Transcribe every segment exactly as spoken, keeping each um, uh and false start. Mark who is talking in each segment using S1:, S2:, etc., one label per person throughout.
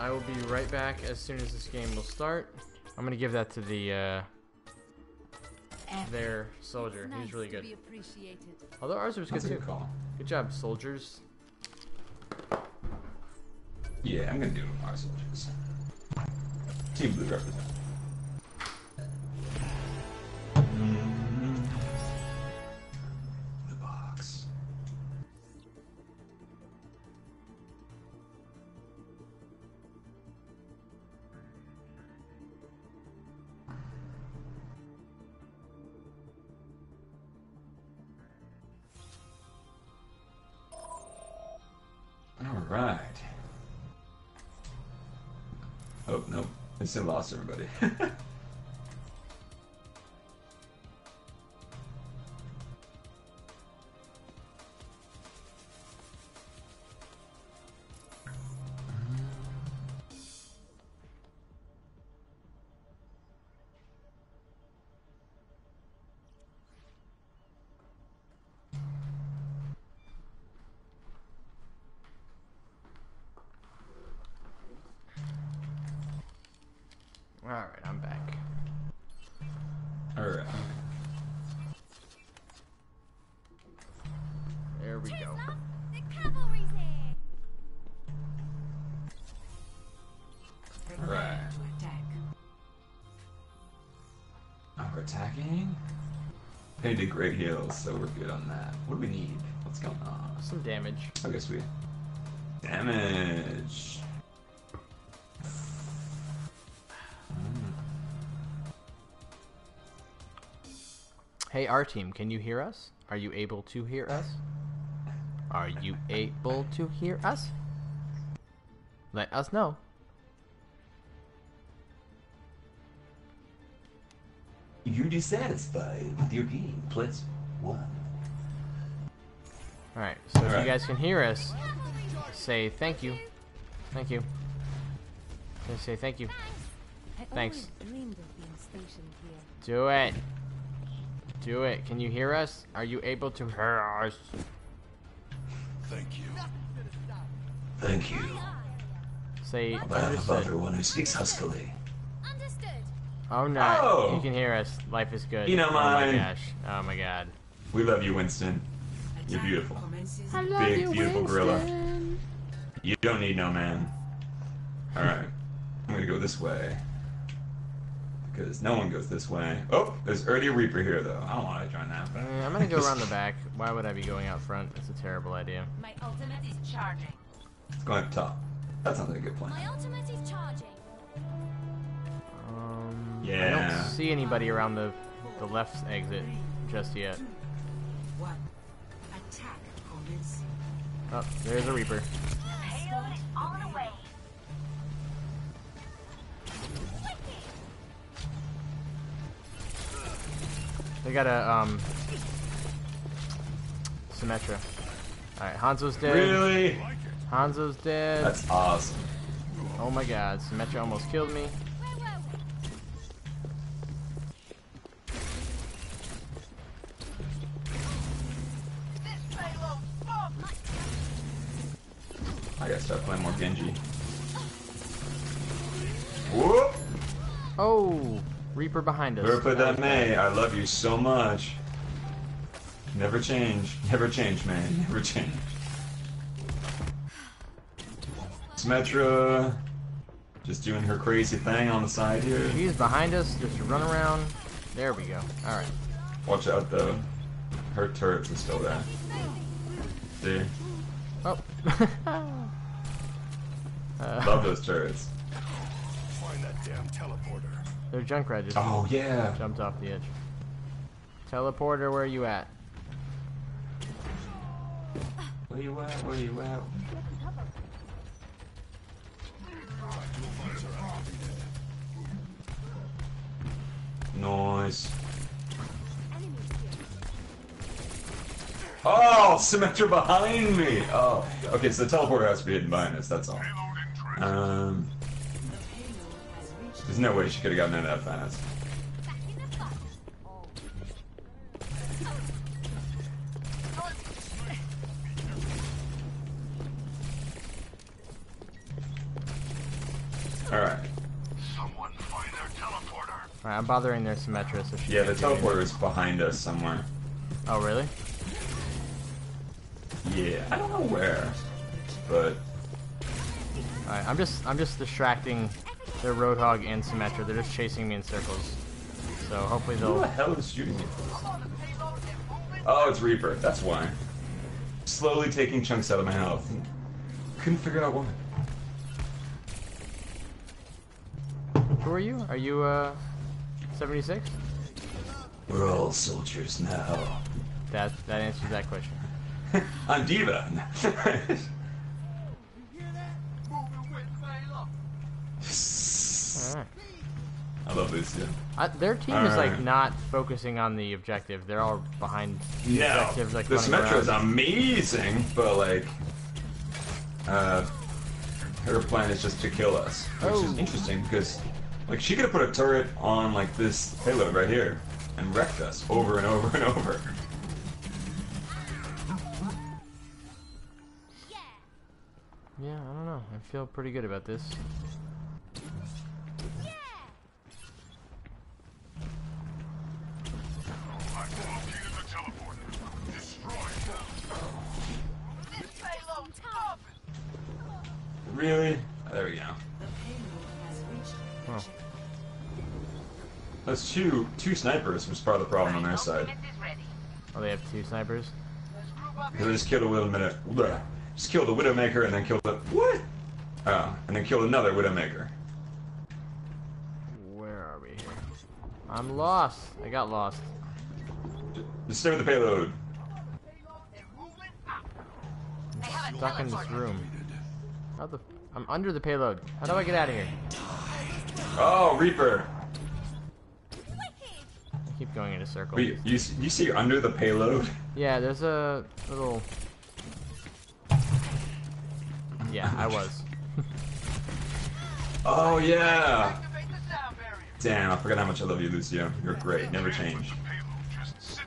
S1: I will be right back as soon as this game will start. I'm gonna give that to the uh, their soldier. He's really good. Although ours was good too.
S2: Good call.
S1: Good job, soldiers.
S2: Yeah, I'm gonna do our soldiers. Team Blue represent. Mm-hmm. The box. All right. Oh, nope. I still lost everybody.
S1: Alright, I'm back.
S2: Alright.
S1: There we go.
S3: The cavalry's here.
S2: Alright. Oh, we're attacking? They did great heals, so we're good on that. What do we need? What's going on?
S1: Some damage.
S2: I guess we... Damage!
S1: Hey, our team, can you hear us? Are you able to hear us? Are you able to hear us? Let us know.
S4: You're dissatisfied with your game. Plus one.
S1: Alright, so if
S2: Alright.
S1: you guys can hear us, say thank you. Thank you. Just say thank you. Thanks. Do it. Do it. Can you hear us? Are you able to hear us?
S5: Thank you.
S4: Thank you.
S1: Say
S4: On behalf of
S1: understood.
S4: everyone who speaks huskily.
S3: Understood.
S1: Oh no.
S2: Oh!
S1: You can hear us. Life is good.
S2: You know
S1: Oh my
S2: mine.
S1: gosh. Oh my god.
S2: We love you, Winston. You're beautiful.
S1: I love
S2: Big,
S1: you,
S2: beautiful gorilla.
S1: Winston.
S2: You don't need no man. Alright. I'm gonna go this way. Because no one goes this way. Oh, there's already a Reaper here, though. I don't want to join that. But...
S1: Uh, I'm gonna go around the back. Why would I be going out front? That's a terrible idea.
S3: My ultimate is charging.
S2: Let's go up top. That sounds like a good plan.
S3: My ultimate is charging.
S1: Um, I
S2: Yeah.
S1: don't see anybody around the the left exit just yet.
S6: One. Attack commencing.
S1: Oh, there's a Reaper.
S3: Payload is on the way.
S1: They got a um Symmetra. Alright, Hanzo's dead.
S2: Really?
S1: Hanzo's dead.
S2: That's awesome.
S1: Oh my god, Symmetra almost killed me.
S3: Where were
S2: I gotta start playing more Genji. Whoop!
S1: Oh, Reaper behind us.
S2: Whoever put that
S1: was
S2: May,
S1: bad.
S2: I love you so much. Never change. Never change, man. Never change. Symmetra just doing her crazy thing on the side here.
S1: He's behind us. Just run around. There we go. All right.
S2: Watch out though. Her turrets are still there. See?
S1: Oh. uh,
S2: Love those turrets.
S5: Find that damn teleporter.
S1: their Junkrat just
S2: Oh yeah.
S1: jumped off the edge. Teleporter, where are you at?
S2: Where you at? Where you at? Nice. Oh, Symmetra behind me! Oh, okay, so the teleporter has to be hidden behind us, that's all. Um, there's no way she could have gotten in that fast.
S1: Alright, I'm bothering their Symmetra, so she
S2: Yeah, the
S1: can't do anything.
S2: teleporter is behind us somewhere.
S1: Oh, really?
S2: Yeah, I don't know where, but
S1: Alright, I'm just I'm just distracting their Roadhog and Symmetra. They're just chasing me in circles. So hopefully
S2: who
S1: they'll...
S2: the hell is shooting me? Oh, it's Reaper. That's why. Slowly taking chunks out of my health. Couldn't figure out why.
S1: Who are you? Are you, uh, seventy-six?
S4: We're all soldiers now.
S1: That, that answers that question.
S2: I'm Diva.
S1: Alright.
S2: I love Lucio.
S1: Uh, their team is, like,
S2: Alright.
S1: not focusing on the objective. They're all behind the
S2: No,
S1: objectives, like,
S2: the
S1: running
S2: Symmetra is
S1: around.
S2: amazing, but like, uh, her plan is just to kill us, which
S1: Oh.
S2: is interesting because, like, she could have put a turret on like this payload right here and wrecked us over and over and over.
S1: Yeah, I don't know. I feel pretty good about this.
S5: I've located the teleporter. Destroy it.
S2: Really? Oh, there we go.
S6: The payload has reached
S1: Oh.
S6: objective.
S2: That's two two snipers was part of the problem on their side.
S1: Oh, they have two snipers?
S2: Because they just killed a Widowmaker. Bleh. Just killed a Widowmaker and then killed a what? Oh, and then killed another Widowmaker.
S1: Where are we here? I'm lost. I got lost.
S2: Just stay with the payload.
S1: I'm stuck in this room. How the... I'm under the payload. How do I get out of here?
S2: Oh, Reaper.
S1: I keep going in a circle.
S2: Wait, you you see under the payload?
S1: Yeah, there's a little... Yeah, I was.
S2: Oh yeah. Damn, I forgot how much I love you, Lucio. You're great. Never change.
S5: Payload, just sit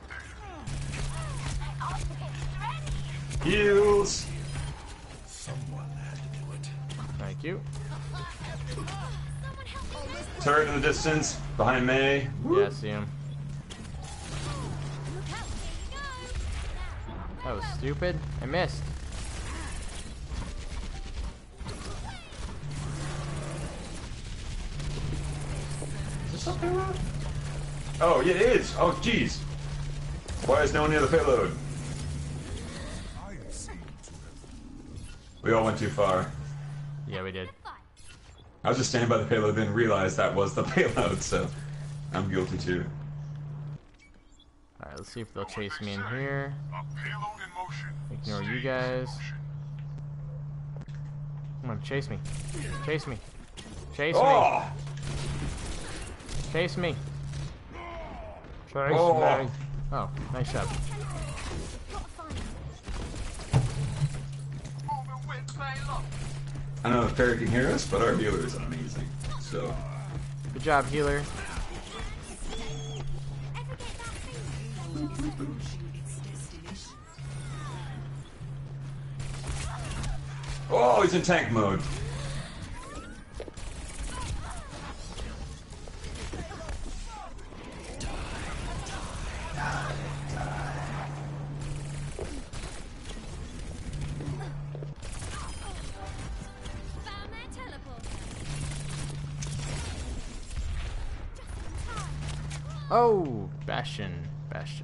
S5: there.
S2: Heals.
S5: Someone had to do it.
S1: Thank you.
S2: Turret in the distance behind May.
S1: Yeah, I see him. That was stupid. I missed.
S2: Is this a payload? Oh, yeah, it is. Oh, jeez. Why is no one near the payload?
S5: I seem to have
S2: We all went too far.
S1: Yeah, we did.
S2: I was just standing by the payload, didn't realize that was the payload, so I'm guilty too.
S1: Alright, let's see if they'll chase me in here.
S5: a payload in motion.
S1: Ignore you
S5: Stay in
S1: guys.
S5: motion.
S1: Come on, chase me. Chase me. Chase
S2: Oh!
S1: me. Chase me. Chase
S2: Oh.
S1: me. Oh, nice shot.
S2: I don't know if Perry can hear us, but our healer is amazing. So,
S1: Good job, healer.
S6: Approaching its destination.
S2: oh, he's in tank mode.
S3: Found their teleporter.
S1: Oh, Bastion. Bastion.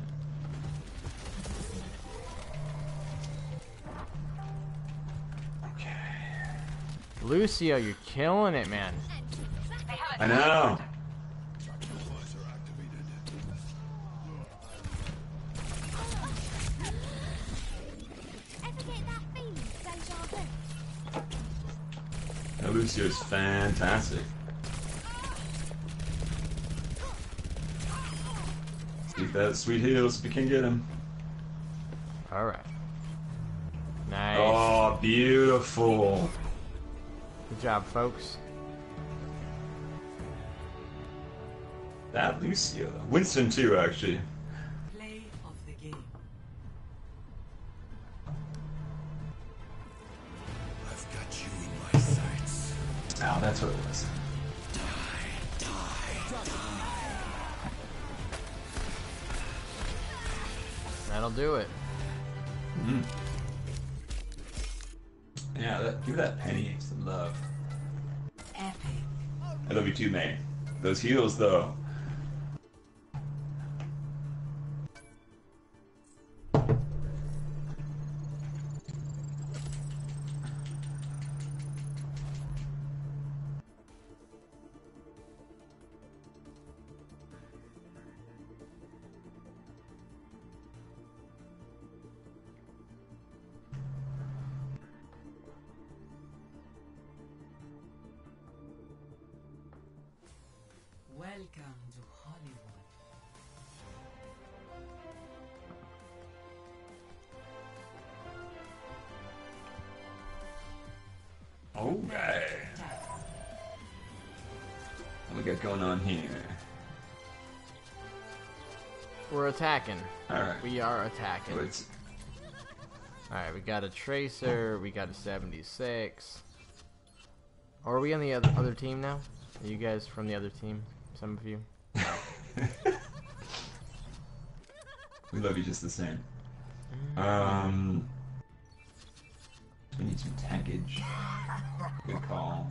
S2: Okay.
S1: Lucio, you're killing it, man.
S2: I know.
S5: Tranquilizer activated.
S3: Ever get that feeling, deja vu?
S2: Now, Lucio's fantastic. Keep that sweet heals if you can get him.
S1: Alright. Nice.
S2: Oh, beautiful.
S1: Good job, folks.
S2: That Lucio. Winston too, actually.
S6: Play of the game.
S5: I've got you in my sights.
S2: Oh, that's what it was.
S1: That'll do it.
S2: Mm. Yeah, that, give that Penny some love.
S6: Epic.
S2: I love you too, May. Those heals, though.
S6: Welcome to Hollywood.
S2: Okay. What we got going on here?
S1: We're attacking.
S2: Alright.
S1: We are attacking.
S2: Let's...
S1: Alright, we got a Tracer, we got a seventy-six. Are we on the other, other team now? Are you guys from the other team? Some of you?
S2: We love you just the same. Um... We need some tankage. Good call.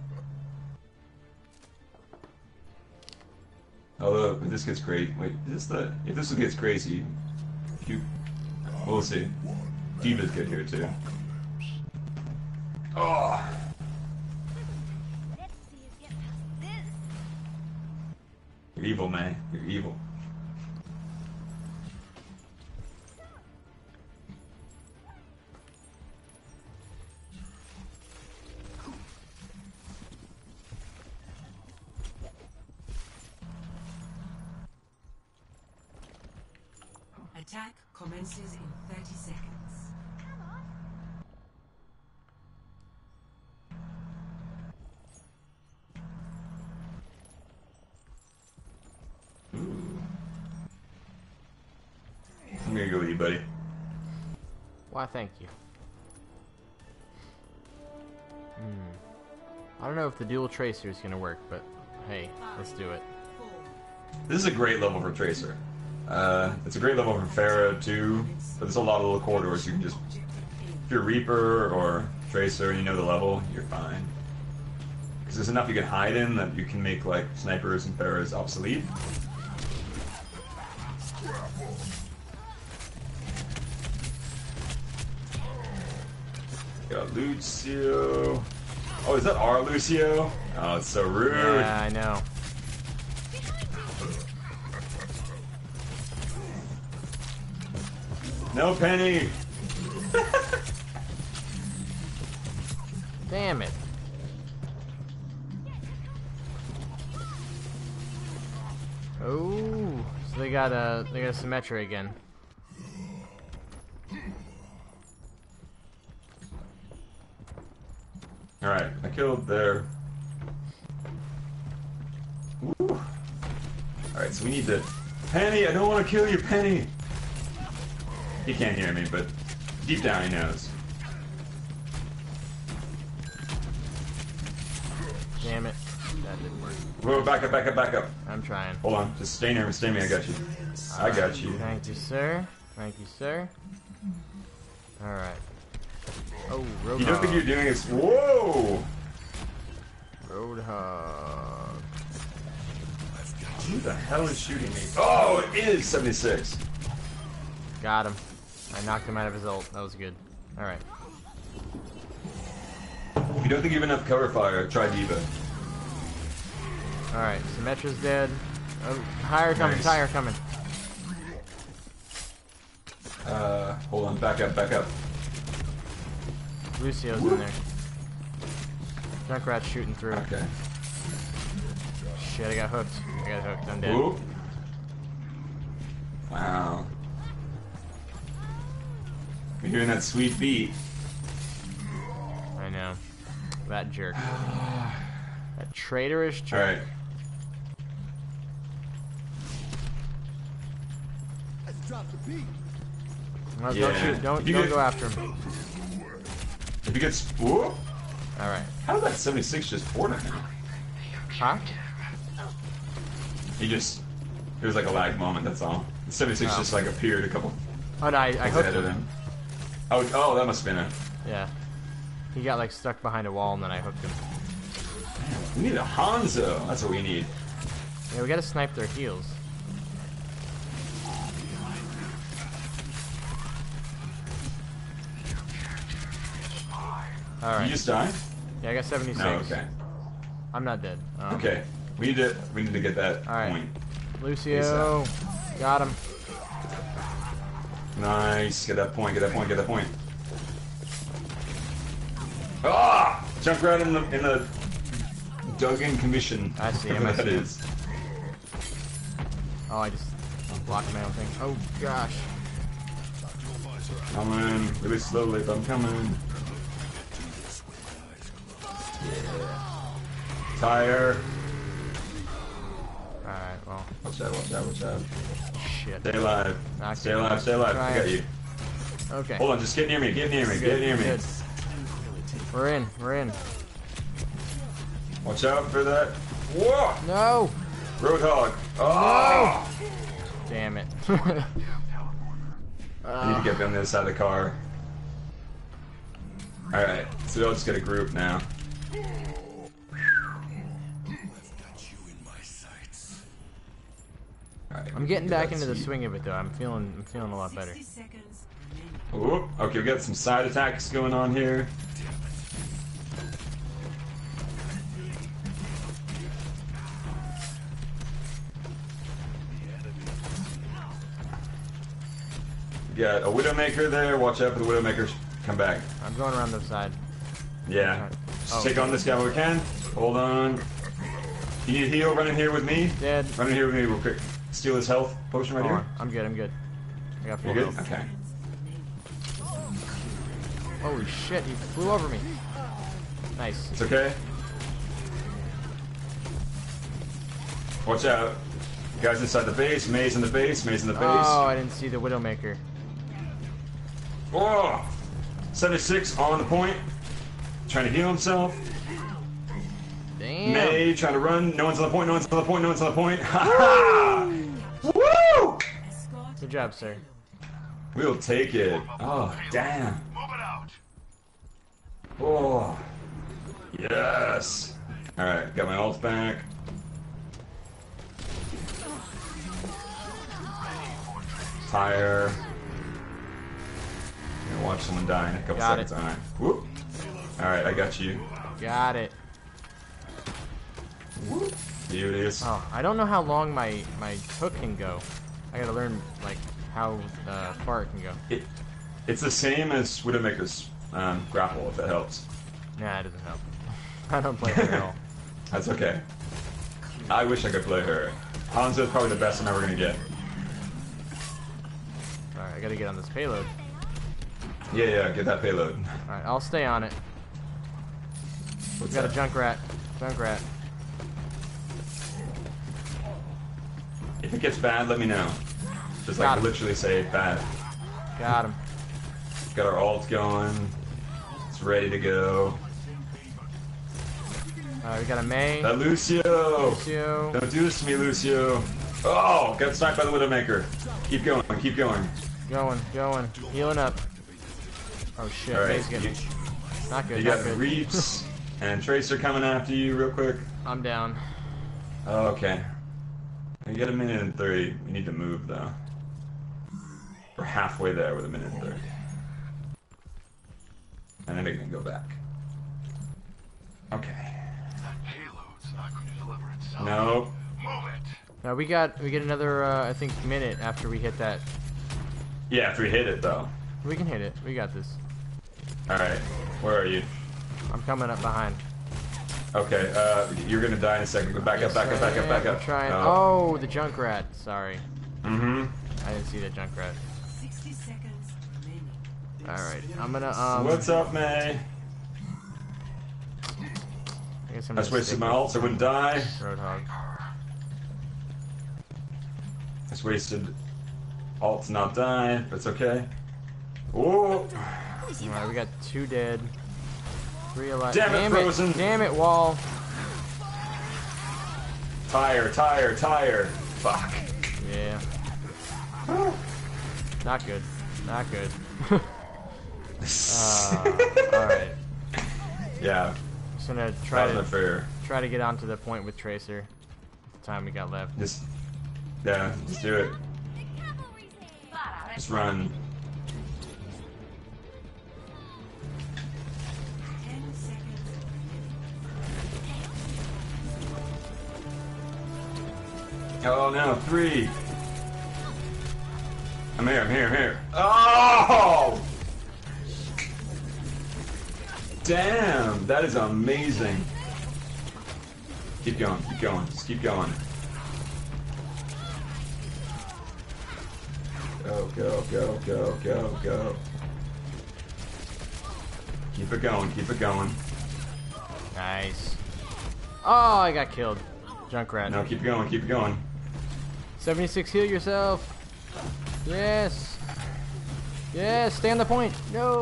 S2: Although, if this gets crazy, wait, is this the, if this gets crazy, you, we'll see. D.Va's good here too. Oh!
S3: Let's see you get past this.
S2: You're evil, man. You're evil.
S6: Attack commences in thirty seconds.
S2: I'm gonna go with you, buddy.
S1: Why, thank you. Hmm. I don't know if the dual Tracer is gonna work, but hey, let's do it.
S6: Four,
S2: This is a great level for Tracer. Uh, it's a great level for Pharah too, but there's a lot of little corridors you can just... If you're Reaper or Tracer and you know the level, you're fine. Because there's enough you can hide in that you can make like snipers and Pharahs obsolete. Got Lucio. Oh, is that our Lucio? Oh, it's so rude.
S1: Yeah, I know.
S2: No Penny.
S1: Damn it. Oh, so they got a they got a Symmetra again.
S2: All right, I killed their. Ooh. All right, so we need to. Penny, I don't want to kill you, Penny. He can't hear me, but deep down he knows.
S1: Damn it. That didn't work.
S2: Whoa, back up, back up, back up.
S1: I'm trying.
S2: Hold on, just stay near me, stay near me, I got you. I got you.
S1: Thank you, sir. Thank you, sir. Alright. Oh, Roadhog.
S2: You don't think you're doing this? Whoa!
S1: Roadhog.
S2: Who the hell is shooting me? Oh, it is seventy-six.
S1: Got him. I knocked him out of his ult. That was good. Alright.
S2: If you don't think you have enough cover fire, try D.Va.
S1: Alright, Symmetra's dead. Oh, higher coming,
S2: Nice.
S1: higher coming.
S2: Uh, hold on, back up, back up.
S1: Lucio's in there. Junkrat's shooting through.
S2: Okay.
S1: Shit, I got hooked. I got hooked. I'm dead.
S2: Ooh. Wow. You're hearing that sweet beat.
S1: I know. That jerk. That traitorous jerk.
S2: Alright.
S1: No, Don't
S2: Yeah.
S1: shoot. Don't,
S2: If you
S1: don't
S2: get-
S1: go after him.
S2: If you get... sp- Whoa!
S1: Alright.
S2: How did that seventy-six just port it now?
S1: Huh?
S2: He just... There was like a lag moment, that's all. The seventy-six
S1: Oh.
S2: just like appeared a couple...
S1: Oh no, I, I
S2: He's
S1: hooked
S2: ahead of
S1: him.
S2: him. Oh, oh, that must have been it.
S1: Yeah. He got like stuck behind a wall and then I hooked him.
S2: We need a Hanzo. That's what we need.
S1: Yeah, we gotta snipe their heals. Alright.
S2: You just died?
S1: Yeah, I got seventy-six.
S2: No, okay.
S1: I'm not dead. Um,
S2: Okay. We need to we need to get that
S1: All right.
S2: point.
S1: Lucio. Got him.
S2: Nice. Get that point, get that point, get that point. Ah! Junkrat in the in the Duggan commission.
S1: I see him,
S2: Whatever
S1: I
S2: that
S1: see him.
S2: is.
S1: Oh, I just blocked my own thing. Oh gosh.
S2: Coming. Really slowly, but I'm coming. Tire.
S1: Alright, well,
S2: Watch out, watch out, watch out.
S1: shit.
S2: Stay alive.
S1: Knocked
S2: Stay
S1: him.
S2: alive, stay alive.
S1: Try
S2: I got
S1: it.
S2: you.
S1: Okay.
S2: Hold on, just get near me, get near me,
S1: Good,
S2: get near me.
S1: good. We're in, we're in.
S2: Watch out for that. Whoa!
S1: No!
S2: Roadhog. Oh!
S1: Damn it.
S2: I need to get on the other side of the car. Alright, so they'll just get a group now. Alright,
S1: I'm getting
S2: get
S1: back
S2: that
S1: into the
S2: speed.
S1: swing of it though. I'm feeling I'm feeling a lot better.
S6: sixty seconds remaining.
S2: Oop, okay, we got some side attacks going on here. We got a Widowmaker there. Watch out for the Widowmaker. Come back.
S1: I'm going around the side.
S2: Yeah.
S1: Alright.
S2: Just
S1: Oh.
S2: take on this guy while we can. Hold on. You need a heal? Run in here with me.
S1: Dead.
S2: Run in here with me real quick. Steal his health potion right
S1: Hold
S2: here.
S1: on. I'm good, I'm good. I got full
S2: You're good?
S1: health.
S2: Okay.
S1: Holy shit, he flew over me. Nice.
S2: It's okay. Watch out. Guys inside the base. Maze in the base. Maze in the base.
S1: Oh, I didn't see the Widowmaker.
S2: Oh! seventy-six on the point. Trying to heal himself.
S1: Damn.
S2: May trying to run. No one's on the point. No one's on the point. No one's on the point. Ha ha! Woo!
S6: Escort
S1: Good job, sir.
S2: We'll take it. Oh, damn.
S5: Move it out.
S2: Oh. Yes. Alright, got my ult back. Tire. I'm gonna watch someone die in a couple
S1: Got
S2: seconds.
S1: it.
S2: Alright. Whoop. Alright, I got you.
S1: Got it.
S2: Beauteous.
S1: Oh, I don't know how long my my hook can go. I gotta learn like how uh, far it can go.
S2: It, it's the same as Widowmaker's um, grapple, if that helps.
S1: Nah, it doesn't help. I don't play her at all.
S2: That's okay. I wish I could play her. Hanzo's probably the best I'm ever gonna get.
S1: Alright, I gotta get on this payload.
S2: Yeah, yeah, get that payload.
S1: Alright, I'll stay on it. We
S2: What's
S1: got a
S2: that?
S1: Junkrat. Junkrat.
S2: If it gets bad, let me know. Just
S1: Got
S2: like
S1: him.
S2: literally say bad.
S1: Got him.
S2: Got our ult going. It's ready to go.
S1: Alright, we got a May.
S2: That Lucio!
S1: Lucio.
S2: Don't do this to me, Lucio. Oh, got sniped by the Widowmaker. Keep going, keep going.
S1: Going, going. Healing up. Oh shit,
S2: Alright,
S1: May's getting...
S2: you,
S1: Not good,
S2: you
S1: not
S2: got
S1: good.
S2: Reaps and Tracer coming after you real quick.
S1: I'm down.
S2: Oh, okay. You got a minute and thirty. We need to move though. We're halfway there with a minute and thirty. And then we can go back. Okay.
S5: That payload's not going to deliver itself.
S2: Nope.
S5: Move it.
S1: Now we got we get another uh, I think minute after we hit that.
S2: Yeah, if we hit it though.
S1: We can hit it. We got this.
S2: Alright. Where are you?
S1: I'm coming up behind.
S2: Okay, uh, you're gonna die in a second. Go back up, back up, back up, back
S1: I'm
S2: up.
S1: trying.
S2: Oh.
S1: Oh, the Junkrat. Sorry,
S2: Mm-hmm.
S1: I didn't see that Junkrat.
S6: sixty seconds remaining.
S1: All right, I'm gonna um.
S2: What's up, May?
S1: I guess I'm
S2: I just
S1: gonna
S2: wasted
S1: stick
S2: my
S1: with
S2: ult so I wouldn't die.
S1: Roadhog.
S2: I just wasted ult to not die, but it's okay. Oh!
S1: All right, we got two dead. Three alive.
S2: Damn it,
S1: Damn
S2: Frozen.
S1: Damn it, Wall.
S2: Tire, tire, tire. Fuck.
S1: Yeah. Not good. Not good. uh, Alright.
S2: Yeah.
S1: Just gonna try
S2: That
S1: to
S2: was unfair.
S1: try to get onto the point with Tracer. The time we got left.
S2: Just, yeah, just do it.
S3: The cavalry's here.
S2: Just run.
S6: Ten seconds remaining.
S2: Oh no, three. I'm here, I'm here, I'm here. Oh! Damn, that is amazing. Keep going, keep going, just keep going. Go, go, go, go, go, go. Keep it going, keep it going.
S1: Nice. Oh, I got killed. Junkrat.
S2: No, keep it going, keep it going.
S1: seventy-six, heal yourself. Yes. Yes, stay on the point.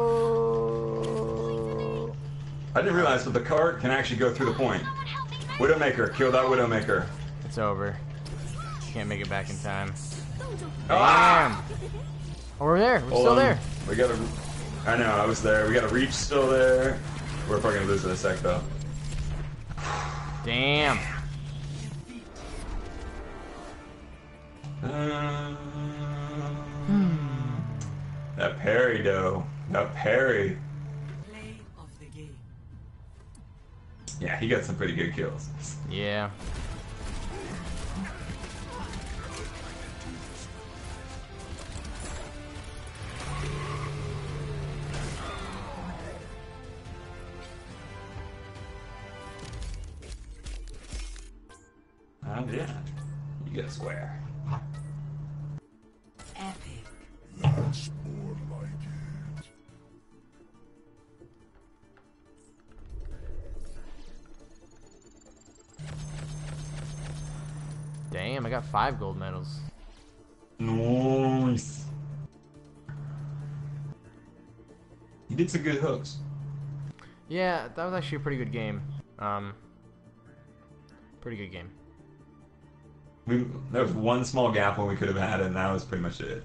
S1: No.
S2: I didn't realize that the cart can actually go through the point. Widowmaker, kill that Widowmaker.
S1: It's over. Can't make it back in time.
S2: Ah!
S1: Damn. Oh, we're there. We're
S2: Hold
S1: still
S2: on.
S1: there.
S2: We got a. I know, I was there. We got a reach still there. We're probably gonna lose in a sec though.
S1: Damn.
S2: Um, that parry though. That parry.
S6: Play of the game.
S2: Yeah, he got some pretty good kills.
S1: Yeah.
S2: Oh yeah. You get a square.
S6: Epic.
S5: That's more like it.
S1: Damn, I got five gold medals.
S2: Nice. You did some good hooks.
S1: Yeah, that was actually a pretty good game. Um, pretty good game.
S2: We, there was one small gap when we could have had it, and that was pretty much it.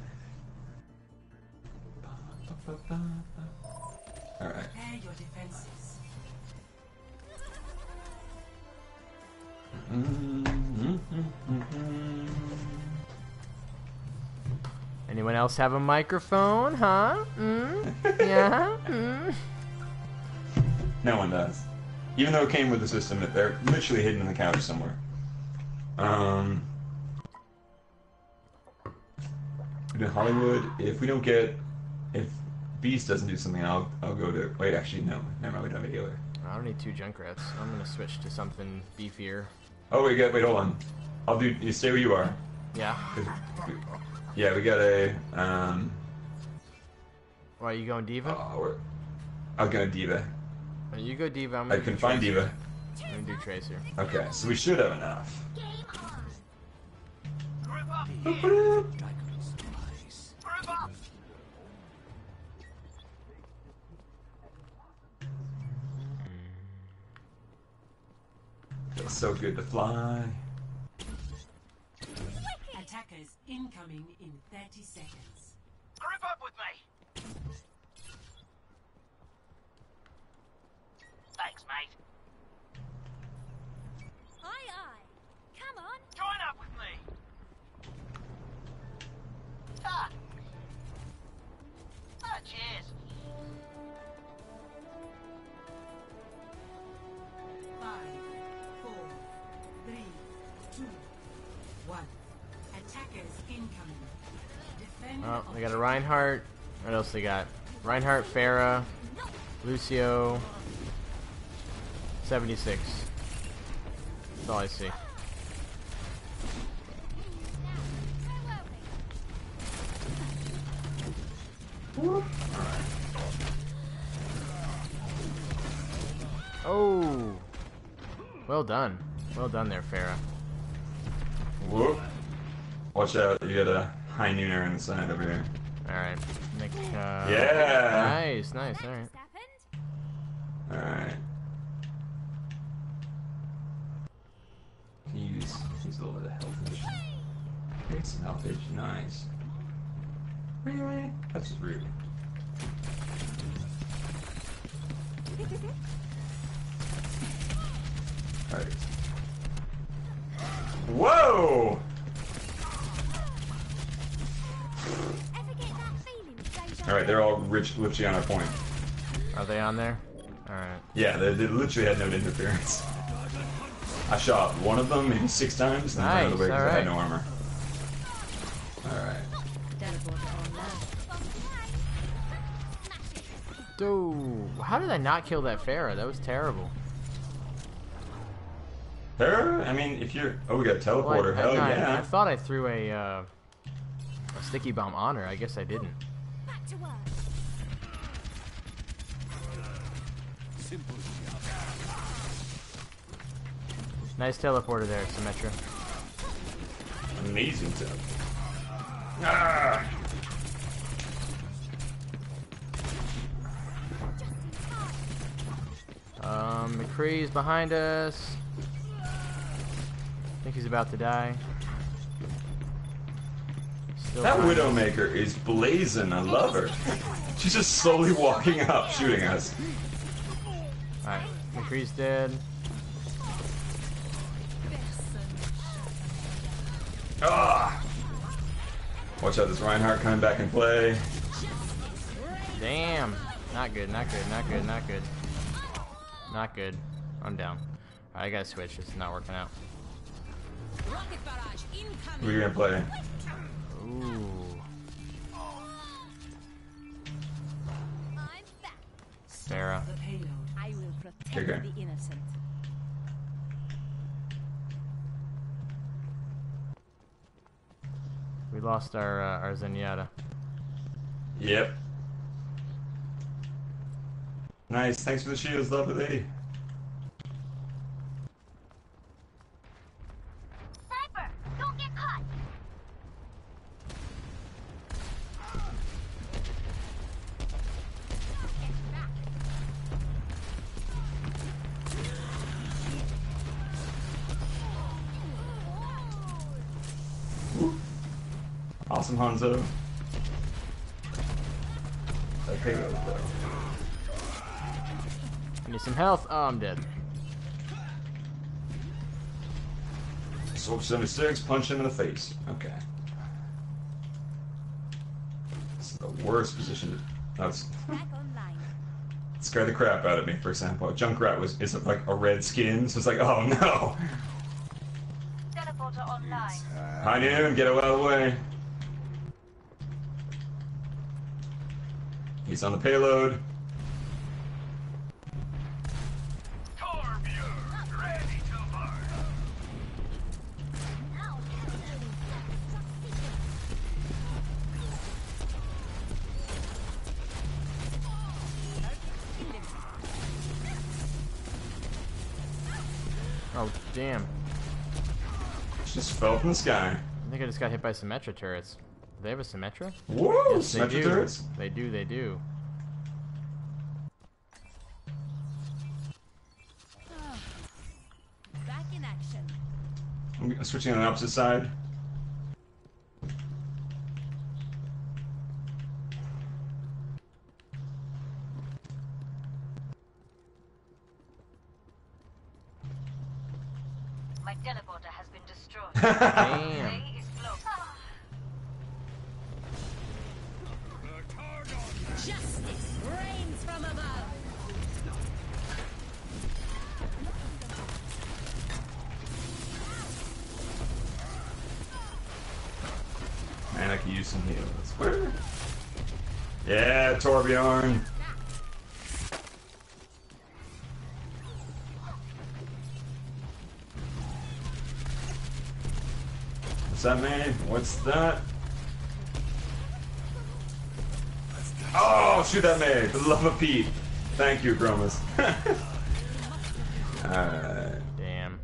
S2: Alright.
S6: Prepare your defenses.
S1: Anyone else have a microphone, huh? Mm? Yeah? Mm?
S2: No one does. Even though it came with the system, they're literally hidden in the couch somewhere. Um, in Hollywood, if we don't get, if Beast doesn't do something, I'll I'll go to. Wait, actually, no, never mind. We don't have a healer.
S1: I don't need two Junkrats. I'm gonna switch to something beefier.
S2: Oh wait, wait, wait, hold on. I'll do. You stay where you are.
S1: Yeah.
S2: 'Cause we- Yeah, we got a. Um,
S1: Why are you going Diva?
S2: oh, we're, I'll go Diva.
S1: Uh, You go Diva. I'm
S2: I
S1: gonna
S2: can
S1: do
S2: find
S1: Tracer.
S2: Diva.
S1: I'm gonna do Tracer.
S2: Okay, so we should have enough. Feels so good to fly.
S6: Attackers incoming in thirty seconds.
S7: Group up with me. Thanks, mate.
S3: Aye, aye. Come on.
S7: Join up with me. Ah. Ah, cheers.
S6: Five, four, three, two, one. Attackers incoming. Defend.
S1: Oh, they got a Reinhardt. What else they got? Reinhardt, Pharah, Lucio, seventy-six. That's all I see. Oh, well done. Well done there, Pharah.
S2: Whoop. Watch out, you got a high nooner on the side over here.
S1: Alright. Nick, uh,
S2: Yeah.
S1: Nice, nice, alright.
S3: Happened.
S2: Alright. Can you use, use a little bit of health edge? Get some health edge, nice. Really? That's just rude. Alright. Whoa!
S3: Ever get that feeling, deja
S2: Alright, they're all rich, literally on our point.
S1: Are they on there? Alright.
S2: Yeah, they, they literally had no interference. I shot one of them maybe six times, and then
S1: Nice,
S2: ran away because I
S1: alright.
S2: had no armor. Alright.
S1: Dude, how did I not kill that Pharah? That was terrible.
S2: There? I mean, if you're... Oh, we got a teleporter.
S1: Well, I,
S2: Hell
S1: I,
S2: yeah.
S1: I, I thought I threw a, uh, a sticky bomb on her. I guess I didn't.
S3: back to work.
S1: Nice teleporter there, Symmetra.
S2: Amazing stuff. Ah!
S1: Um, McCree's behind us. I think he's about to die. Still
S2: That
S1: behind us.
S2: Widowmaker is blazing. I love her. She's just slowly walking up, shooting us.
S1: Alright, McCree's dead.
S2: Ah! Watch out, this Reinhardt coming back in play.
S1: Damn. Not good, not good, not good, not good. Not good. I'm down. Alright, I gotta switch. It's not working out.
S2: Who are you gonna play?
S1: Ooh.
S3: I'm back.
S1: Pharah.
S6: The payload.
S3: I will protect
S2: Okay.
S3: the innocent.
S1: We lost our uh, our Zenyatta.
S2: Yep. Nice, thanks for the shields, lovely lady.
S3: Sniper, don't get caught.
S2: Awesome, Hanzo. That payload, though.
S1: I need some health. Oh, I'm dead.
S2: Sword seventy-six, punch him in the face. Okay. This is the worst position to... That's...
S3: Back online.
S2: scared the crap out of me, for example. Junkrat was is like a red skin, so it's like, oh no!
S7: Teleporter online.
S2: Hi Noon, get out of the way. He's on the payload.
S5: Torbjorn, ready to burn.
S1: Oh, damn.
S2: Just fell from the sky.
S1: I think I just got hit by Symmetra turrets. Do they have a Symmetra?
S2: Whoa!
S1: Yes, they
S2: Symmetra
S1: do.
S2: turrets?
S1: They do, they do.
S3: Back in action.
S2: I'm switching on the opposite side.
S7: My teleporter has been destroyed.
S1: Damn.
S7: Day is close.
S3: Justice reigns from above.
S2: Man, I could use some heals. Where? Yeah, Torbjorn. What's that, man? What's that? Oh, shoot that man! For the love of Pete. Thank you, Gromas. Alright.
S1: Damn.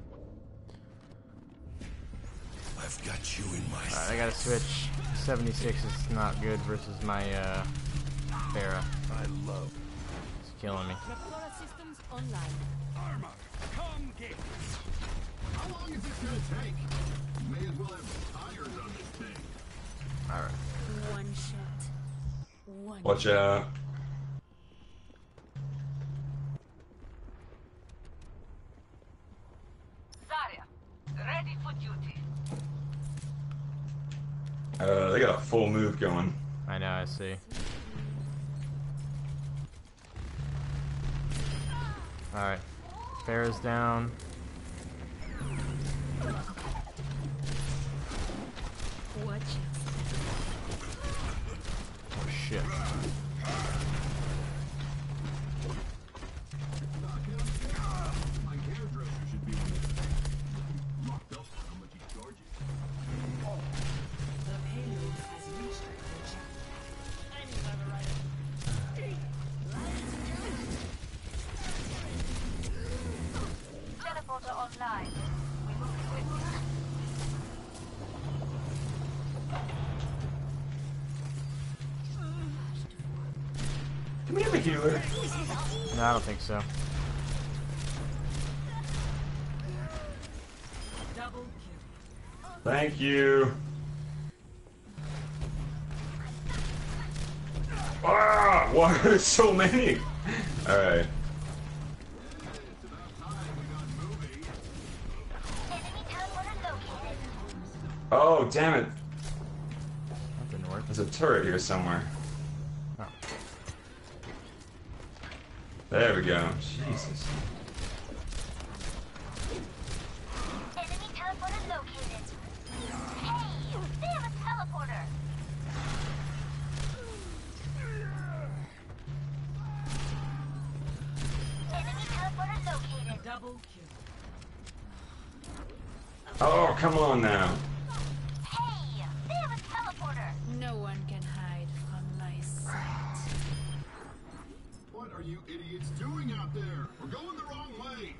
S5: I've got you in my
S1: Alright, I gotta switch. seventy-six is not good versus my, uh, Pharah.
S5: I love
S1: It's killing me.
S3: Raptora systems online.
S5: armor. Come get. How long is this gonna take? May as well have tires on this thing.
S1: Alright.
S3: One shot.
S2: Watch out.
S7: Zarya, ready for duty.
S2: Uh, they got a full move going.
S1: I know, I see. Alright. Pharah's down.
S3: Watch
S1: Oh shit.
S5: My hairdresser should be locked up for how much he charges.
S6: The payload has reached the checkpoint.
S7: Teleporter online. We move quickly.
S2: Can we have a healer?
S1: No, I don't think so.
S6: Double kill.
S2: Thank you. Ah! Why are there so many? Alright.
S3: Enemy teleporter located.
S2: Oh, damn it.
S1: That didn't work.
S2: There's a turret here somewhere.
S1: Oh.
S2: There we go. Jesus.
S3: Enemy teleporter located. Hey, they have a teleporter. Enemy teleporter located.
S6: Double kill.
S2: Oh, come on now.
S3: Hey, they have a teleporter.
S8: No one can hide from my sight.
S5: What are you idiots doing out there? We're going the wrong way.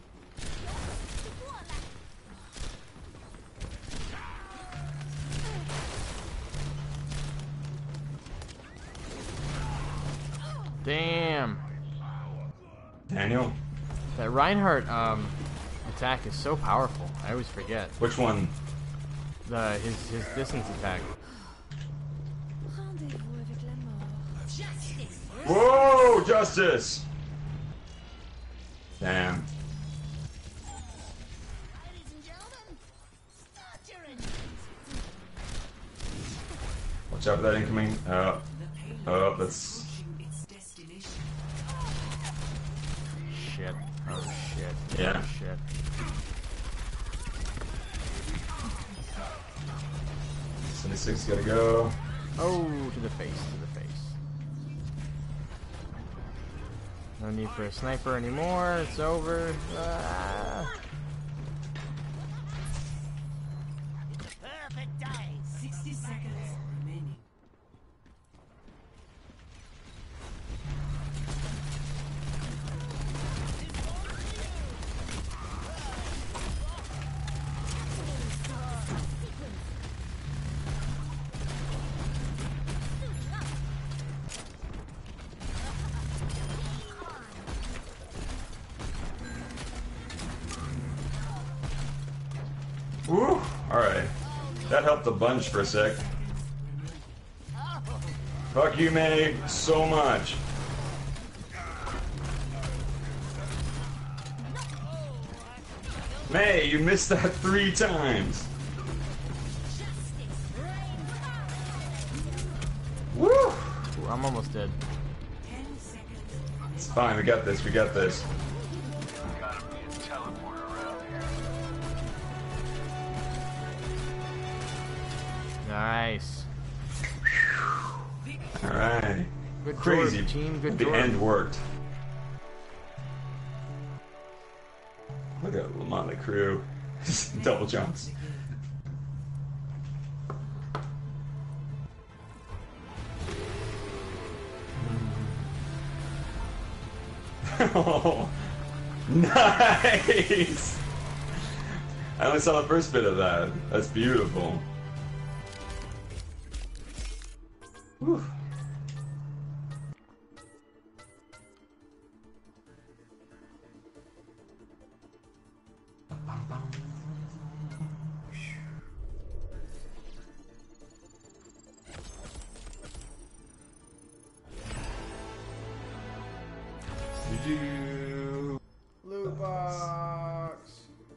S1: Damn.
S2: Daniel?
S1: That Reinhardt um attack is so powerful. I always forget.
S2: Which one?
S1: The his his distance attack.
S3: Rendez-vous avec la mort. Justice.
S2: Whoa! Justice! Damn.
S3: Ladies and gentlemen, start your engines.
S2: Watch out for that incoming. Uh,
S6: The payload
S2: oh,
S6: is
S2: that's.
S6: approaching its destination.
S1: Shit. Oh shit.
S2: Yeah.
S1: Oh shit.
S2: seventy-six gotta go.
S1: Oh, to the face, to the face. No need for a sniper anymore. It's over. Ah.
S3: Perfect day.
S6: sixty seconds remaining.
S2: Woo! Alright. That helped a bunch for a sec. Fuck you, May, so much. May, you missed that three times. Woo!
S1: Ooh, I'm almost dead.
S6: Ten seconds.
S2: It's fine, we got this, we got this.
S1: Nice.
S2: Alright.
S1: Good
S2: Crazy.
S1: job, team. Good
S2: The
S1: job.
S2: end worked. Look at Lamont crew. Double jumps. Oh, nice! I only saw the first bit of that. That's beautiful. Whew.
S1: box.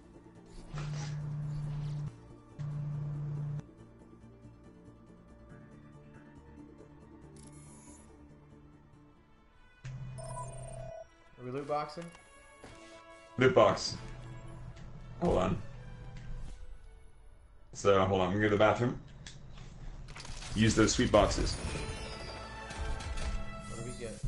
S1: Are we loot boxing?
S2: Loot box. Hold on. So, hold on, I'm gonna go to the bathroom. Use those sweet boxes.
S1: What do we get?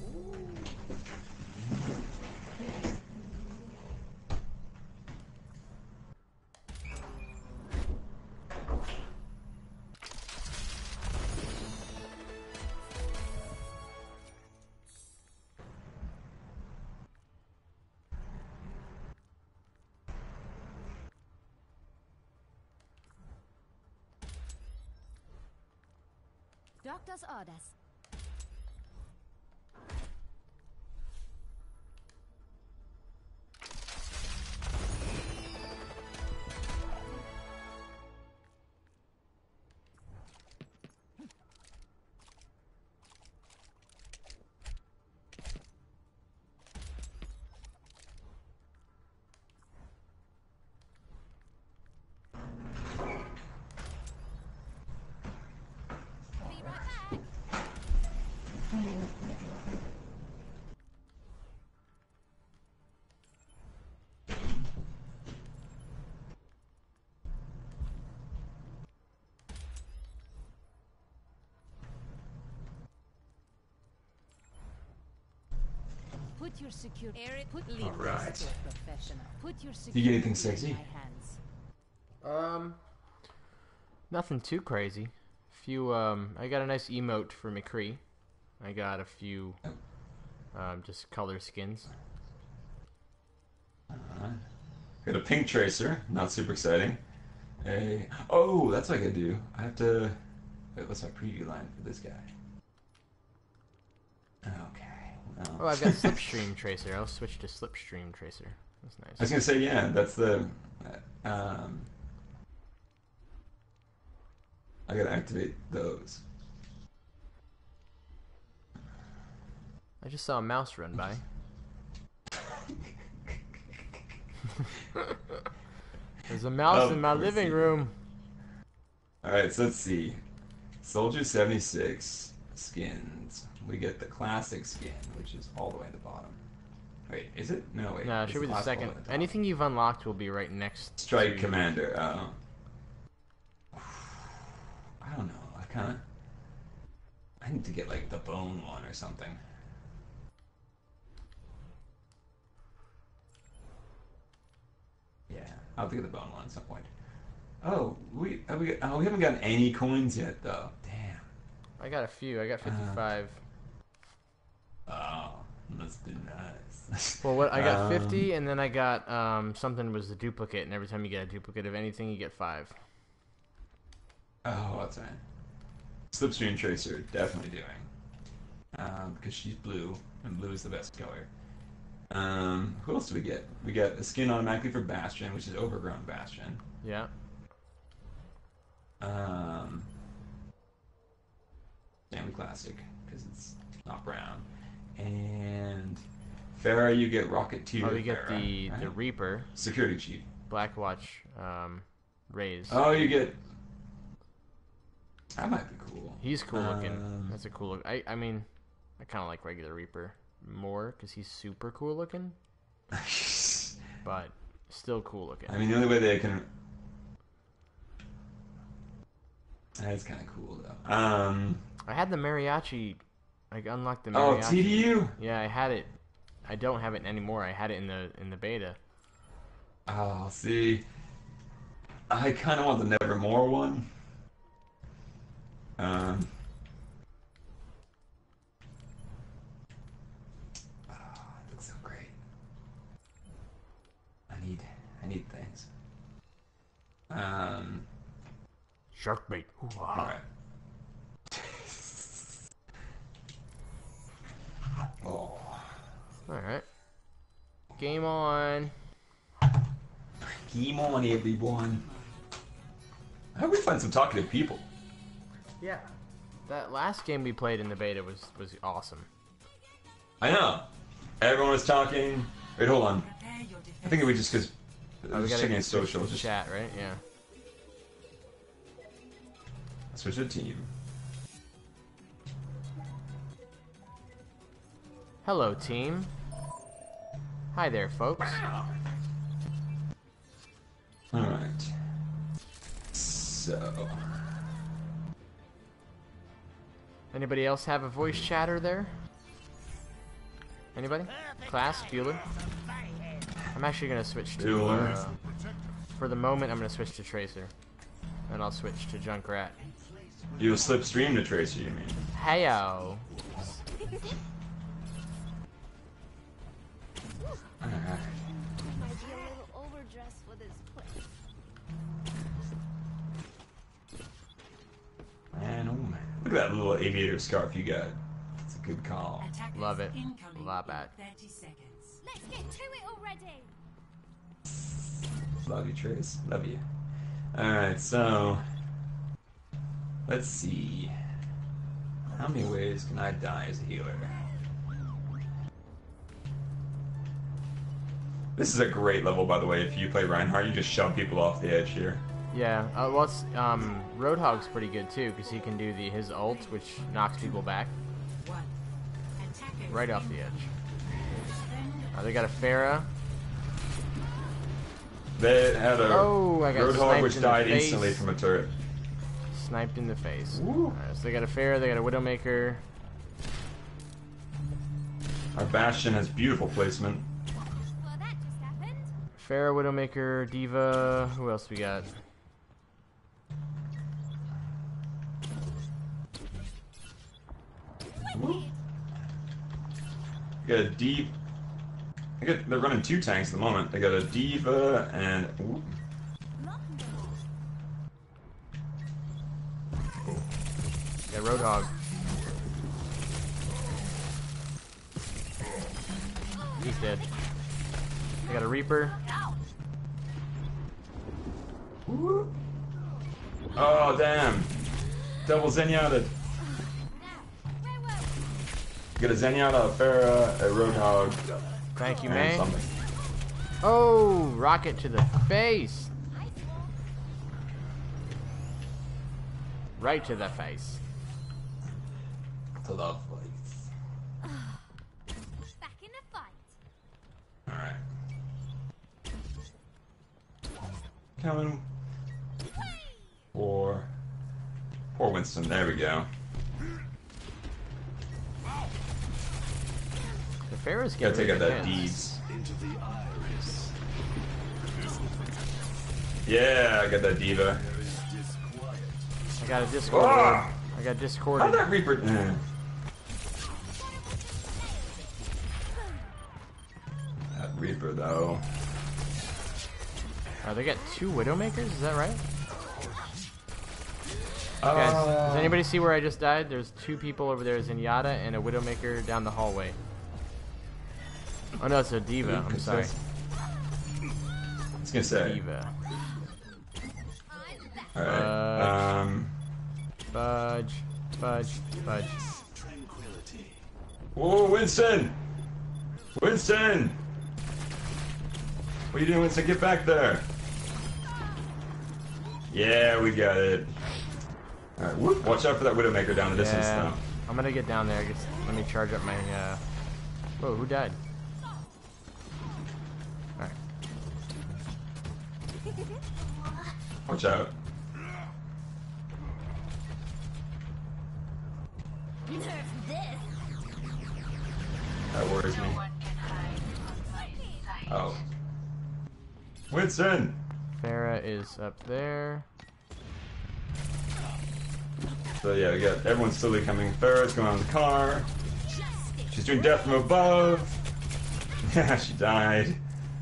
S3: Doctor's orders. Be right back. Put your secure area. Put leave
S2: All right.
S3: this to a professional. Put your
S2: You get anything
S3: security
S2: sexy?
S3: in my hands.
S1: Um, nothing too crazy. Few, um, I got a nice emote for McCree. I got a few, um, just color skins.
S2: Alright. Got a pink tracer, not super exciting. A oh, that's what I gotta do. I have to. Wait, what's my preview line for this guy? Okay. Well.
S1: Oh, I've got Slipstream Tracer. I'll switch to Slipstream Tracer. That's nice.
S2: I was gonna say yeah. That's the. uh, Um. I gotta activate those.
S1: I just saw a mouse run by. There's a mouse
S2: Of
S1: in my
S2: course
S1: living
S2: you-
S1: room.
S2: All right, so let's see. Soldier seventy-six skins. We get the classic skin, which is all the way at the bottom. Wait, is it? No, wait.
S1: No, it
S2: it's
S1: should be the
S2: classic all
S1: second.
S2: way at the top.
S1: Anything you've unlocked will be right next.
S2: Strike
S1: to-
S2: Commander. Oh. I don't know. I kind of. I need to get like the bone one or something. Yeah, I'll have to get the bone one at some point. Oh, we have we got, oh we haven't gotten any coins yet though. Damn.
S1: I got a few. I got fifty-five.
S2: Oh, must be nice.
S1: Well, what I got
S2: Um,
S1: fifty, and then I got um something was the duplicate, and every time you get a duplicate of anything, you get five.
S2: Oh, that's right. Slipstream Tracer, definitely doing. Um, because she's blue, and blue is the best color. Um, who else do we get? We got a skin automatically for Bastion, which is Overgrown Bastion.
S1: Yeah.
S2: Um, Family Classic, because it's not brown. And Farah, you get Rocketeer.
S1: Oh, we get
S2: Farah,
S1: the the
S2: right?
S1: Reaper,
S2: Security Chief.
S1: Blackwatch, um, Rays.
S2: Oh, you get. That might be cool.
S1: He's cool looking.
S2: Um,
S1: That's a cool look. I I mean, I kind of like regular Reaper more because he's super cool looking, but still cool looking.
S2: I mean, the only way they can. That's kind of cool though. Um.
S1: I had the mariachi. I unlocked the
S2: Oh,
S1: mariachi.
S2: T D U.
S1: Yeah, I had it. I don't have it anymore. I had it in the in the beta.
S2: Oh, see, I kind of want the Nevermore one. Um. Oh, it looks so great. I need, I need things. Um.
S1: Shark bait. Ooh,
S2: All right. Oh.
S1: All right. Game on.
S2: Game on, everyone. I hope we find some talkative people.
S1: Yeah. That last game we played in the beta was was awesome.
S2: I know. Everyone was talking. Wait, hold on.
S6: Prepare your defense.
S2: I think it was just because I
S1: Oh, we
S2: was
S1: gotta
S2: checking
S1: get
S2: his social. Just
S1: chat, right? Yeah.
S2: switch to team.
S1: Hello, team. Hi there, folks.
S2: All right. So.
S1: Anybody else have a voice chatter there? Anybody? Class, Bueller? I'm actually gonna switch to.
S2: Bueller.
S1: Uh, for the moment, I'm gonna switch to Tracer, and I'll switch to Junkrat.
S2: You'll slipstream to Tracer, you mean?
S1: Heyo.
S2: Alright.
S3: Might be a little overdressed for this place.
S2: Man, oh man. Look at that little aviator scarf you got. It's a good call.
S6: Attackers
S1: Love it.
S6: incoming
S1: Love
S6: in
S1: it.
S6: thirty seconds.
S3: Let's get to it already.
S2: Love you, Trace. Love you. Alright, so. Let's see. How many ways can I die as a healer? This is a great level, by the way. If you play Reinhardt, you just shove people off the edge here.
S1: Yeah. Uh, well, it's, um, Roadhog's pretty good too, because he can do the his ult, which knocks people back
S6: One. Attackers
S1: right off the edge.
S6: Defend
S1: Uh, they got a Pharah.
S2: They had a
S1: Oh, I got
S2: Roadhog
S1: sniped
S2: which
S1: in the
S2: died
S1: face.
S2: instantly from a turret.
S1: Sniped in the face.
S2: Woo.
S1: Alright, so they got a Pharah, they got a Widowmaker.
S2: Our Bastion has beautiful placement.
S3: Well, that just happened.
S1: Pharah, Widowmaker, Diva. Who else we got?
S2: Got a deep. I got, they're running two tanks at the moment. They got a Diva and. Ooh.
S1: Yeah, Roadhog. He's dead. They got a Reaper.
S2: Oh damn! Double Zenyatta.
S3: Where were we?
S2: Got a Zenyatta, a Pharah, a Roadhog,
S1: Thank you,
S2: and
S1: man.
S2: something.
S1: Oh, rocket to the face. Right to the face.
S2: To the face.
S3: Back in the fight.
S2: Alright. Coming. Poor. Poor Winston. There we go.
S1: The Pharah's
S2: Gotta
S1: getting
S2: take out
S1: really
S2: that
S1: good hits.
S2: Deeds.
S5: Into the iris.
S2: Yeah, I got that Diva.
S5: There is disquiet.
S1: I got a Discord.
S2: Ah!
S1: I got Discord.
S2: How'd that Reaper. Eh. That Reaper, though.
S1: Oh, they got two Widowmakers? Is that right?
S2: Uh,
S1: Guys, does anybody see where I just died? There's two people over there, Zenyatta and a Widowmaker down the hallway. Oh no, it's a Diva. I'm sorry.
S2: I was gonna say.
S1: Diva.
S2: Alright.
S1: Uh,
S2: Um.
S1: Fudge. Fudge. Fudge.
S5: Tranquility.
S2: Whoa, Winston! Winston! What are you doing, Winston? Get back there! Yeah, we got it. Alright, whoop. Watch out for that Widowmaker down the distance
S1: Yeah.
S2: now.
S1: I'm gonna get down there. I guess, let me charge up my, uh... Whoa, who died? Alright.
S2: Watch out.
S3: Nerf this.
S2: That worries me.
S7: No one can hide from my sight.
S2: Oh. Winston!
S1: Pharah is up there.
S2: So yeah, we got everyone slowly coming. Farrah's going on the car. She's doing death from above. Yeah, she died.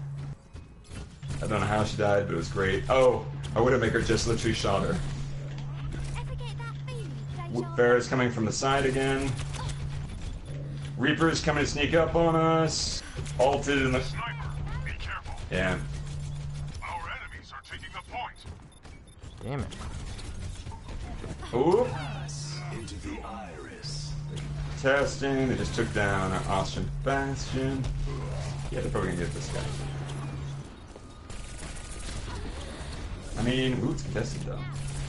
S2: I don't know how she died, but it was great. Oh, our Widowmaker just literally shot her.
S3: Ever get that feeling,
S2: W-
S3: Deja?
S2: Farrah's coming from the side again. Reaper's coming to sneak up on us. Alted in the...
S5: Sniper, be careful.
S2: Yeah.
S5: Our enemies are taking the point.
S1: Damn it.
S2: Ooh.
S5: Pass into the iris.
S2: Testing. They just took down our Austrian Bastion. Yeah, they're probably gonna get this guy. mean, ooh, it's contested though.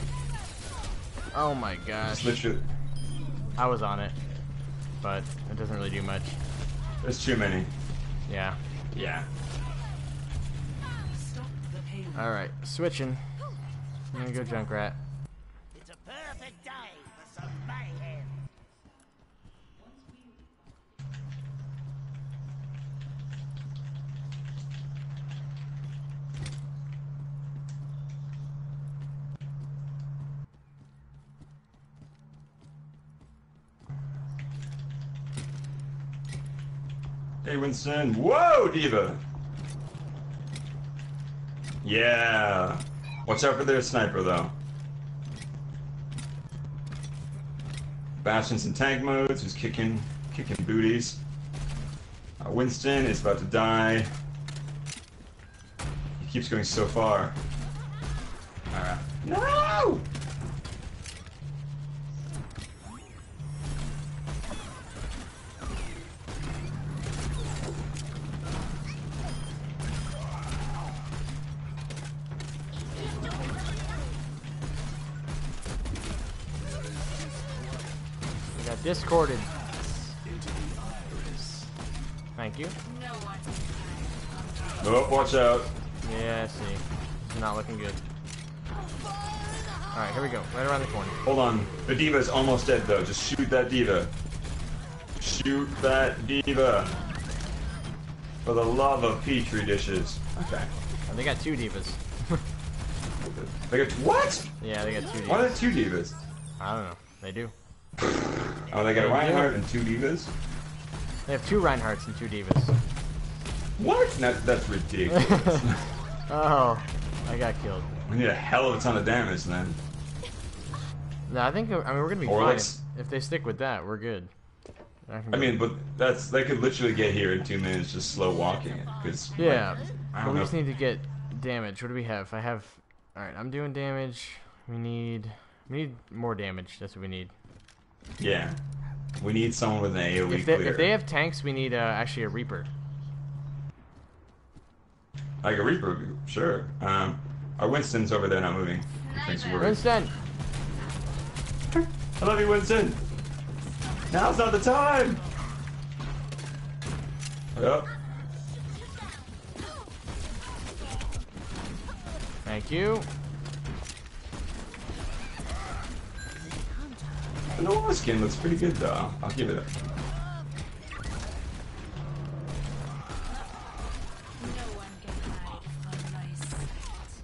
S1: Oh my gosh.
S2: It's literally,
S1: I was on it, but it doesn't really do much.
S2: there's too many.
S1: Yeah.
S2: Yeah.
S6: Stop the payload.
S1: Alright, switching. I'm gonna go Junkrat.
S9: It's a perfect day for some mayhem.
S2: Hey, Winston. Whoa, Diva. Yeah. Watch out for their sniper, though. Bastion's in tank modes, who's kicking, kicking booties. Uh, Winston is about to die. He keeps going so far. Alright. No!
S1: We got discorded. Thank you.
S2: Oh, watch out.
S1: Yeah, I see. It's not looking good. Alright, here we go. Right around the corner.
S2: Hold on. The Diva is almost dead, though. Just shoot that Diva. Shoot that Diva. For the love of Petri dishes. Okay.
S1: Oh, they got two divas.
S2: They got what?
S1: Yeah, they got two divas.
S2: Why are there two Divas?
S1: I don't know. They do.
S2: Oh, they got Reinhardt and two Divas?
S1: They have two Reinhardts and two divas.
S2: What? That, that's ridiculous.
S1: Oh, I got killed.
S2: We need a hell of a ton of damage then.
S1: No, I think I mean we're gonna be
S2: Or
S1: fine.
S2: let's-
S1: If they stick with that, we're good. I, can
S2: I
S1: go-
S2: mean, but that's they could literally get here in two minutes just slow walking it. Cause
S1: yeah,
S2: like, I
S1: but
S2: don't
S1: we
S2: know.
S1: just need to get damage. What do we have? I have. All right, I'm doing damage. We need. We need more damage. That's what we need.
S2: Yeah, we need someone with an AoE
S1: If they,
S2: clear.
S1: if they have tanks, we need uh, actually a Reaper.
S2: Like a Reaper, would be- sure. Um, our Winston's over there not moving. Thanks for worrying.
S1: Winston.
S2: I love you, Winston. Now's not the time. Yep.
S1: Thank you.
S2: The Nova skin looks pretty good though. I'll give it a.
S8: No one can hide from my sight.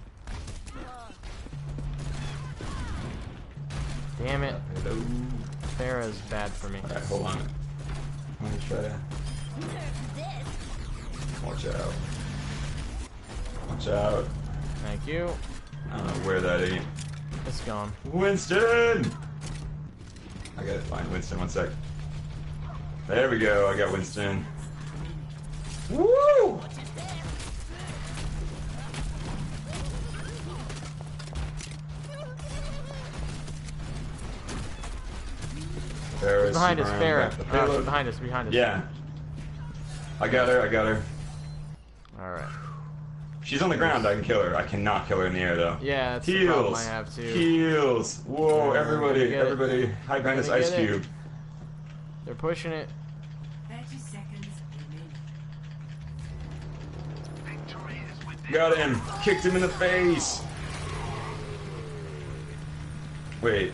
S1: Damn it.
S2: Hello.
S1: Farah's bad for me.
S2: Alright, hold on. Let me try to. Watch out. Watch out.
S1: Thank you.
S2: I don't know where that is.
S1: It's gone.
S2: Winston! I gotta find Winston, one sec. There we go, I got Winston. Woo! Farrah's
S1: Behind us,
S2: super
S1: Farah.
S2: around back the
S1: Uh,
S2: payload.
S1: behind us, behind us.
S2: Yeah. I got her, I got her.
S1: Alright.
S2: She's on the ground, I can kill her. I cannot kill her in the air though.
S1: Yeah, that's
S2: Heals.
S1: the problem I have too.
S2: Heals. Whoa,
S1: Uh,
S2: everybody,
S1: gonna get it.
S2: everybody. Hide behind this
S1: Gonna
S2: ice
S1: get it.
S2: cube.
S1: They're pushing it.
S6: thirty seconds remaining.
S2: Got him. Kicked him in the face. Wait.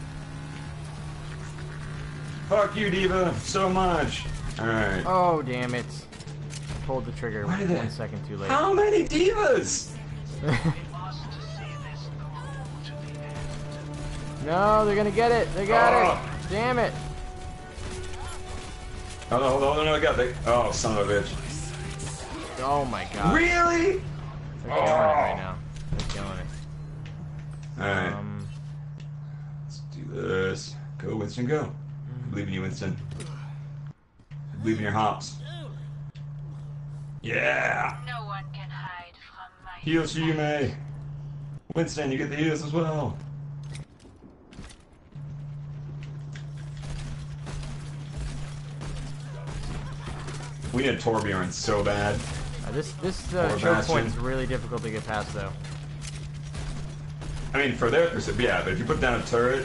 S2: Fuck you, Diva, so much. Alright.
S1: Oh, damn it. Pulled the trigger
S2: Why did
S1: one
S2: that-
S1: second too late.
S2: How many Divas?
S1: No, they're gonna get it. They got
S2: Oh.
S1: it. Damn it.
S2: Oh, no, hold on, hold on, I got it. Oh, son of a bitch.
S1: Oh my god.
S2: Really?
S1: They're killing it right now. They're killing it.
S2: Alright,
S1: Um,
S2: let's do this. Go, Winston, go. I believe in you, Winston. I believe in your hops. Yeah!
S8: No one can hide from my
S2: Heals for you,
S8: sight.
S2: May. Winston, you get the heals as well. We need a Torbjorn so bad.
S1: uh, this this uh,
S2: Or
S1: choke
S2: Bastion.
S1: point is really difficult to get past though.
S2: I mean, for their perspective, yeah, but if you put down a turret...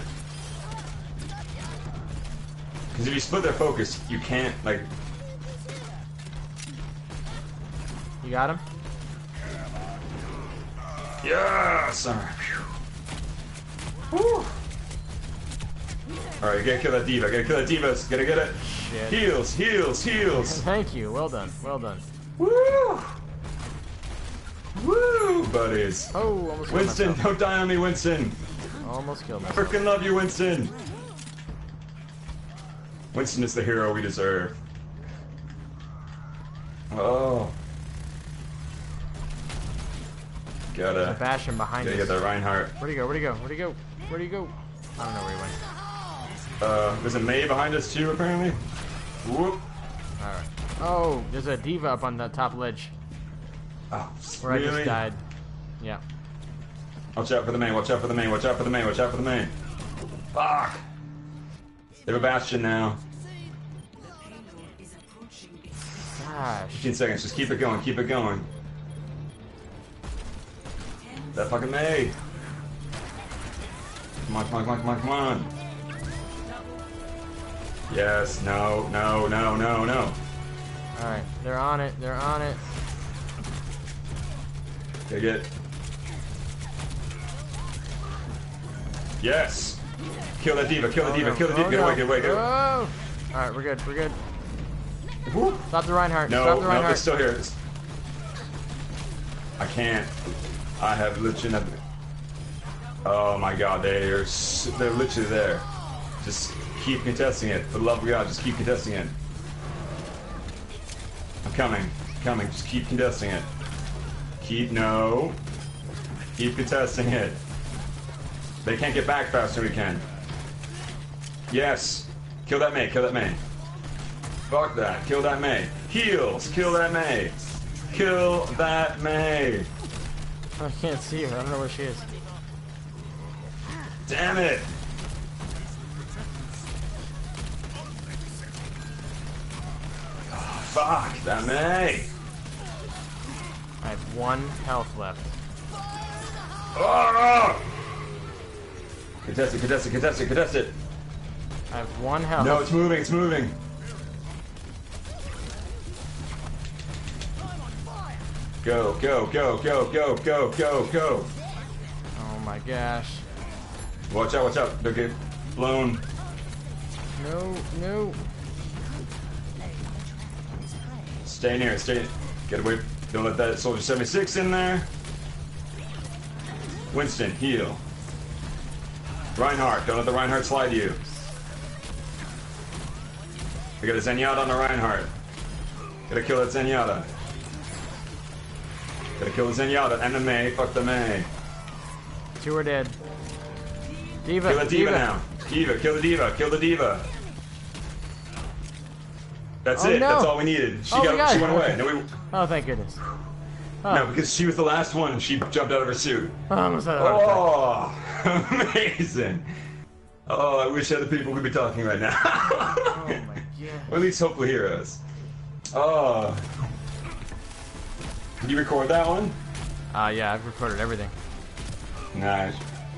S2: Because if you split their focus, you can't, like...
S1: You got him?
S2: Yes! Alright. Woo! Alright, you gotta kill that diva, gotta kill that diva, gotta get it.
S1: Shit.
S2: Heals, heals, heals!
S1: Thank you. Well done. Well done.
S2: Woo! Woo, buddies!
S1: Oh, almost killed
S2: Winston,
S1: myself.
S2: don't die on me, Winston!
S1: Almost killed myself.
S2: Freaking love you, Winston! Winston is the hero we deserve. Oh. Gotta,
S1: Bash him behind
S2: gotta
S1: us.
S2: get that Reinhardt.
S1: Where'd he go? Where'd he go? Where'd he go? Where'd he go? I don't know where he went.
S2: Uh, there's a Mei behind us too, apparently. Whoop.
S1: Alright. Oh, there's a diva up on the top ledge.
S2: Oh,
S1: Where I
S2: really?
S1: just died. Yeah.
S2: Watch out for the main, watch out for the main, watch out for the main, watch out for the main. Fuck! They have a Bastion now.
S1: Gosh.
S2: fifteen seconds, just keep it going, keep it going. That fucking Mei! Come on, come on, come on, come on, come on! Yes, no, no, no, no, no.
S1: Alright, they're on it, they're on it.
S2: Take it. Yes! Kill that diva, kill the
S1: Oh,
S2: diva,
S1: no.
S2: kill the diva,
S1: Oh,
S2: get
S1: no.
S2: away, get away, get away.
S1: Oh! Alright, we're good, we're good.
S2: Whoop.
S1: Stop the Reinhardt,
S2: No,
S1: stop the
S2: no,
S1: Reinhardt.
S2: they're still here. I can't. I have literally nothing. Oh my god, they are s- they're literally there. Just keep contesting it. For the love of God, just keep contesting it. I'm coming. Coming. Just keep contesting it. Keep, no. Keep contesting it. They can't get back faster than we can. Yes. Kill that Mei. Kill that Mei. Fuck that. Kill that Mei. Heals. Kill that Mei. Kill that Mei.
S1: I can't see her, I don't know where she is.
S2: Damn it. Oh, fuck that Mei.
S1: I have one health left.
S2: Oh! Contest it, contest it, contest it, contest it.
S1: I have one health.
S2: No, it's moving, it's moving. Go, go, go, go, go, go, go, go.
S1: Oh my gosh.
S2: Watch out, watch out. Don't get blown.
S1: No, no.
S2: Stay near it, stay. Get away. Don't let that Soldier seventy-six in there. Winston, heal. Reinhardt, don't let the Reinhardt slide you. We got a Zenyatta on the Reinhardt. Gotta kill that Zenyatta. Gotta kill the Zenyatta and the Mei. Fuck the Mei.
S1: Two are dead. Diva,
S2: Kill the Diva, now. Diva, kill the Diva, kill the Diva. That's
S1: Oh,
S2: it.
S1: no.
S2: That's all we needed. She
S1: Oh,
S2: got.
S1: my God.
S2: She went away. No, we,
S1: Oh, thank goodness. Oh,
S2: no, because she was the last one and she jumped out of her suit.
S1: I almost had a heart attack.
S2: Oh, amazing. Oh, I wish other people could be talking right now.
S1: Oh my god.
S2: Or at least hopefully hear us. Oh. Did you record that one?
S1: Uh, yeah, I've recorded everything.
S2: Nice.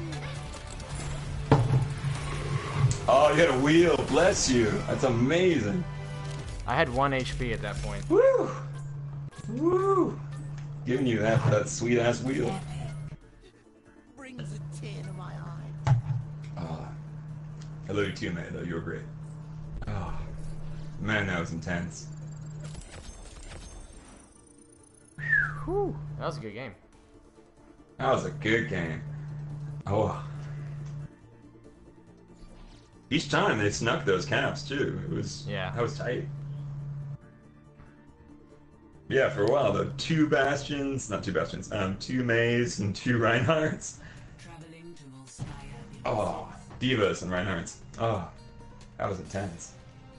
S2: Oh, you had a wheel. Bless you. That's amazing.
S1: I had one H P at that point.
S2: Woo! Woo! Giving you that that sweet ass wheel.
S9: Brings a tear to my eye.
S2: Oh. I love you too, man, though. You were great. Oh. Man, that was intense.
S1: Whew, that was a good game.
S2: That was a good game. Oh. Each time they snuck those caps too. It was
S1: Yeah.
S2: That was tight. Yeah, for a while though, two bastions, not two bastions, um, two Meis and two Reinhardts.
S6: Traveling to Volskaya.
S2: Oh, Divas and Reinhardts. Oh, that was intense.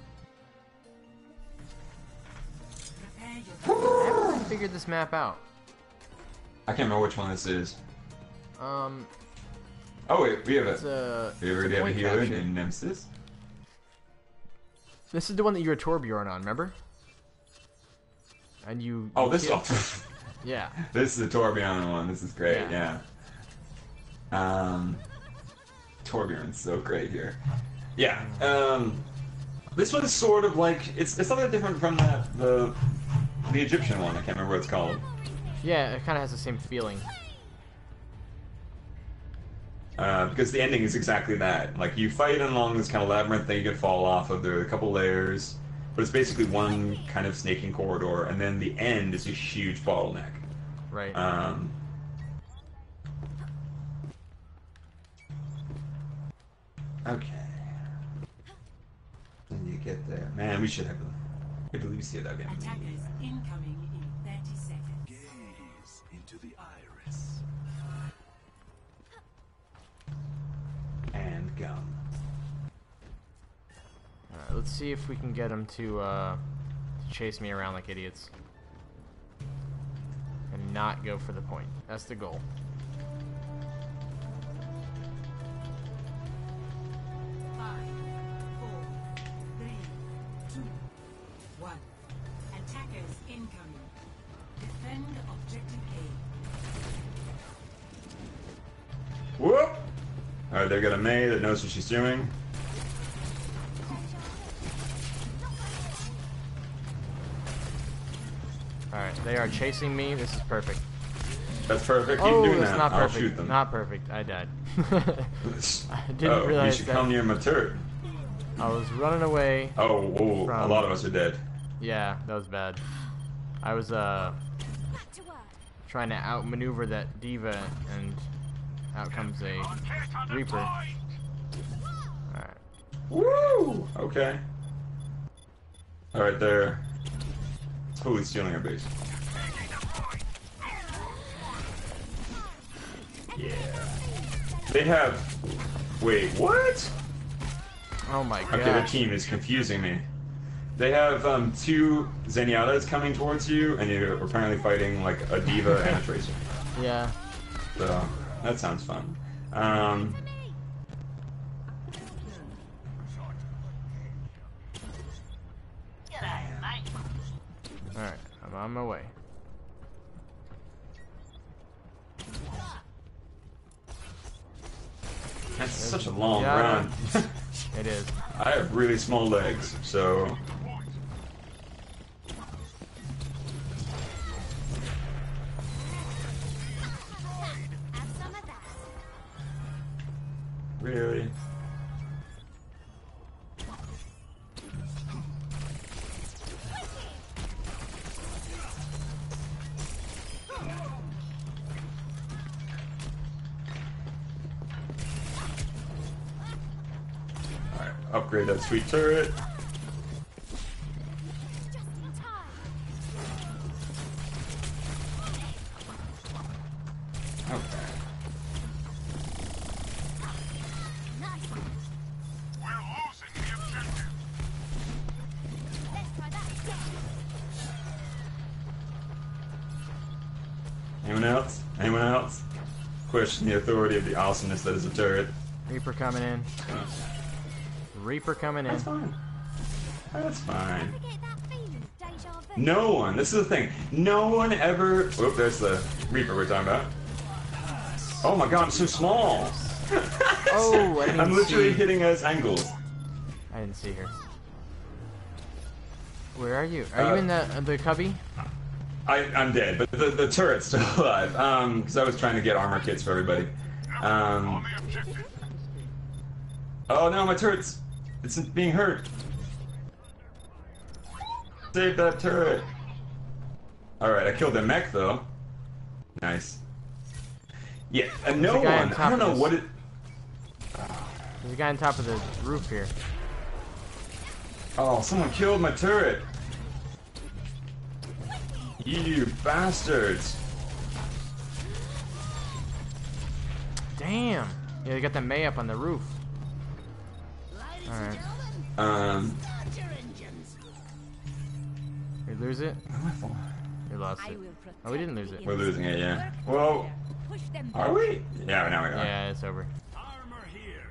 S6: Prepare your
S1: I haven't figured this map out.
S2: I can't remember which one this is.
S1: Um,
S2: Oh wait, we have
S1: it's
S2: a.
S1: a.
S2: We
S1: it's
S2: already
S1: a
S2: have a
S1: point
S2: healer
S1: capture.
S2: named Nemesis.
S1: This is the one that you were Torbjorn on, remember? And you.
S2: Oh,
S1: you
S2: this
S1: killed-
S2: one.
S1: Yeah.
S2: This is the Torbjorn one. This is great.
S1: Yeah.
S2: Yeah. Um, Torbjorn's so great here. Yeah. Um, this one is sort of like it's it's something different from that the the Egyptian one. I can't remember what it's called.
S1: Yeah, it kind of has the same feeling.
S2: Uh, because the ending is exactly that. Like you fight along this kind of labyrinth that you can fall off of. There are a couple layers, but it's basically one kind of snaking corridor, and then the end is a huge bottleneck.
S1: Right.
S2: Um, okay. When you get there, man, we should have. I believe we see that again.
S6: Attackers incoming in thirty seconds.
S5: Gaze into the iris.
S2: And gum.
S1: Alright, let's see if we can get them to uh, chase me around like idiots. And not go for the point. That's the goal.
S6: Five, four, three, two, one. Attackers incoming. Defend objective A.
S2: Whoop! Alright, they've got a Mei that knows what she's doing.
S1: Alright, they are chasing me. This is perfect.
S2: That's perfect. Keep
S1: Oh,
S2: doing
S1: that's
S2: that.
S1: not
S2: I'll
S1: perfect.
S2: shoot them.
S1: Not perfect. I died. I didn't
S2: oh,
S1: realize
S2: you should
S1: that.
S2: come near my turret.
S1: I was running away.
S2: Oh, whoa, a
S1: From-
S2: lot of us are dead.
S1: Yeah, that was bad. I was uh
S3: Back to work.
S1: trying to outmaneuver that diva, and out comes a Reaper. Alright.
S2: Woo! Okay. Alright, they're totally stealing our base. Yeah. They have... Wait, what?
S1: Oh my god.
S2: Okay, their team is confusing me. They have um, two Zenyatas coming towards you, and you're apparently fighting like a diva and a tracer.
S1: Yeah.
S2: So, that sounds fun. Um...
S1: Alright, I'm on my way.
S2: That's such a long
S1: Yeah.
S2: run.
S1: It is.
S2: I have really small legs, so...
S3: Have some of that.
S2: Really? Alright, upgrade that sweet turret.
S3: Just in time.
S2: Okay.
S3: Nice.
S5: We're losing the objective.
S3: Let's try that again.
S2: Anyone else? Anyone else? Question the authority of the awesomeness that is a turret.
S1: Reaper coming in. Reaper coming in.
S2: That's fine. That's fine.
S3: Forget that feeling, deja vu.
S2: No one, this is the thing, no one ever... Oh, there's the Reaper we're talking about. Oh my god, I'm so small!
S1: Oh, I didn't
S2: I'm literally
S1: see.
S2: hitting us angles.
S1: I didn't see her. Where are you? Are
S2: Uh,
S1: you in the the cubby?
S2: I, I'm dead, but the, the turret's still alive. Um, because I was trying to get armor kits for everybody. Um...
S5: The objective.
S2: Oh no, my turret's... It's being hurt. Save that turret. Alright, I killed the mech though. Nice. Yeah, and no
S1: a guy on
S2: one,
S1: top
S2: I don't
S1: of
S2: know
S1: this.
S2: what it...
S1: There's a guy on top of the roof here.
S2: Oh, someone killed my turret. You bastards.
S1: Damn. Yeah, they got the Mei up on the roof. Alright.
S2: Um...
S1: We lose it? We lost it. Oh, we didn't lose it.
S2: We're losing it, yeah. Well,
S3: Push them
S2: are we? Yeah, now we are.
S1: Yeah, it's over.
S5: Armor here.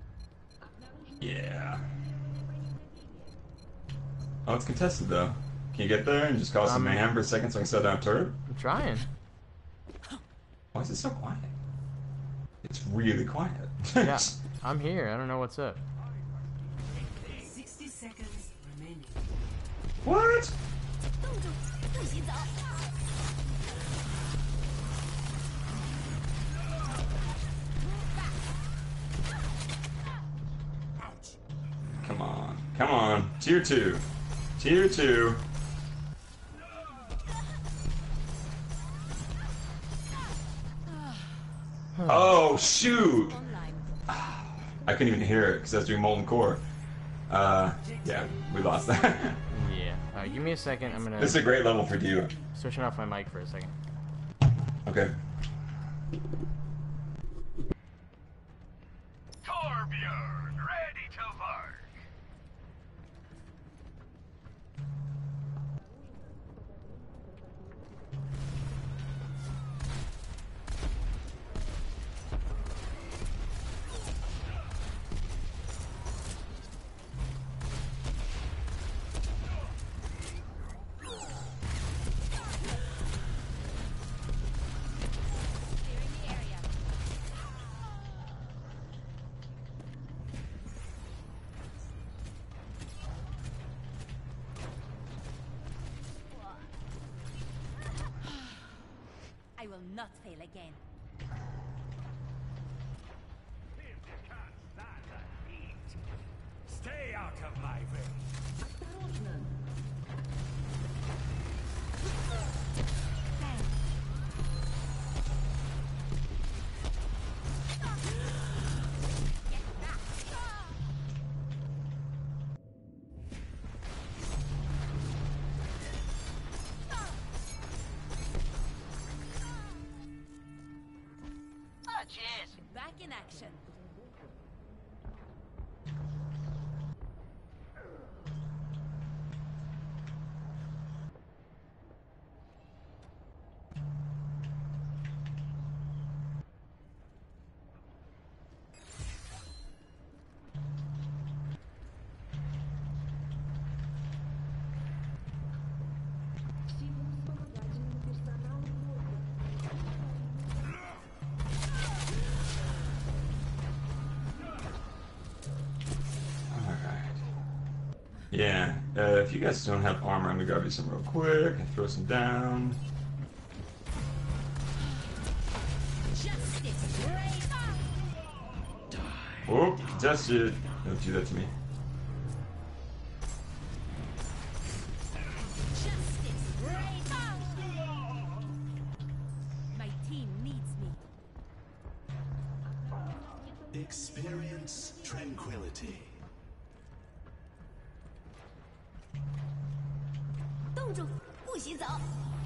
S2: Yeah. Oh, it's contested though. Can you get there and just cause some
S1: Um,
S2: mayhem for a second so I can set down a turret?
S1: I'm trying.
S2: Why is it so quiet? It's really quiet.
S1: Yeah, I'm here. I don't know what's up.
S6: sixty seconds remaining.
S2: What?
S3: 冻住，不许走！
S2: Come on. Come on. Tier two. Tier two. Oh, shoot! I couldn't even hear it because I was doing Molten Core. Uh, yeah, we lost that.
S1: Yeah. Alright, give me a second. I'm gonna
S2: This is a great level for Dio.
S1: switching off my mic for a second.
S2: Okay.
S9: Torbjorn, ready to work.
S3: Clearing the area. I will not fail again.
S9: Stay out of my way. Ah, cheers.
S3: Back in action.
S2: Alright. Yeah, uh, if you guys don't have armor, I'm gonna grab you some real quick and throw some down.
S3: Justice reigns.
S2: Whoop, contested. Don't do that to me.
S3: Justice reigns. My team needs me.
S5: Experience tranquility.
S3: 冻住，不许走！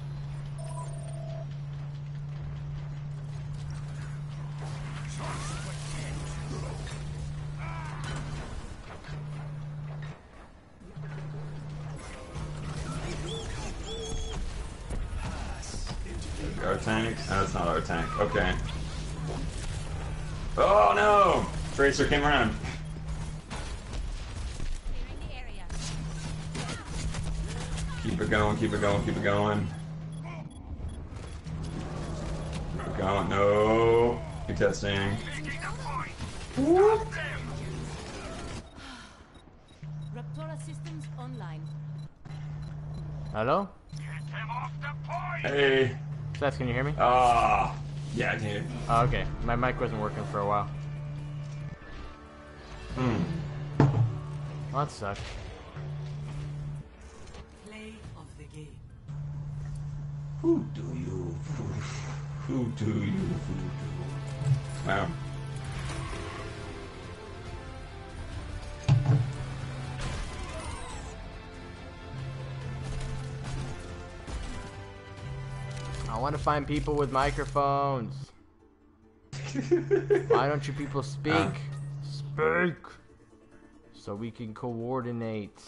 S2: Our tank? No, that's not our tank. Okay. Oh no! Tracer came around.
S3: Clearing the area.
S2: Keep it going, keep it going, keep it going. Keep it going. No. Keep testing.
S3: Raptora systems online.
S1: Hello?
S9: Get them off the point.
S2: Hey.
S1: Seth, can you hear me?
S2: Ah. Yeah, I can hear you.
S1: Oh, okay. My mic wasn't working for a while.
S2: Hmm.
S1: Well, that sucked.
S6: Play of the game.
S2: Who do you? Who do you? Who do? Wow.
S1: I want to find people with microphones. Why don't you people speak?
S2: Uh.
S1: Speak! So we can coordinate.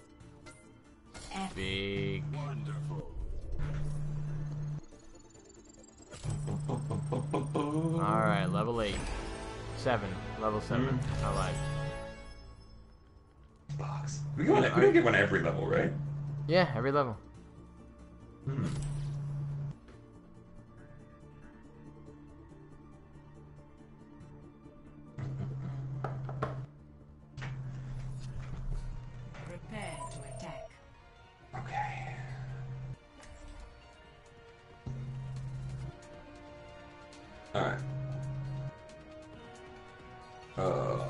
S1: Speak.
S5: Wonderful.
S1: Alright, level eight. Seven. Level seven. I lied.
S2: Box. We can, we can get one every level, right?
S1: Yeah, every level.
S2: Hmm.
S6: Prepare to attack.
S2: Okay. Alright. Uh.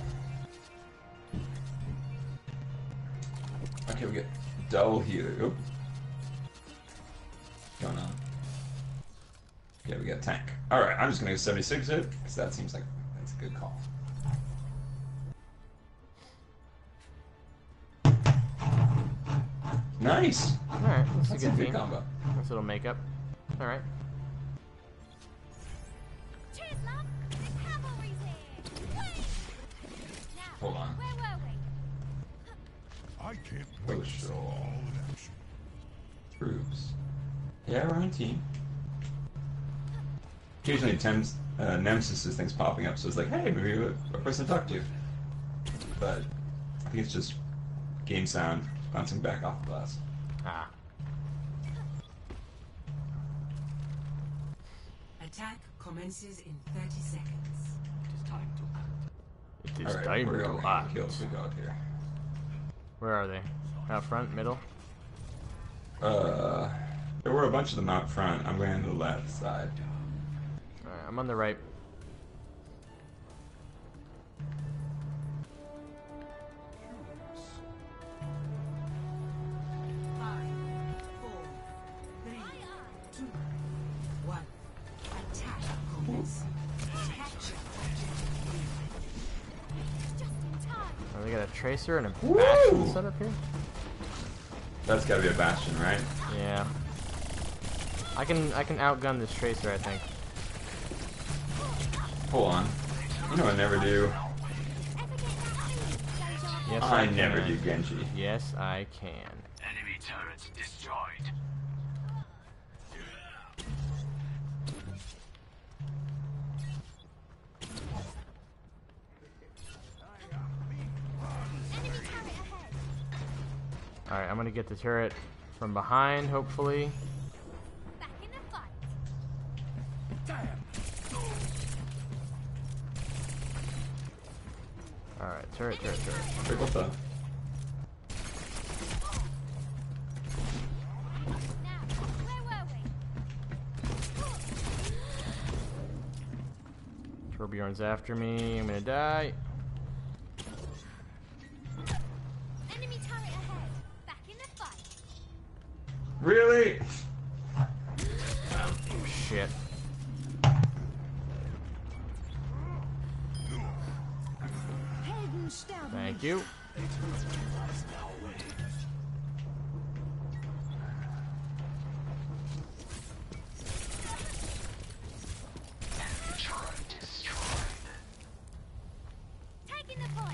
S2: Okay, we get double healer. Oop. What's going on? Okay, we got tank. Alright, I'm just gonna go seventy-six hit, because that seems like that's a good call. Nice!
S1: Alright, that's,
S2: That's
S1: a
S2: a
S1: good
S2: good
S1: team.
S2: combo.
S1: Nice little makeup. Alright.
S3: Cheers, love. The cavalry's here. Wait. Now,
S2: Hold on.
S3: where were we?
S5: I can't
S2: Oh,
S5: wait to see
S2: sure.
S5: all in action.
S2: Troops. Yeah, we're on a team. Occasionally, Thames, uh, Nemesis is things popping up, so it's like, hey, maybe a, a person to talk to. But I think it's just game sound bouncing back off the glass.
S1: Ah.
S6: Attack commences in thirty seconds.
S1: It is
S2: Alright,
S1: time
S2: we're
S1: to
S2: going
S1: act.
S2: kill we go here.
S1: Where are they? Out front? Middle?
S2: Uh, there were a bunch of them out front. I'm going to the left side.
S1: Alright, I'm on the right.
S6: Five, four, three, two, one. Attack commences. Capture
S3: Just in time.
S1: Oh, they got a tracer and a
S2: Woo!
S1: bastion set up here?
S2: That's got to be a bastion, right?
S1: Yeah. I can I can outgun this tracer, I think.
S2: Hold on. You know what I never do?
S1: Yes,
S2: I
S1: can.
S2: never do Genji.
S1: Yes, I can.
S9: Enemy turrets destroyed.
S3: Enemy turret ahead.
S1: Alright, I'm gonna get the turret from behind, hopefully.
S3: Back in the fight.
S1: Alright, turret, turret, turret.
S2: Trickle stuff.
S3: Now, where were we?
S1: Torbjorn's after me. I'm gonna die.
S3: Enemy turret ahead. Back in the fight.
S2: Really?
S1: Shit. Thank you.
S3: Taking the point.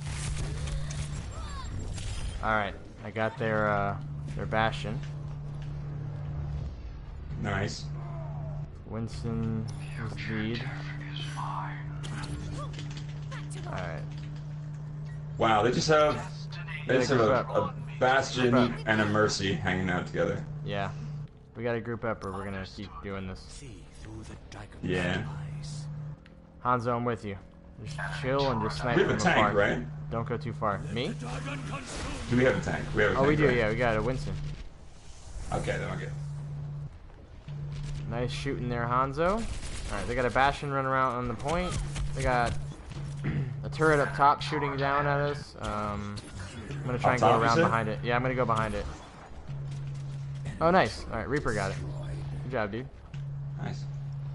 S1: Alright, I got their uh their bastion.
S2: Nice.
S1: Winston is lead. Alright.
S2: Wow, they just have they just have a,
S1: Group up.
S2: a bastion
S1: Group up.
S2: and a mercy hanging out together.
S1: Yeah. We gotta group up or we're gonna keep doing this.
S2: Yeah.
S1: Hanzo, I'm with you. Just chill and just snipe
S2: We have
S1: from
S2: a tank,
S1: afar.
S2: right?
S1: Don't go too far. Me?
S2: Do we have a tank? We have a
S1: Oh,
S2: tank,
S1: we do,
S2: right?
S1: yeah, we got a Winston.
S2: Okay, then okay.
S1: Nice shooting there, Hanzo. Alright, they got a bastion running around on the point. They got a turret up top shooting down at us. Um, I'm gonna try
S2: Up
S1: and go
S2: top, you
S1: around
S2: said?
S1: behind it. Yeah, I'm gonna go behind it. Oh, nice. Alright, Reaper got it. Good job, dude.
S2: Nice.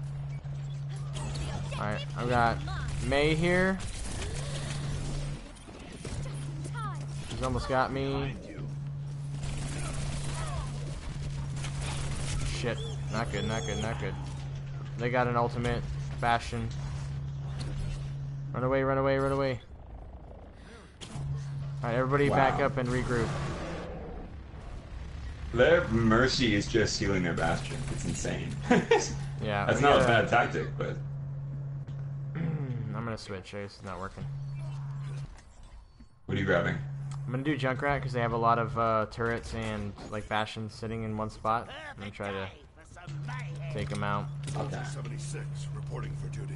S1: Alright, I've got May here.
S3: Time.
S1: She's almost got me. Shit. Not good, not good, not good. They got an ultimate. Bastion. Run away, run away, run away. Alright, everybody back
S2: Wow.
S1: up and regroup.
S2: Their mercy is just healing their bastion. It's insane.
S1: Yeah.
S2: That's
S1: we
S2: not a
S1: gotta-
S2: bad tactic, but
S1: I'm gonna switch. I guess it's not working.
S2: what are you grabbing?
S1: I'm gonna do Junkrat because they have a lot of uh, turrets and like bastions sitting in one spot. I'm gonna try to take them out.
S2: Okay.
S5: seventy-six, reporting for duty.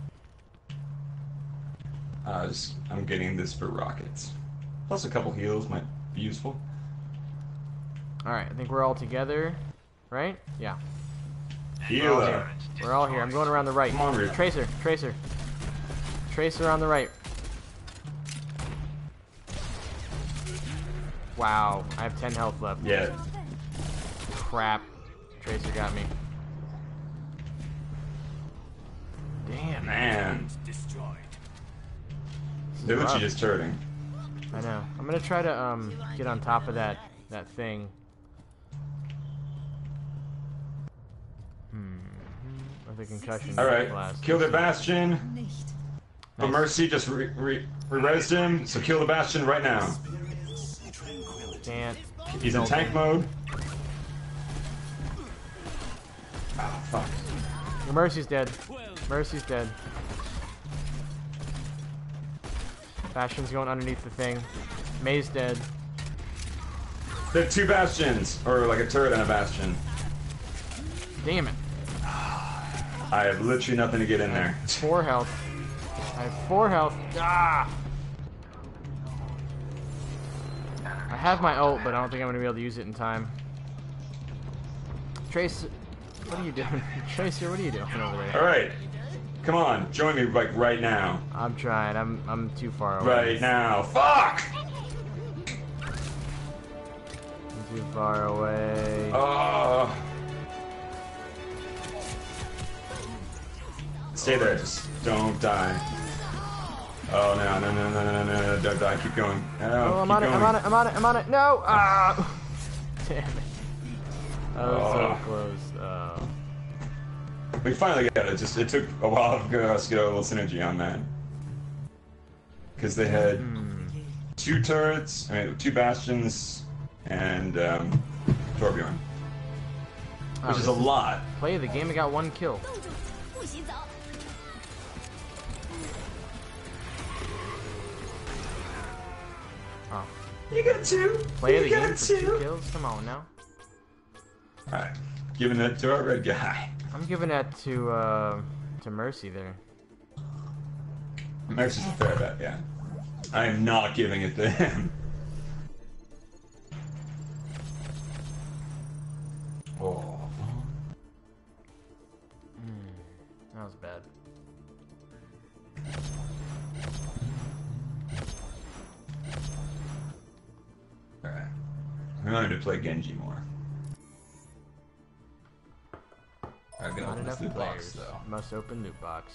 S2: Uh, just, I'm getting this for rockets. Plus a couple heals might be useful.
S1: All right, I think we're all together, right? Yeah.
S2: Healer.
S1: We're all here. I'm going around the right.
S2: Come on, Reaper.
S1: Tracer, Tracer. Tracer on the right. Wow, I have ten health left.
S2: Yeah.
S1: Crap. Tracer got me. Damn.
S2: Man.
S5: Destroyed.
S2: They're
S1: rough.
S2: literally just turreting.
S1: I know. I'm gonna try to um get on top of that that thing. Hmm. With the concussion
S2: Alright.
S1: blast.
S2: Kill the Bastion. For Mercy, just re re re-res him. So kill the Bastion right now.
S1: Can't.
S2: He's in tank mode. Oh, fuck.
S1: Your Mercy's dead. Mercy's dead. Bastion's going underneath the thing. May's dead.
S2: There are two Bastions. Or like a turret and a Bastion.
S1: Damn it.
S2: I have literally nothing to get in there.
S1: Four health. I have four health. Ah! I have my ult, but I don't think I'm gonna be able to use it in time. Trace, what are you doing? Tracer, what are you doing over there?
S2: Alright. Come on, join me like right now.
S1: I'm trying. I'm I'm too far away.
S2: Right now. Fuck!
S1: I'm too far away.
S2: Oh. Stay there, just don't die. Oh no, no, no, no, no, no, no, don't die, keep going. Oh,
S1: Oh, I'm
S2: keep
S1: on it,
S2: going.
S1: I'm on it, I'm on it, I'm on it. No! Ah! Damn it. That was
S2: Oh.
S1: so close. Oh.
S2: We finally got it, just it took a while for us to get a little synergy on that. Because they had
S1: Hmm.
S2: two turrets, I mean, two bastions, and um, Torbjorn.
S1: Oh,
S2: Which is
S1: this
S2: a lot.
S1: Play of the game, I got one kill.
S3: 不洗澡。
S1: Oh.
S2: You got two!
S1: Play of
S2: you
S1: the
S2: got
S1: game for
S2: two!
S1: two kills? Come on now.
S2: Alright, giving it to our red guy.
S1: I'm giving that to uh, to Mercy there.
S2: Mercy's a fair bet, yeah. I am not giving it to him. Oh.
S1: That was bad.
S2: Alright. We wanted to play Genji more. I'm gonna
S1: Not
S2: open this
S1: enough
S2: loot
S1: players.
S2: box, though.
S1: Must open loot box.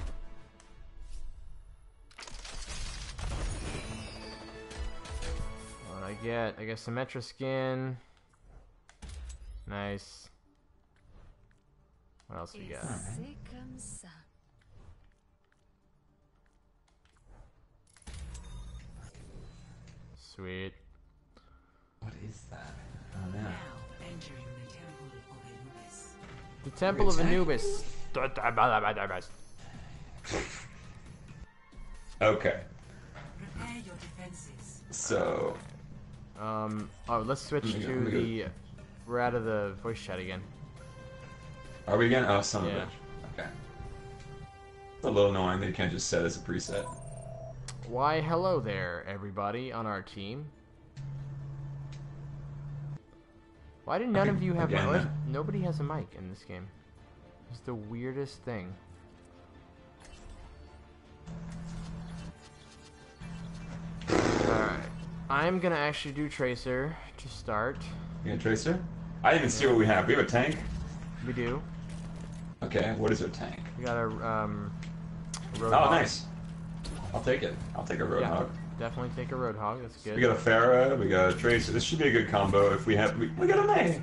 S1: What I get? I get Symmetra skin. Nice. What else we got?
S8: C'est comme ça.
S1: Sweet.
S2: What is that? Oh no.
S6: Now entering the Temple of Anubis.
S1: The Temple of
S2: Tank?
S1: Anubis.
S2: Okay,
S6: Prepare your defenses.
S2: so
S1: Um. Oh, let's switch
S2: Let me go,
S1: to
S2: let me go.
S1: the. We're out of the voice chat again.
S2: are we again? Oh, son of a
S1: Yeah.
S2: bitch. Okay. It's a little annoying that you can't just set as a preset.
S1: Why, hello there, everybody on our team. Why did none
S2: Okay,
S1: of you have
S2: again,
S1: mic?
S2: then.
S1: Nobody has a mic in this game. It's the weirdest thing. Alright. I'm gonna actually do Tracer to start.
S2: You got Tracer? I didn't even see what we have. We have a tank?
S1: We do.
S2: Okay, what is our tank?
S1: We got a, um...
S2: Oh,
S1: Roadhog.
S2: nice. I'll take it. I'll take a Roadhog.
S1: Yeah, definitely take a Roadhog, that's good.
S2: We got a Pharah, we got a Tracer. This should be a good combo if we have... We, we got a May!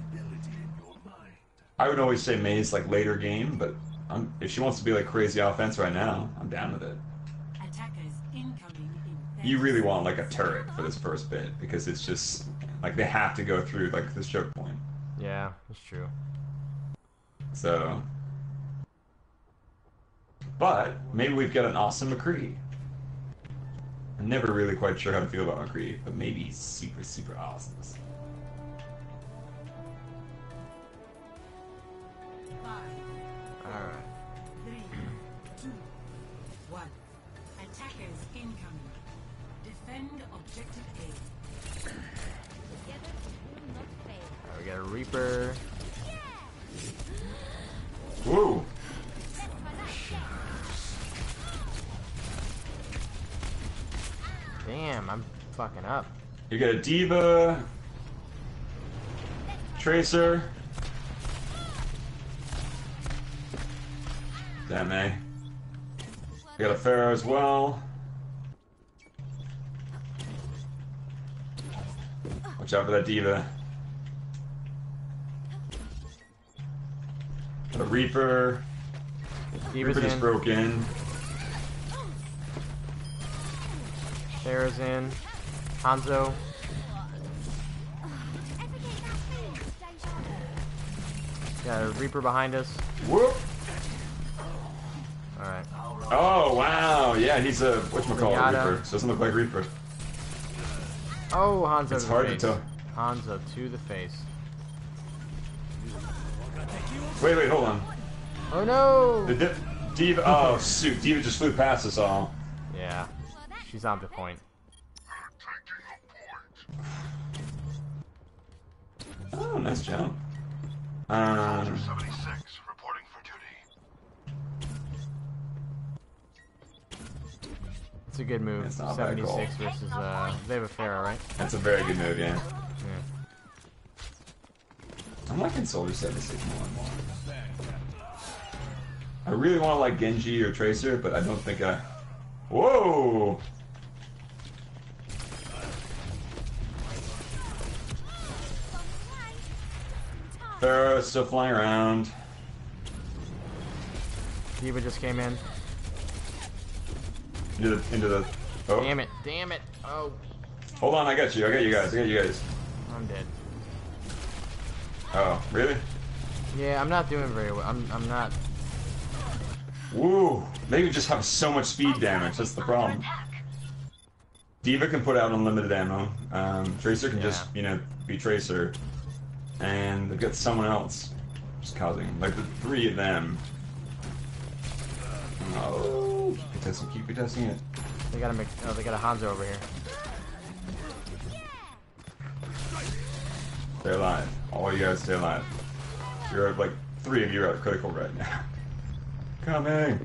S2: I would always say May's like later game, but I'm, if she wants to be like crazy offense right now, I'm down with it.
S6: Attackers incoming in thirty
S2: You really want like a turret for this first bit, because it's just... Like they have to go through like this choke point.
S1: Yeah, that's true.
S2: So... But, maybe we've got an awesome McCree. I'm never really quite sure how to feel about McCree, but maybe he's super, super awesome.
S1: Alright.
S6: Three, two, one. Attackers incoming. Defend objective A.
S3: Together will not fail.
S1: Alright, we got a Reaper.
S2: Woo!
S1: Damn, I'm fucking up.
S2: You got a Diva, Tracer. Damn, eh? You got a Pharaoh as well. Watch out for that Diva. Got a Reaper.
S1: Diva's
S2: Reaper just
S1: in.
S2: broke in.
S1: Sarah's in. Hanzo. Got a Reaper behind us.
S2: Whoop!
S1: Alright.
S2: Oh, wow. Yeah, he's a, whatchamacallit,
S1: Zenyatta.
S2: Reaper. So doesn't look like Reaper.
S1: Oh, Hanzo
S2: It's
S1: to
S2: hard
S1: the
S2: to
S1: face.
S2: tell.
S1: Hanzo to the face.
S2: Wait, wait, hold on.
S1: Oh no!
S2: The dip, Diva, oh, shoot. Diva just flew past us all.
S1: Yeah. She's on the point.
S2: Oh, nice jump. Um,
S5: seventy-six, reporting for duty.
S1: It's a good move.
S2: It's not a bad call.
S1: seventy-six versus, uh, they have a Pharaoh, right?
S2: that's a very good move, yeah.
S1: Yeah.
S2: I'm liking Soldier seventy-six more and more. I really want to like Genji or Tracer, but I don't think I... Whoa! Pharaoh's still flying around.
S1: Diva just came in.
S2: Into the... Into the oh.
S1: Damn it. Damn it. Oh,
S2: Hold on, I got you. I got you guys. I got you guys.
S1: I'm dead.
S2: Oh, really?
S1: Yeah, I'm not doing very well. I'm, I'm not...
S2: Woo! They just have so much speed damage. That's the problem. Diva can put out unlimited ammo. Um, Tracer can just,
S1: Yeah.
S2: you know, be Tracer. And they've got someone else just causing, like the three of them. Oh, keep testing, keep testing it.
S1: They gotta make... Oh, they got a Hanzo over here.
S2: Stay alive. All you guys stay alive. You're like, three of you are critical right now. Coming!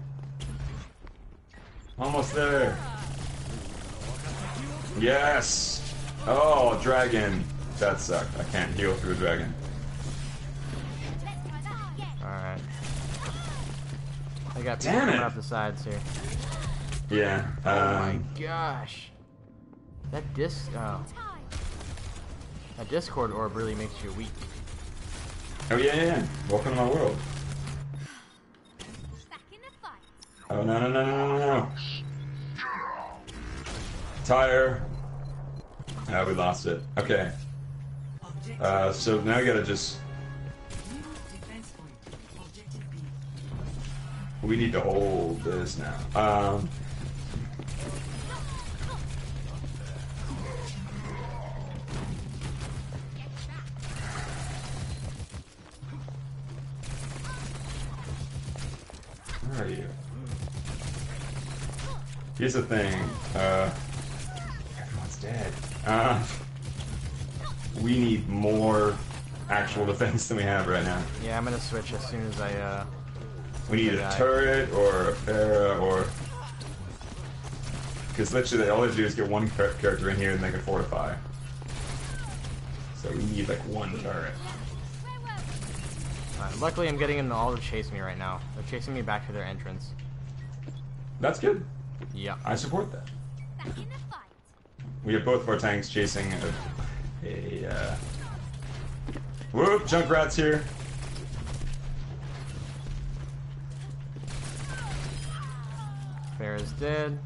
S2: Almost there. Yes! Oh, dragon. That sucked. I can't heal through a dragon.
S1: Alright. I got people
S2: Damn
S1: coming
S2: it.
S1: up the sides here.
S2: Yeah.
S1: Oh my
S2: Um,
S1: gosh. That disc... Oh. That Discord orb really makes you weak.
S2: oh yeah, yeah, yeah. Welcome to my world.
S3: Back in the fight.
S2: Oh no no no no no no. Tire. Ah, we lost it. Okay.
S6: Objective
S2: Uh, so now we gotta just.
S6: new defense point. Objective B.
S2: We need to hold this now. Um. Where are you? Here's the thing. Uh, everyone's dead. Uh, we need more actual defense than we have right now.
S1: Yeah, I'm gonna switch as soon as I, uh...
S2: We need a
S1: Yeah.
S2: turret or a Pharah or... Because literally all they have to do is get one char- character in here and they can fortify. So we need like one turret.
S1: Uh, luckily, I'm getting them all to chase me right now. They're chasing me back to their entrance.
S2: That's good.
S1: Yeah.
S2: I support that.
S3: Back in the fight.
S2: We have both of our tanks chasing a... a uh... Whoop! Junkrat's here.
S1: Farrah's dead.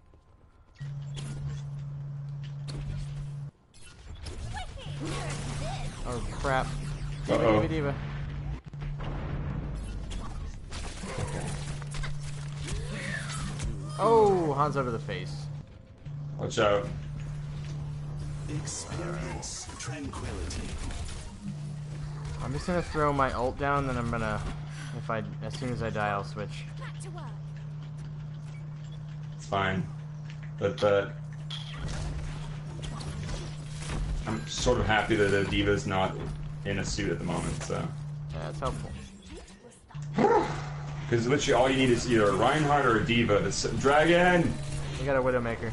S1: Oh crap. Diva,
S2: Uh-oh.
S1: diva, diva. Oh, Hanzo to the face.
S2: Watch out.
S5: Experience tranquility.
S1: I'm just gonna throw my ult down, then I'm gonna, if I, as soon as I die, I'll switch.
S3: Back to work.
S2: It's fine. But, uh... I'm sort of happy that the D.Va's not in a suit at the moment, so...
S1: Yeah, that's helpful.
S2: Because literally all you need is either a Reinhardt or a D.Va. That's Dragon!
S1: We got a Widowmaker.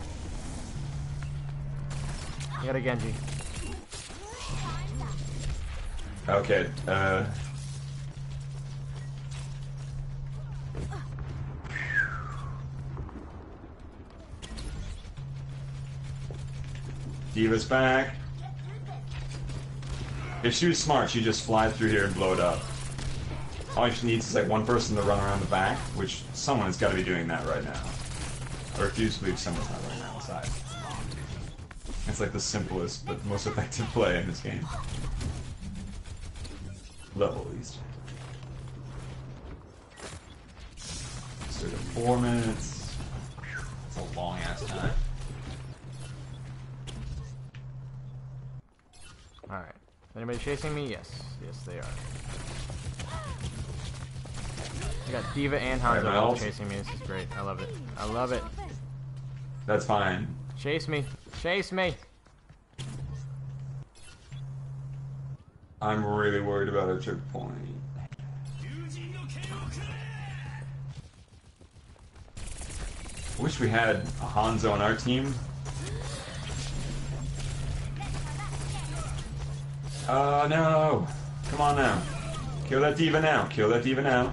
S1: We got a Genji.
S2: Okay, uh... D.Va's back. If she was smart, she'd just fly through here and blow it up. All she needs is like one person to run around the back, which someone has got to be doing that right now. I refuse to believe someone's not right now inside. It's like the simplest but most effective play in this game. Level at least. So four minutes. It's a long ass time.
S1: Alright. Anybody chasing me? Yes. Yes, they are. I got D.Va and Hanzo
S2: Alright,
S1: both
S2: Miles.
S1: chasing me. This is great. I love it. I love it.
S2: That's fine.
S1: Chase me. Chase me.
S2: I'm really worried about a choke point. Wish we had a Hanzo on our team. Uh, no! Come on now. Kill that D.Va now. Kill that D.Va now.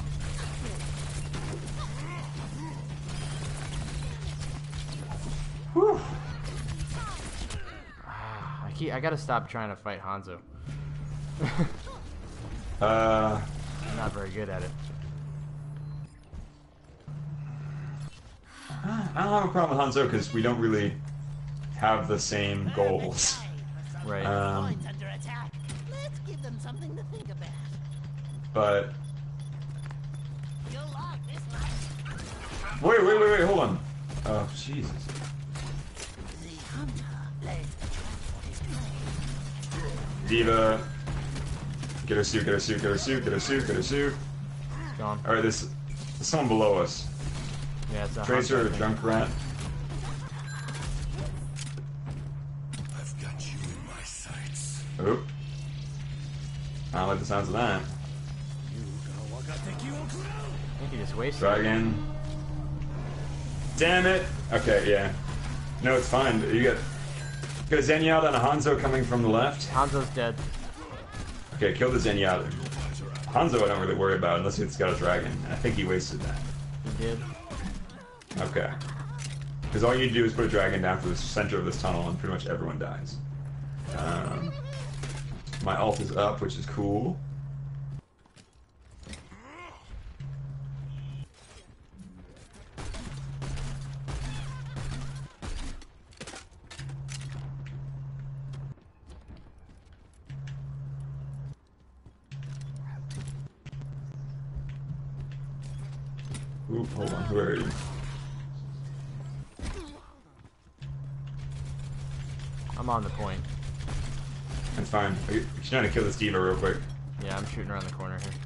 S2: Whew.
S1: Ah, I keep, I gotta stop trying to fight Hanzo.
S2: Uh,
S1: I'm not very good at it.
S2: I don't have a problem with Hanzo because we don't really have the same goals.
S1: Right.
S2: Um,
S9: Points under attack. Let's give them something to think about.
S2: but
S9: You'll like this one.
S2: wait, wait, wait, wait, hold on. Oh, Jesus.
S9: The hunter led what is played.
S2: D.Va, get her suit, get her suit, get her suit, get her suit, get her suit.
S1: It's gone.
S2: All right, this there's someone below us.
S1: Yeah, it's a
S2: Tracer or
S1: Hanzo thing.
S2: Junkrat.
S5: I've got you in my sights.
S2: Oop. I don't like the sounds of that.
S1: I think he just wasted it.
S2: Dragon. Damn it! Okay, yeah. No, it's fine. You got, got a Zenyatta and a Hanzo coming from the left.
S1: Hanzo's dead.
S2: Okay, kill the Zenyatta. Hanzo I don't really worry about unless it's got a dragon. I think he wasted that.
S1: He did.
S2: Okay. Because all you do is put a dragon down for the center of this tunnel and pretty much everyone dies. Um, my ult is up, which is cool. Oop, hold on, who are you?
S1: I'm on the point.
S2: That's fine. You're trying to kill this D.Va real quick.
S1: Yeah, I'm shooting around the corner here.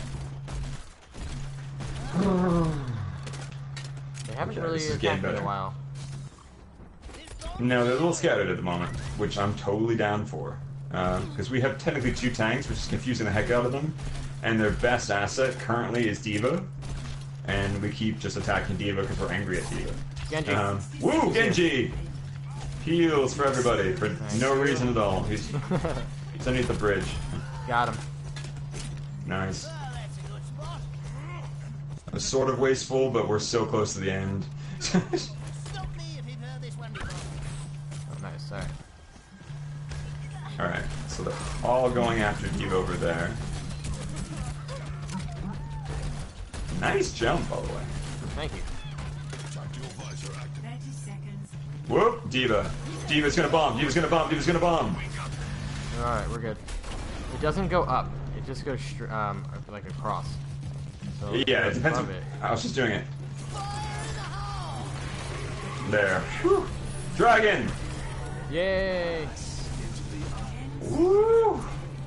S1: They haven't
S2: Okay,
S1: really
S2: this is getting
S1: attacked me in
S2: better.
S1: a while.
S2: No, they're a little scattered at the moment, which I'm totally down for. Because we have technically two tanks, which is confusing the heck out of them. And their best asset currently is D.Va. And we keep just attacking D.Va because we're angry at D.Va.
S1: Genji.
S2: Um, woo, Genji! Heals for everybody for no reason at all. He's, he's underneath the bridge.
S1: Got him.
S2: Nice.
S9: Well, that's a good spot.
S2: It was sort of wasteful, but we're so close to the end.
S9: Stop me if you've heard this one before.
S1: Oh, nice. Sorry.
S2: Alright, so they're all going after D.Va over there. Nice jump, by the way.
S1: Thank you.
S6: thirty seconds.
S2: Whoop, D.Va. D.Va's gonna bomb, D.Va's gonna bomb, D.Va's gonna bomb.
S1: Alright, we're good. It doesn't go up. It just goes str- um like across. So
S2: Yeah, it depends
S1: above
S2: on...
S1: it.
S2: I was just doing it. There. Whew. Dragon!
S1: Yay!
S2: Woo!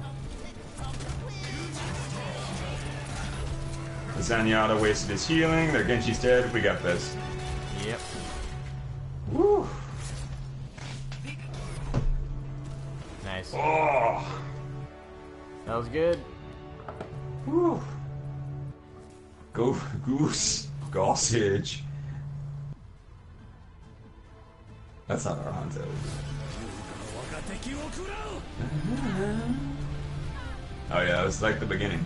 S2: The Zenyatta wasted his healing. Their Genshi's dead. We got this.
S1: Yep.
S2: Woo!
S1: Nice.
S2: Oh!
S1: That was good.
S2: Woo! Go Goose. Gossage. That's not our Hanzo. Oh yeah, it was like the beginning.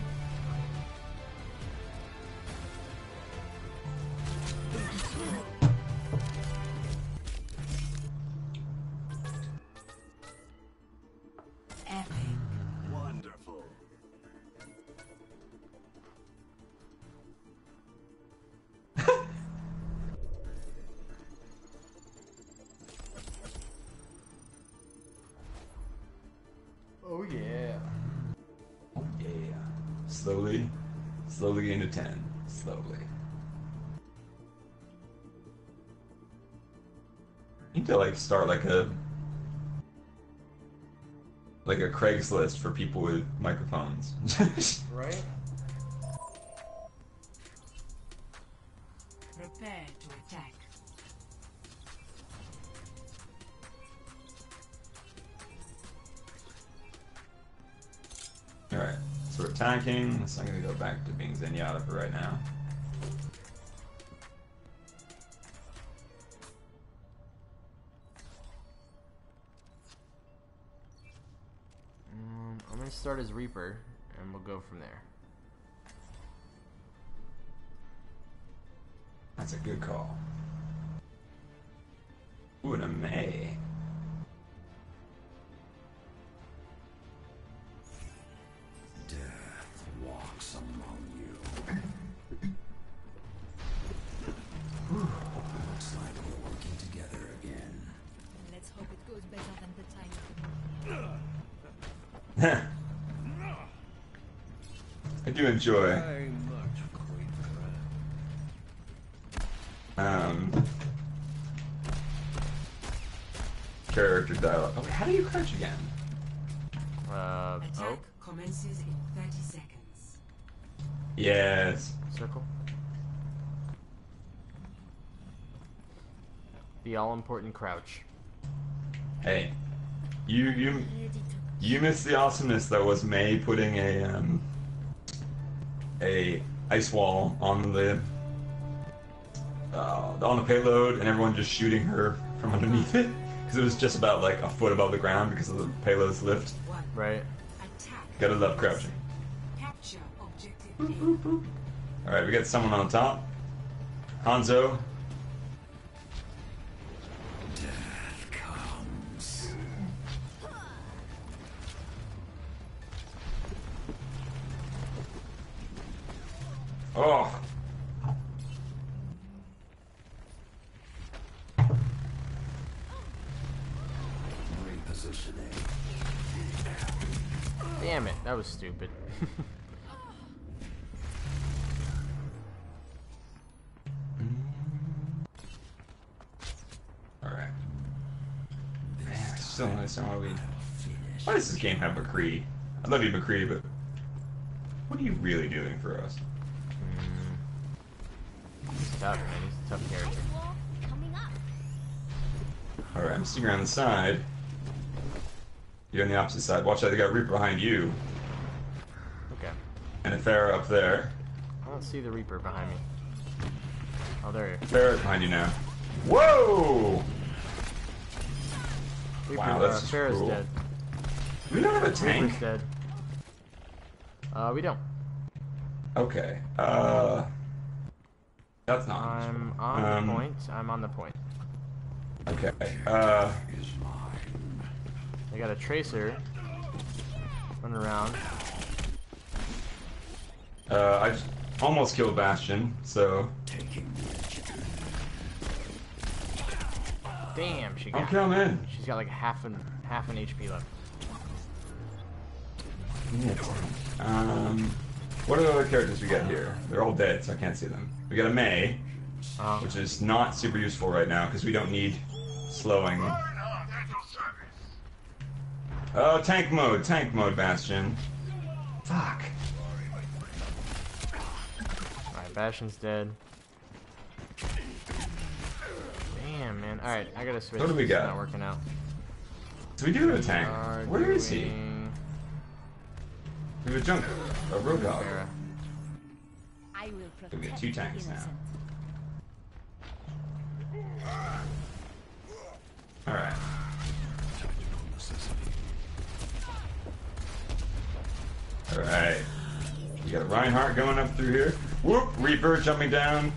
S6: Epic.
S5: Wonderful.
S1: Oh yeah.
S2: Oh yeah. Slowly, slowly into ten. Slowly. Need to like start like a like a Craigslist for people with microphones.
S1: Right?
S6: Prepare to attack.
S2: Alright, so we're attacking, so I'm gonna go back to being Zenyatta for right now.
S1: Um, I'm gonna start as Reaper, and we'll go from there.
S2: That's a good call. Ooh, and a May.
S5: Death walks among you. Looks like we're working together again.
S3: Let's hope it goes better than the time.
S2: I do enjoy
S5: Very much
S2: um character dialogue. Oh, how do you crouch again?
S1: Uh,
S6: Attack
S1: oh,
S6: commences in thirty seconds.
S2: Yes.
S1: circle. The all-important crouch.
S2: Hey, you you you missed the awesomeness that was May putting a um a ice wall on the uh, on the payload and everyone just shooting her from underneath it because it was just about like a foot above the ground because of the payload's lift.
S6: One.
S1: Right?
S6: Attack.
S2: Gotta love crouching.
S6: Capture objective A.
S2: All right, we got someone on top. Hanzo.
S5: death comes.
S2: Oh.
S5: Repositioning.
S1: Damn it, that was stupid.
S2: All right. Man, I still don't understand why we. Why does this game have McCree? I love you, McCree, but what are you really doing for us?
S1: He's tough, man. He's a tough character.
S3: War coming up.
S2: All right, I'm sticking around the side. You're on the opposite side. Watch out, they got Reaper behind you,
S1: Okay.
S2: and a Pharah up there.
S1: I don't see the Reaper behind me. Oh, there you
S2: Pharah's behind you now. Whoa!
S1: Reaper,
S2: Wow, that's
S1: uh,
S2: just
S1: Pharah's
S2: cool.
S1: dead.
S2: We don't have a tank.
S1: Reaper's dead. Uh, we don't.
S2: Okay. Uh, that's not.
S1: I'm on
S2: Um,
S1: the point. I'm on the point.
S2: Okay. Uh,
S5: Is mine.
S1: I got a Tracer. Run around.
S2: uh, I just almost killed Bastion, so
S5: Taking
S1: Damn, she
S2: I'm
S1: got.
S2: coming.
S1: She's got like half an half an H P left.
S2: Um, what are the other characters we got here? They're all dead, so I can't see them. We got a May,
S1: Oh,
S2: which is not super useful right now because we don't need slowing. Oh, tank mode, tank mode, Bastion. Fuck.
S1: Alright, Bastion's dead. Damn, man. Alright, I gotta switch.
S2: What do we
S1: It's
S2: got?
S1: not working out.
S2: So we do have a tank.
S1: Are
S2: Where is he?
S1: doing
S2: We have a junk, a road dog.
S1: Pharah.
S3: I will
S2: We
S3: protect
S2: get two
S3: the
S2: tanks now.
S3: innocent.
S2: Alright. Alright. We got Reinhardt going up through here. Whoop! Reaper jumping down.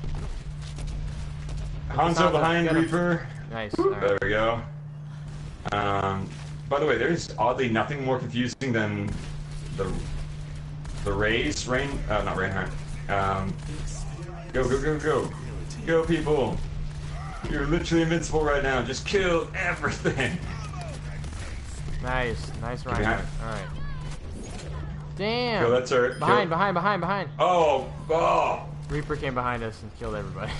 S2: Hanzo
S1: Hanzo,
S2: behind
S1: get him.
S2: Reaper.
S1: Nice.
S2: Whoop,
S1: Alright.
S2: there we go. Um, by the way, there's oddly nothing more confusing than the the Rays, Rain, uh, not Reinhardt. Um, go, go, go, go, go, people! You're literally invincible right now. Just kill everything.
S1: Nice. Nice
S2: behind.
S1: Reinhardt. Alright. Damn!
S2: Kill that turret.
S1: Behind,
S2: Kill-
S1: behind, behind, behind!
S2: Oh, oh!
S1: Reaper came behind us and killed everybody.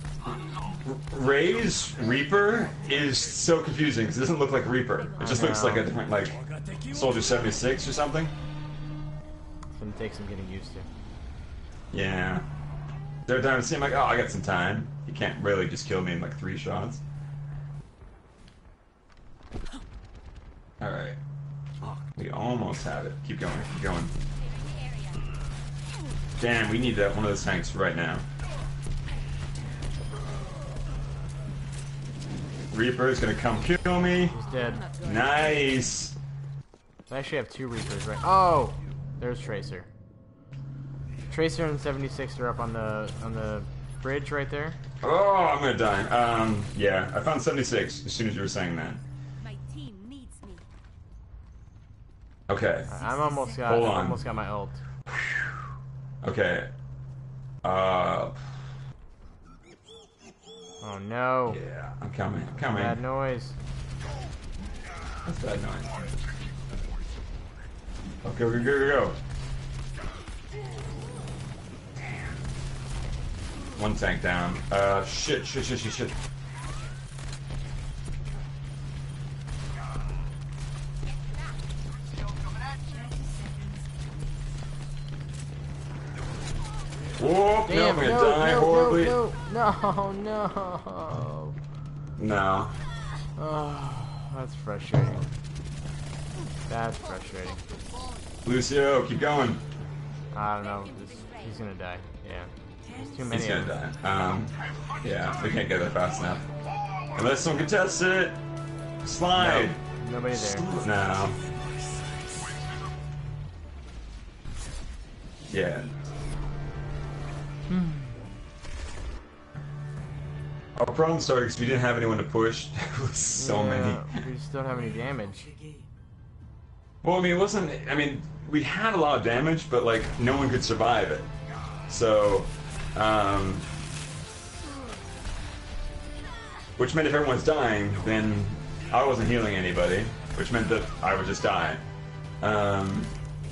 S2: Ray's Reaper is so confusing because it doesn't look like Reaper. It just
S1: I
S2: looks
S1: know.
S2: like a different, like, Soldier seventy-six or something.
S1: It's gonna take some getting used to.
S2: Yeah. Every time it seemed like, oh, I got some time. You can't really just kill me in like three shots. Alright. We almost have it. Keep going, keep going. Damn, we need that one of those tanks right now. Reaper's gonna come kill me.
S1: He's dead.
S2: Nice.
S1: I actually have two Reapers, right? Oh! There's Tracer. Tracer and seventy-six are up on the on the bridge right there.
S2: Oh, I'm gonna die. Um, yeah, I found seventy-six as soon as you were saying that.
S3: My team needs me.
S2: Okay.
S1: I'm almost got
S2: Hold
S1: I'm
S2: on.
S1: almost got my ult.
S2: Okay. Uh,
S1: Oh no.
S2: yeah, I'm coming. I'm coming.
S1: Bad noise.
S2: That's bad noise. Oh, go, go, go, go, go. Damn. One tank down. Uh, shit, shit, shit, shit, shit. Whoop, no, I'm
S1: Damn,
S2: gonna
S1: no,
S2: die
S1: no,
S2: horribly.
S1: no, no, no, no.
S2: No.
S1: Oh, that's frustrating. That's frustrating.
S2: Lucio, keep going.
S1: I don't know. This, he's gonna die. Yeah. There's too many
S2: He's
S1: of
S2: gonna
S1: them.
S2: die. Um, yeah, we can't get there fast enough. Unless someone contests it. Slide.
S1: Nobody there.
S2: No. Yeah. Our problem started because we didn't have anyone to push. There was so
S1: Yeah,
S2: many.
S1: We just don't have any damage.
S2: Well, I mean, it wasn't. I mean, we had a lot of damage, but like no one could survive it. So, um, which meant if everyone's dying, then I wasn't healing anybody, which meant that I would just die. Um,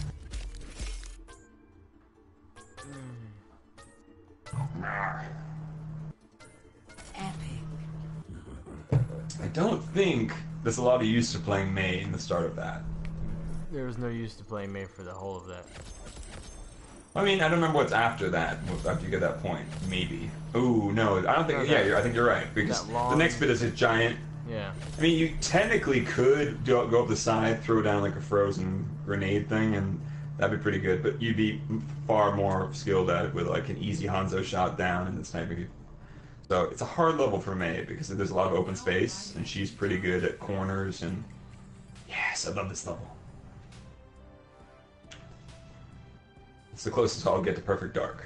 S6: Epic.
S2: I don't think there's a lot of use to playing Mei in the start of that.
S1: There was no use to playing Mei for the whole of that.
S2: I mean, I don't remember what's after that. After you get that point, maybe. Ooh, no, I don't think.
S1: No,
S2: yeah,
S1: that-
S2: you're, I think you're right because
S1: that long-
S2: the next bit is a giant.
S1: Yeah.
S2: I mean, you technically could go, go up the side, throw down like a frozen grenade thing, and that'd be pretty good. But you'd be far more skilled at it with like an easy Hanzo shot down and then sniping you. So it's a hard level for Mei because there's a lot of open space, and she's pretty good at corners. And yes, I love this level. It's the closest I'll get to Perfect Dark.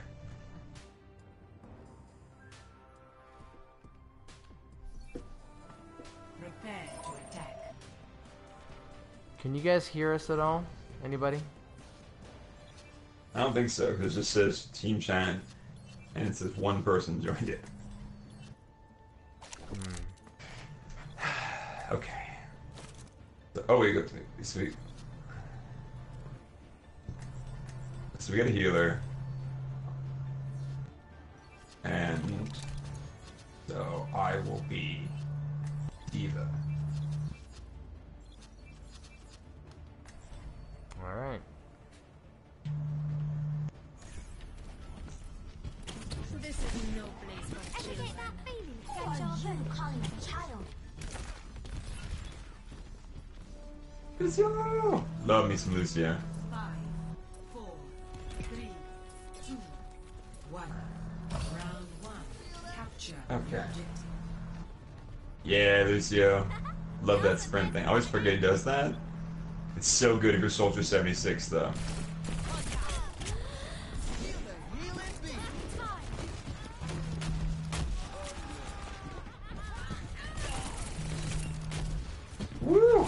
S6: Prepare to attack.
S1: Can you guys hear us at all? Anybody?
S2: I don't think so because it just says Team Chan, and it says one person joined it. Okay. So, oh, we got so we, so we got a healer, and so I will be D.Va.
S1: Alright.
S8: This is no place for
S3: Ever
S8: children.
S3: get that feeling? Deja vu calling a child.
S2: Lucio! Love me some Lucio.
S6: Five, four, three, two, one. Round one. Capture the
S2: Okay.
S6: objective.
S2: Yeah, Lucio. Love that sprint thing. I always forget he does that. It's so good if you're Soldier seventy-six, though. Woo!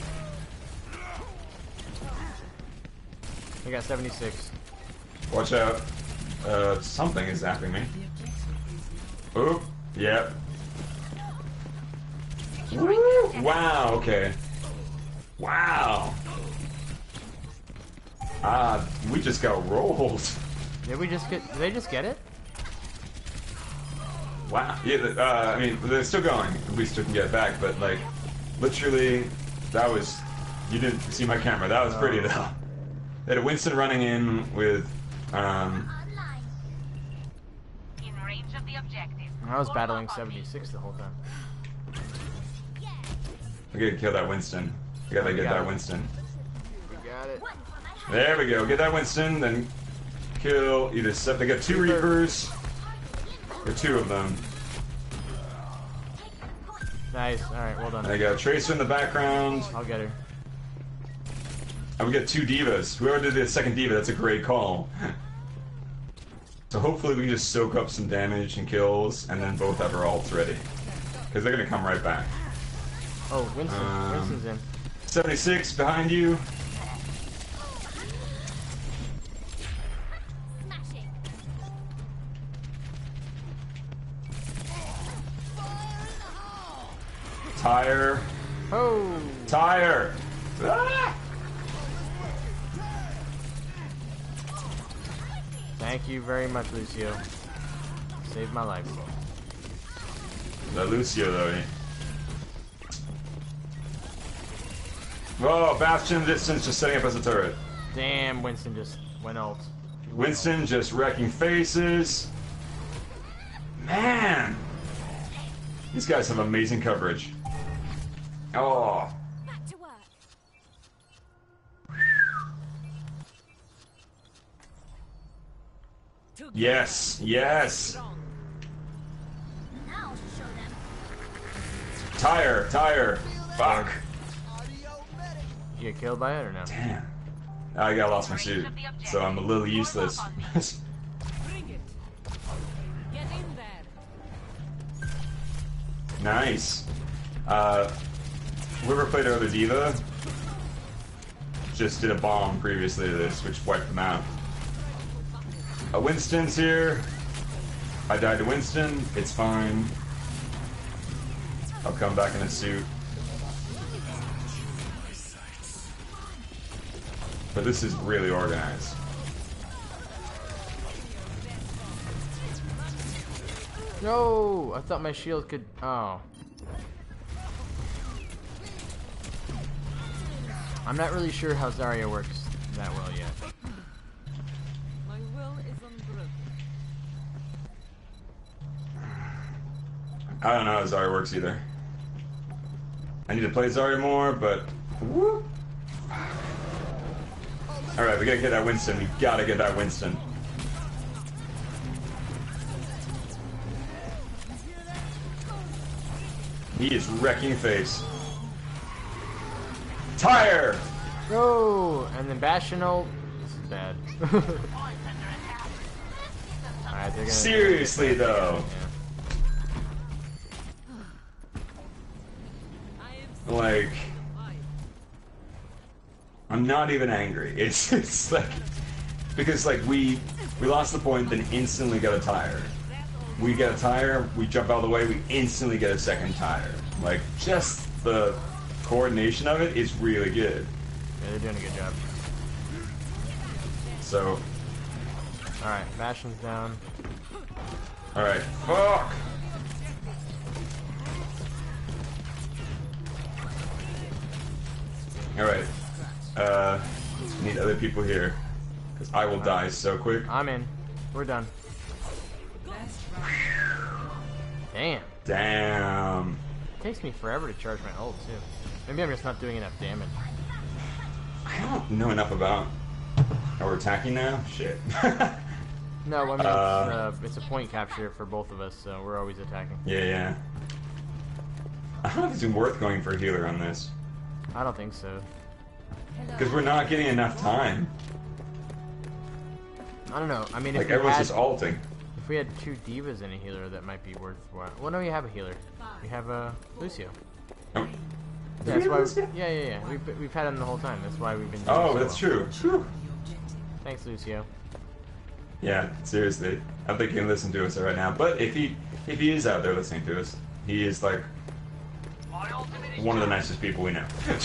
S1: I got seventy-six.
S2: Watch out. Uh, something is zapping me. Oop. Yep. Woo! Wow, okay. Wow. Ah, we just got rolled.
S1: Did we just get? Did they just get it?
S2: Wow. Yeah, uh, I mean, they're still going. At least we can get it back, but, like, literally, that was... You didn't see my camera. That was pretty,
S1: Oh.
S2: though. They had a Winston running in with, um...
S3: Online.
S7: In range of the objective.
S1: I was battling seventy-six the whole time.
S2: We gotta kill that Winston. We gotta
S1: We
S2: get
S1: got
S2: that
S1: it.
S2: Winston.
S1: We got it.
S3: One for my hand.
S2: There we go. Get that Winston, then kill either... Se they got two Reapers. Or two of them.
S1: Nice. All right. Well
S2: And
S1: done.
S2: they got Tracer in the background.
S1: I'll get her.
S2: And we got two divas. Whoever did the second diva, that's a great call. So hopefully we can just soak up some damage and kills, and then both have our ults ready. Because they're gonna come right back.
S1: Oh, Winston.
S2: Um,
S1: Winston's in.
S2: seventy-six behind you.
S3: Smashing.
S2: Tire.
S1: Oh.
S2: Tire. Ah!
S1: Thank you very much, Lucio. Saved my life.
S2: The Lucio though. eh? Whoa, Bastion distance just setting up as a turret.
S1: Damn, Winston just went ult.
S2: Winston just wrecking faces. Man! These guys have amazing coverage. Oh.
S3: Back to work.
S2: Yes, yes.
S3: Now to show them.
S2: Tire, tire. Fuck.
S1: Did you get killed by it or no?
S2: Damn. I got lost my suit, so I'm a little useless.
S6: Bring it. Get in there.
S2: Nice. Uh, whoever played our other diva just did a bomb previously to this, which wiped them out. Uh, Winston's here. I died to Winston. It's fine. I'll come back in a suit. But this is really organized.
S1: No, I thought my shield could. Oh. I'm not really sure how Zarya works that well yet.
S6: My will is unbroken.
S2: I don't know how Zarya works either. I need to play Zarya more, but... Whoop. Alright, we gotta get that Winston. We gotta get that Winston. He is wrecking face. Tire!
S1: No, and then Bastion ult. This is bad. Alright, they're gonna.
S2: Seriously, though.
S1: Yeah.
S2: Like... I'm not even angry. It's it's like... Because, like, we we lost the point, then instantly got a tire. We get a tire, we jump out of the way, we instantly get a second tire. Like, just the coordination of it is really good.
S1: Yeah, they're doing a good job.
S2: So,
S1: Alright, Bastion's down.
S2: alright. Fuck! Alright. Uh, need other people here. Because I will die so quick.
S1: I'm in. We're done. Damn.
S2: Damn.
S1: It takes me forever to charge my ult, too. Maybe I'm just not doing enough damage.
S2: I don't know enough about how we're attacking now. Shit.
S1: No, I mean,
S2: Uh,
S1: it's, uh, it's a point capture for both of us, so we're always attacking.
S2: yeah, yeah. I don't know if it's even worth going for a healer on this.
S1: I don't think so.
S2: Because we're not getting enough time.
S1: I don't know. I mean, if
S2: Like,
S1: we
S2: everyone's
S1: had,
S2: just ulting.
S1: if we had two divas and a healer, that might be worthwhile. Well, no, we have a healer. We have uh, Lucio.
S2: Oh,
S1: Yeah,
S2: Do we
S1: that's
S2: have
S1: why.
S2: Lucio?
S1: Yeah, yeah, yeah. We've we've had him the whole time. That's why we've been. Doing
S2: oh
S1: so
S2: that's
S1: well.
S2: true. Whew.
S1: Thanks, Lucio.
S2: Yeah, seriously. I don't think he can listen to us right now. But if he if he is out there listening to us, he is like one of the nicest people we know.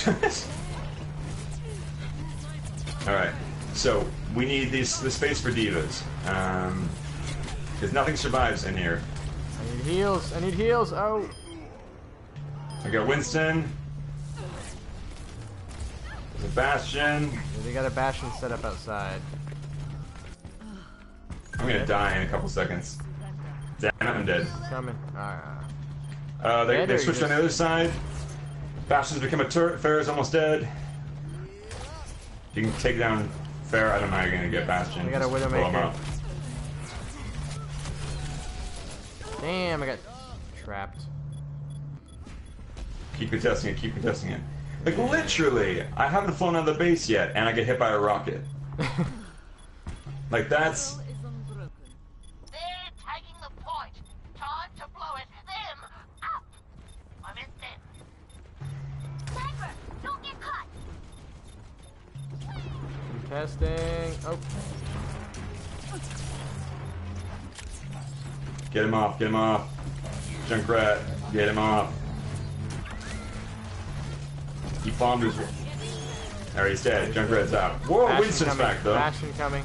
S2: Alright, so we need this the space for divas. Um, because nothing survives in here.
S1: I need heals. I need heals. Oh.
S2: I got Winston. There's a Bastion.
S1: Yeah, they got a Bastion set up outside.
S2: I'm gonna die in a couple seconds. Damn it, I'm dead.
S1: Coming. Alright.
S2: Uh, they,
S1: Dead
S2: they
S1: or
S2: switched
S1: you
S2: on the
S1: just-
S2: other side. Bastion's become a turret. Farrah's almost dead. You can take down Farrah. I don't know how you're gonna get Bastion.
S1: We got a
S2: Just blow him
S1: Widowmaker.
S2: up.
S1: Damn, I got trapped.
S2: Keep contesting it. Keep contesting it. Like literally, I haven't flown out of the base yet, and I get hit by a rocket. Like that's.
S9: They're taking the point. Time to blow it. Them up. I meant them.
S3: Sniper, don't get caught.
S1: Contesting. Oh.
S2: Get him off. Get him off. Junkrat. Get him off. He bombed his. Alright, he's dead. Junkrat's out. Whoa,
S1: Bastion
S2: Winston's
S1: coming.
S2: back though.
S1: Bastion coming.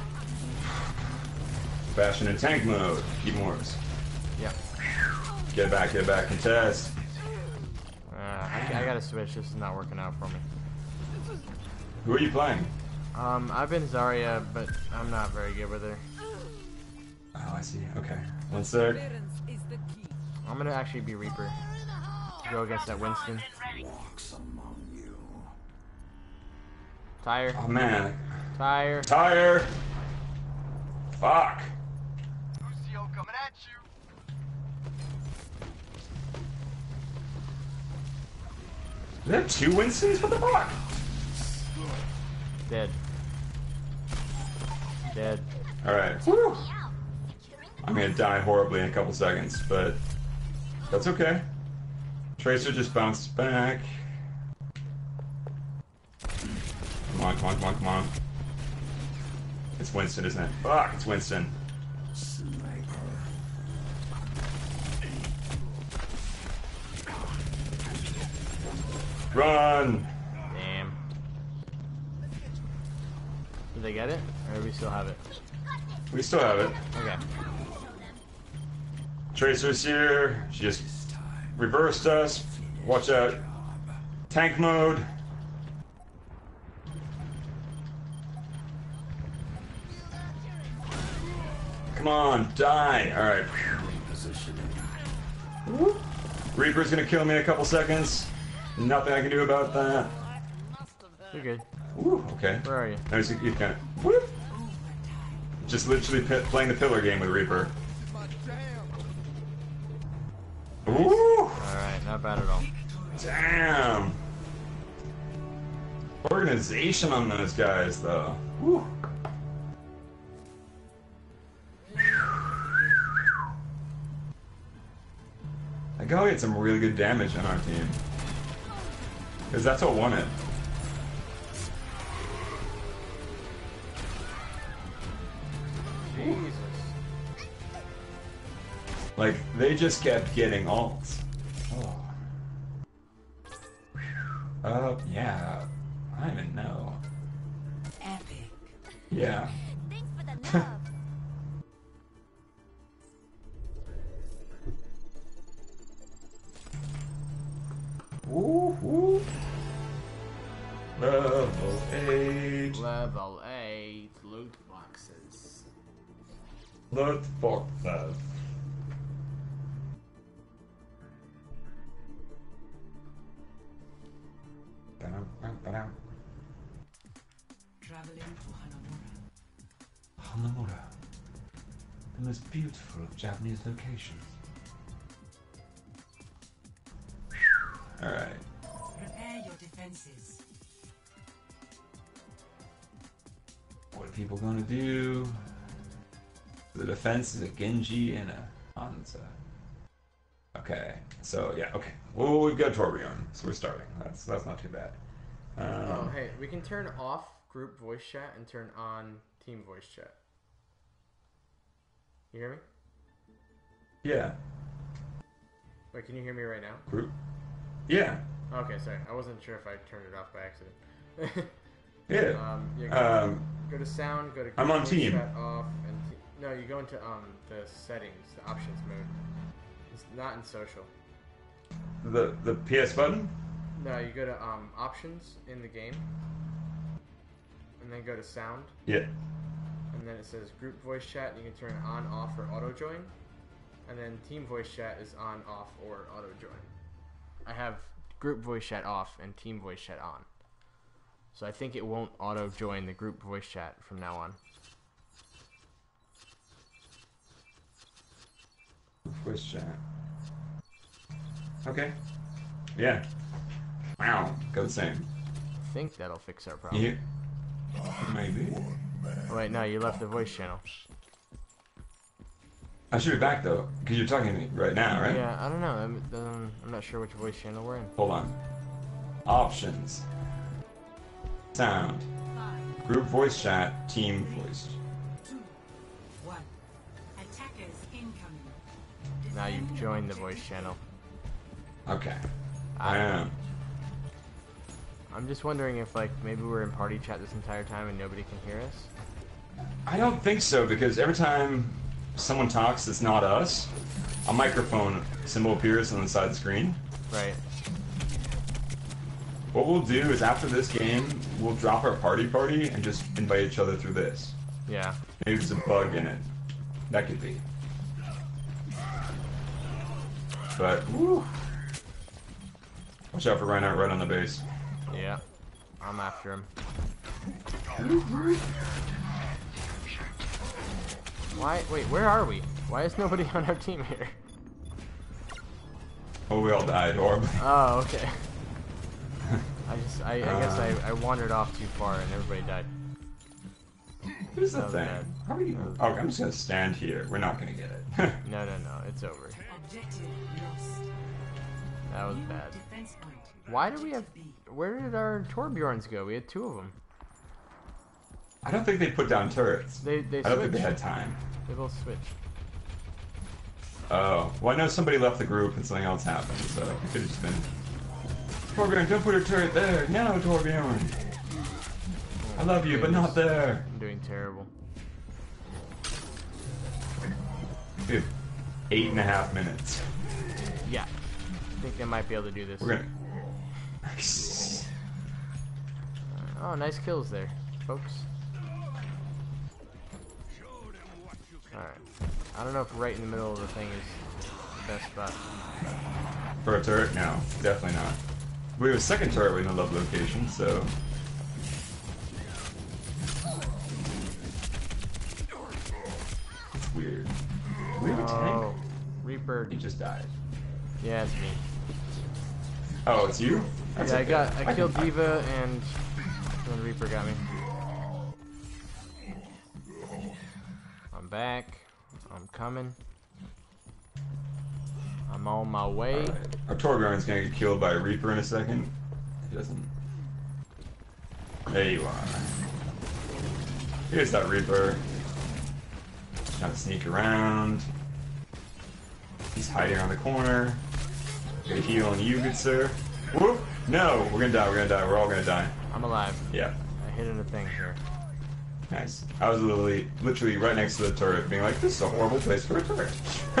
S2: Bastion in tank mode. Even worse.
S1: Yep.
S2: Get back. Get back. Contest.
S1: Uh, I, I gotta switch. This is not working out for me.
S2: Who are you playing?
S1: Um, I've been Zarya, but I'm not very good with her.
S2: Oh, I see. Okay. One sec.
S1: I'm gonna actually be Reaper. Go against that Winston. Tire.
S2: Oh man.
S1: Tire.
S2: Tire. Fuck.
S9: Lucio coming at you.
S2: Do they have two Winstons? What the fuck?
S1: Dead. Dead.
S2: Alright. Woo. I'm gonna die horribly in a couple seconds, but that's okay. Tracer just bounced back. Come on, come on, come on, come on. It's Winston, isn't it? Fuck, it's Winston. Run!
S1: Damn. Did they get it? Or do we still have it?
S2: We still have it.
S1: Okay.
S2: Tracer's here. She just reversed us. Watch out. Tank mode. Come on, die. Alright. Reaper's gonna kill me in a couple seconds. Nothing I can do about that.
S1: You're good.
S2: Ooh, okay.
S1: Where are you?
S2: Now he's you kind of. Whoop. Just literally pi playing the pillar game with Reaper. Ooh!
S1: Alright, not bad at all.
S2: Damn! Organization on those guys, though. Whew. I gotta get some really good damage on our team. Because that's what won it.
S1: Jesus.
S2: Like, they just kept getting ults. Oh. Uh, yeah. I don't even know.
S6: Epic.
S2: Yeah.
S3: Thanks for the love.
S2: Ooh, ooh. Let fuck that.
S6: Traveling to Hanamura.
S4: Hanamura. The most beautiful of Japanese locations.
S2: Alright.
S6: Prepare your defenses.
S2: What are people gonna do? The defense is a Genji and a Hanzo. Okay, so yeah, okay. Well, we've got Torbjorn, so we're starting. That's that's not too bad. Um,
S1: Oh, hey, we can turn off group voice chat and turn on team voice chat. You hear me?
S2: Yeah,
S1: Wait, can you hear me right now?
S2: group. Yeah,
S1: Okay, sorry. I wasn't sure if I turned it off by accident.
S2: yeah.
S1: um, yeah, go,
S2: Um,
S1: go to sound, go to
S2: I'm
S1: group
S2: on
S1: voice
S2: team.
S1: chat off, and te- no, you go into um the settings, the options mode. It's not in social.
S2: the the P S button.
S1: No, you go to um options in the game, and then go to sound,
S2: Yeah.
S1: and then it says group voice chat. And you can turn it on, off, or auto join, and then team voice chat is on, off, or auto join. I have group voice chat off and team voice chat on, so I think it won't auto join the group voice chat from now on.
S2: Voice chat. Okay. Yeah. Wow. Go the same.
S1: I think that'll fix our problem.
S2: You. Maybe.
S1: Oh, wait, no, you left the voice channel.
S2: I should be back though, because you're talking to me right now, right?
S1: Yeah, I don't know. I'm, um, I'm not sure which voice channel we're in.
S2: Hold on. Options. Sound.
S6: Five,
S2: Group voice chat. Team voice.
S6: two, one. Attackers incoming.
S1: Now you've joined the voice channel.
S2: Okay. I am.
S1: I'm just wondering if, like, maybe we're in party chat this entire time and nobody can hear us.
S2: I don't think so, because every time someone talks that's not us, a microphone symbol appears on the side of the screen.
S1: Right.
S2: What we'll do is after this game, we'll drop our party party and just invite each other through this.
S1: Yeah.
S2: Maybe there's a bug in it. That could be. But, woo. Watch out for Reinhardt right on the base.
S1: Yeah. I'm after him. Why? Wait, where are we? Why is nobody on our team here?
S2: Oh, we all died horribly.
S1: Oh, okay. I just, I, I guess
S2: Uh.
S1: I, I wandered off too far and everybody died.
S2: Here's the
S1: That was
S2: thing.
S1: bad.
S2: How are you? Okay, I'm just gonna stand here. We're not gonna get it.
S1: No, no, no, it's over.
S6: Objective lost.
S1: That was bad.
S6: Defense point.
S1: Why do we have? Where did our Torbjorns go? We had two of them.
S2: I don't think they put down turrets.
S1: They, they
S2: I don't think they
S1: switched.
S2: had time.
S1: They both switched.
S2: Oh, well, I know somebody left the group and something else happened, so it could have just been. Torbjorn, don't put a turret there. No, Torbjorn. I love you, but not there.
S1: I'm doing terrible.
S2: We have eight and a half minutes.
S1: Yeah. I think they might be able to do this.
S2: We're gonna.
S1: Oh, nice kills there, folks. Alright. I don't know if right in the middle of the thing is the best spot.
S2: For a turret? No, definitely not. We have a second turret in the love location, so. It's weird. We have a
S1: Oh,
S2: tank?
S1: Reaper.
S2: He just died.
S1: Yeah, it's me.
S2: Oh, it's you? That's
S1: Yeah, I
S2: okay.
S1: got. I
S2: can-
S1: killed Diva and then Reaper got me. I'm back. I'm coming. I'm on my way.
S2: Alright. Our Torbjorn's gonna get killed by a Reaper in a second. He doesn't. There you are. Here's that Reaper. Trying to sneak around. He's hiding around the corner. Gonna heal on you, good sir. Whoop! No! We're gonna die, we're gonna die, we're all gonna die.
S1: I'm alive.
S2: Yeah.
S1: I hit in a thing here.
S2: Nice. I was literally, literally right next to the turret, being like, this is a horrible place for a turret.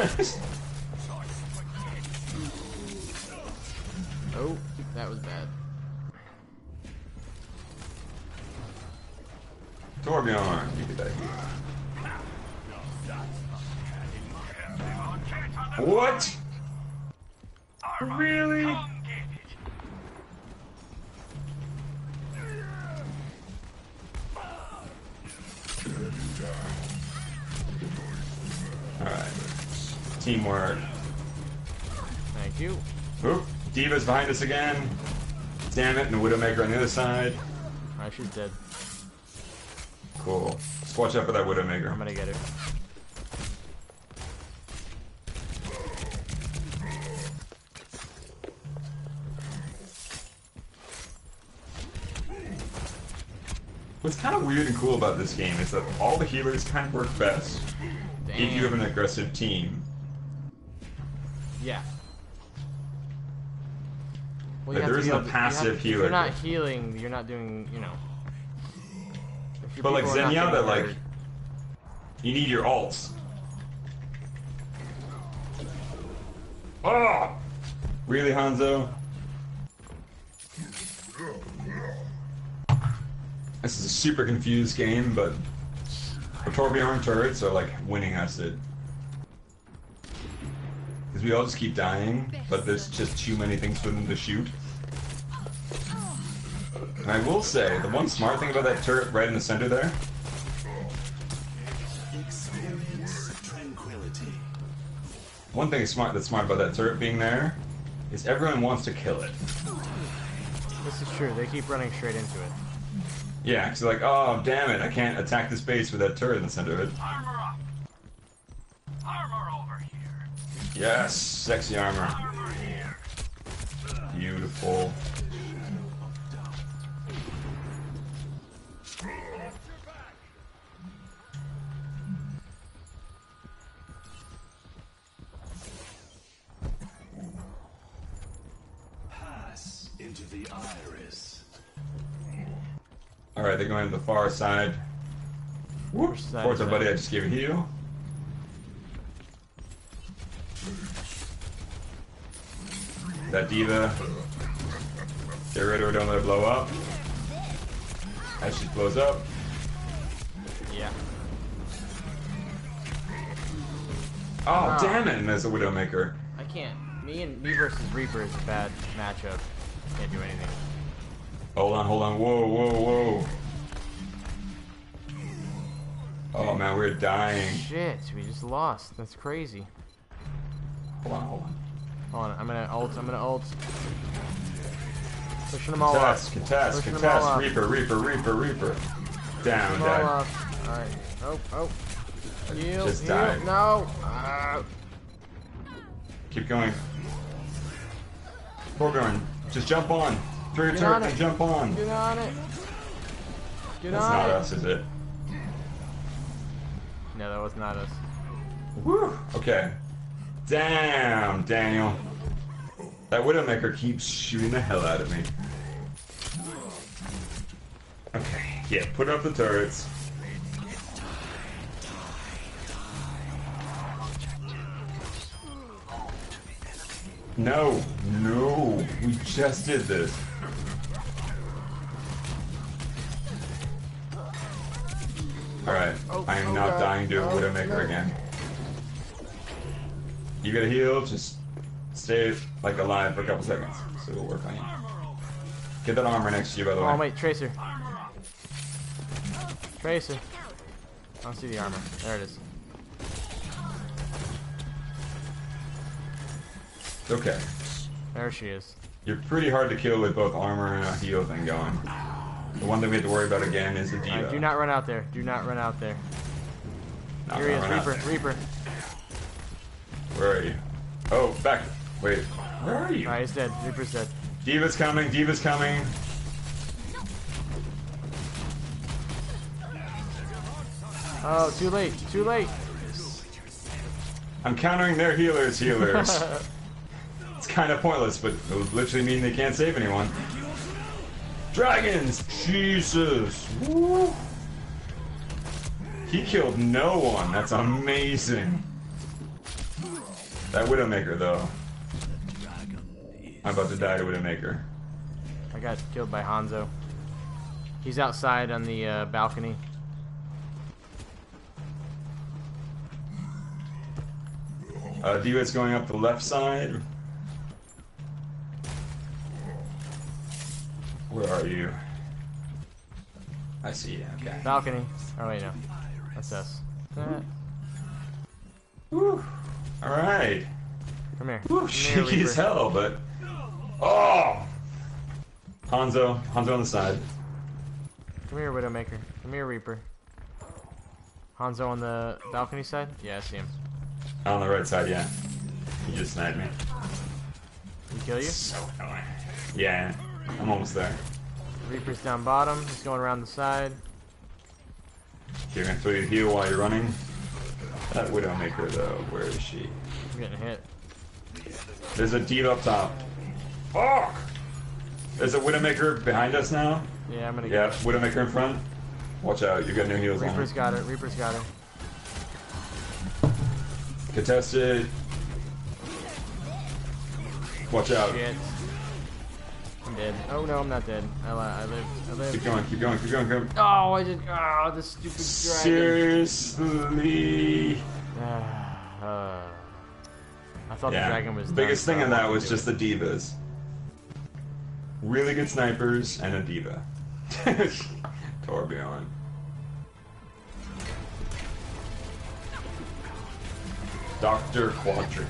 S1: Oh, that was bad.
S2: Torbjorn, you get that heal. What? Really? Alright. Teamwork.
S1: Thank you.
S2: Oop. Diva's behind us again. Damn it, and the Widowmaker on the other side.
S1: Alright, she's dead.
S2: Cool. Just watch out for that Widowmaker.
S1: I'm gonna get her.
S2: What's kind of weird and cool about this game is that all the healers kind of work best
S1: Damn.
S2: if you have an aggressive team.
S1: Yeah. Well,
S2: Like,
S1: you have
S2: there
S1: to
S2: isn't
S1: be
S2: a
S1: able to- you
S2: passive
S1: have-
S2: healer.
S1: If you're not healing, you're not doing, you know. If your
S2: But like
S1: people are not
S2: Zenyatta,
S1: getting
S2: like,
S1: hurt-
S2: you need your ults. Oh! Really, Hanzo? This is a super confused game, but our Torbjorn turrets are like winning us it. Because we all just keep dying, but there's just too many things for them to shoot. And I will say, the one smart thing about that turret right in the center there,
S5: Experience tranquility.
S2: one thing smart that's smart about that turret being there, is everyone wants to kill it.
S1: This is true. They keep running straight into it.
S2: Yeah, because they're like, oh, damn it, I can't attack this base with that turret in the center of it.
S9: Armor up. Armor over here.
S2: Yes, sexy armor.
S9: Armor here.
S2: Beautiful.
S5: Pass into the iris.
S2: Alright, they're going to the far side. Whoop!
S1: Which side
S2: Forza
S1: is
S2: buddy,
S1: that?
S2: I just gave a heal. That diva. Get rid of her, don't let her blow up. As she blows up.
S1: Yeah.
S2: Oh,
S1: Ah.
S2: damn it! And there's a Widowmaker.
S1: I can't. Me and me versus Reaper is a bad matchup. Can't do anything.
S2: Hold on, hold on. Whoa, whoa, whoa. Oh man, we're dying.
S1: Shit, we just lost. That's crazy.
S2: Hold on, hold on.
S1: Hold on, I'm gonna ult. I'm gonna ult. Pushing them all
S2: Contest,
S1: off.
S2: contest,
S1: Pushing them all
S2: contest.
S1: off.
S2: Reaper, Reaper, Reaper, Reaper. Down,
S1: Pushing them all
S2: dead.
S1: off. All right. Oh, oh. Heal,
S2: Just
S1: heal.
S2: died.
S1: No. Ah.
S2: Keep going. Torbjorn, just jump on. Throw your
S1: Get
S2: turret
S1: on
S2: and
S1: it.
S2: jump on.
S1: Get on it. Get
S2: That's
S1: on
S2: not
S1: it.
S2: us, is it?
S1: No, that was not us.
S2: Woo! Okay. Damn, Daniel. That Widowmaker keeps shooting the hell out of me. Okay, yeah, put up the turrets. No, no, we just did this. Alright,
S1: Oh,
S2: I am
S1: oh
S2: not
S1: God.
S2: dying to a
S1: Oh,
S2: Widowmaker
S1: no.
S2: again. You gotta heal, just stay like alive for a couple seconds, so it'll work on you. Get that armor next to you, by the way.
S1: Oh wait, Tracer. Tracer. I don't see the armor. There it is.
S2: Okay.
S1: There she is.
S2: You're pretty hard to kill with both armor and a heal thing going. The one thing we have to worry about again is the diva.
S1: Alright, do not run out there. Do not run out there.
S2: Not
S1: Here he is,
S2: gonna run out
S1: Reaper.
S2: there.
S1: Reaper.
S2: Where are you? Oh, back. Wait. Where are you?
S1: Alright, he's dead. Reaper's dead.
S2: Diva's coming. Diva's coming.
S1: Oh, too late. Too late.
S2: I'm countering their healers. Healers. It's kind of pointless, but it would literally mean they can't save anyone. Dragons! Jesus! Woo. He killed no one. That's amazing. That Widowmaker, though. I'm about to die to Widowmaker.
S1: I got killed by Hanzo. He's outside on the uh, balcony.
S2: Uh, D-Wit's going up the left side. Where are you? I see you, okay.
S1: Balcony. Oh wait, no. That's us. That.
S2: Whew. Alright.
S1: Come here.
S2: Whew,
S1: Come here,
S2: shaky as
S1: Reaper.
S2: hell, but... Oh! Hanzo. Hanzo on the side.
S1: Come here, Widowmaker. Come here, Reaper. Hanzo on the balcony side? Yeah, I see him.
S2: On the right side, yeah. He just sniped me.
S1: He kill you?
S2: So annoying. Yeah, I'm almost there.
S1: Reaper's down bottom. He's going around the side.
S2: You're gonna throw you to heal while you're running. That Widowmaker, though, where is she?
S1: I'm getting hit.
S2: There's a D up top. Fuck! There's a Widowmaker behind us now.
S1: Yeah, I'm gonna
S2: Yeah,
S1: get
S2: Widowmaker in front. Watch out, you got no heals on.
S1: Reaper's got it. Reaper's got it.
S2: Contested. Watch out.
S1: Shit. I'm dead. Oh no, I'm not dead. I, li I live. I live.
S2: Keep going, keep going, keep going, keep going.
S1: Oh, I did. Oh, this stupid dragon.
S2: Seriously.
S1: uh, I thought
S2: Yeah.
S1: the dragon was
S2: The biggest
S1: done,
S2: thing
S1: so
S2: in
S1: I
S2: that
S1: wanted
S2: was
S1: to
S2: just
S1: do
S2: the divas. Really good snipers and a diva. Torbjorn. Doctor Quadric.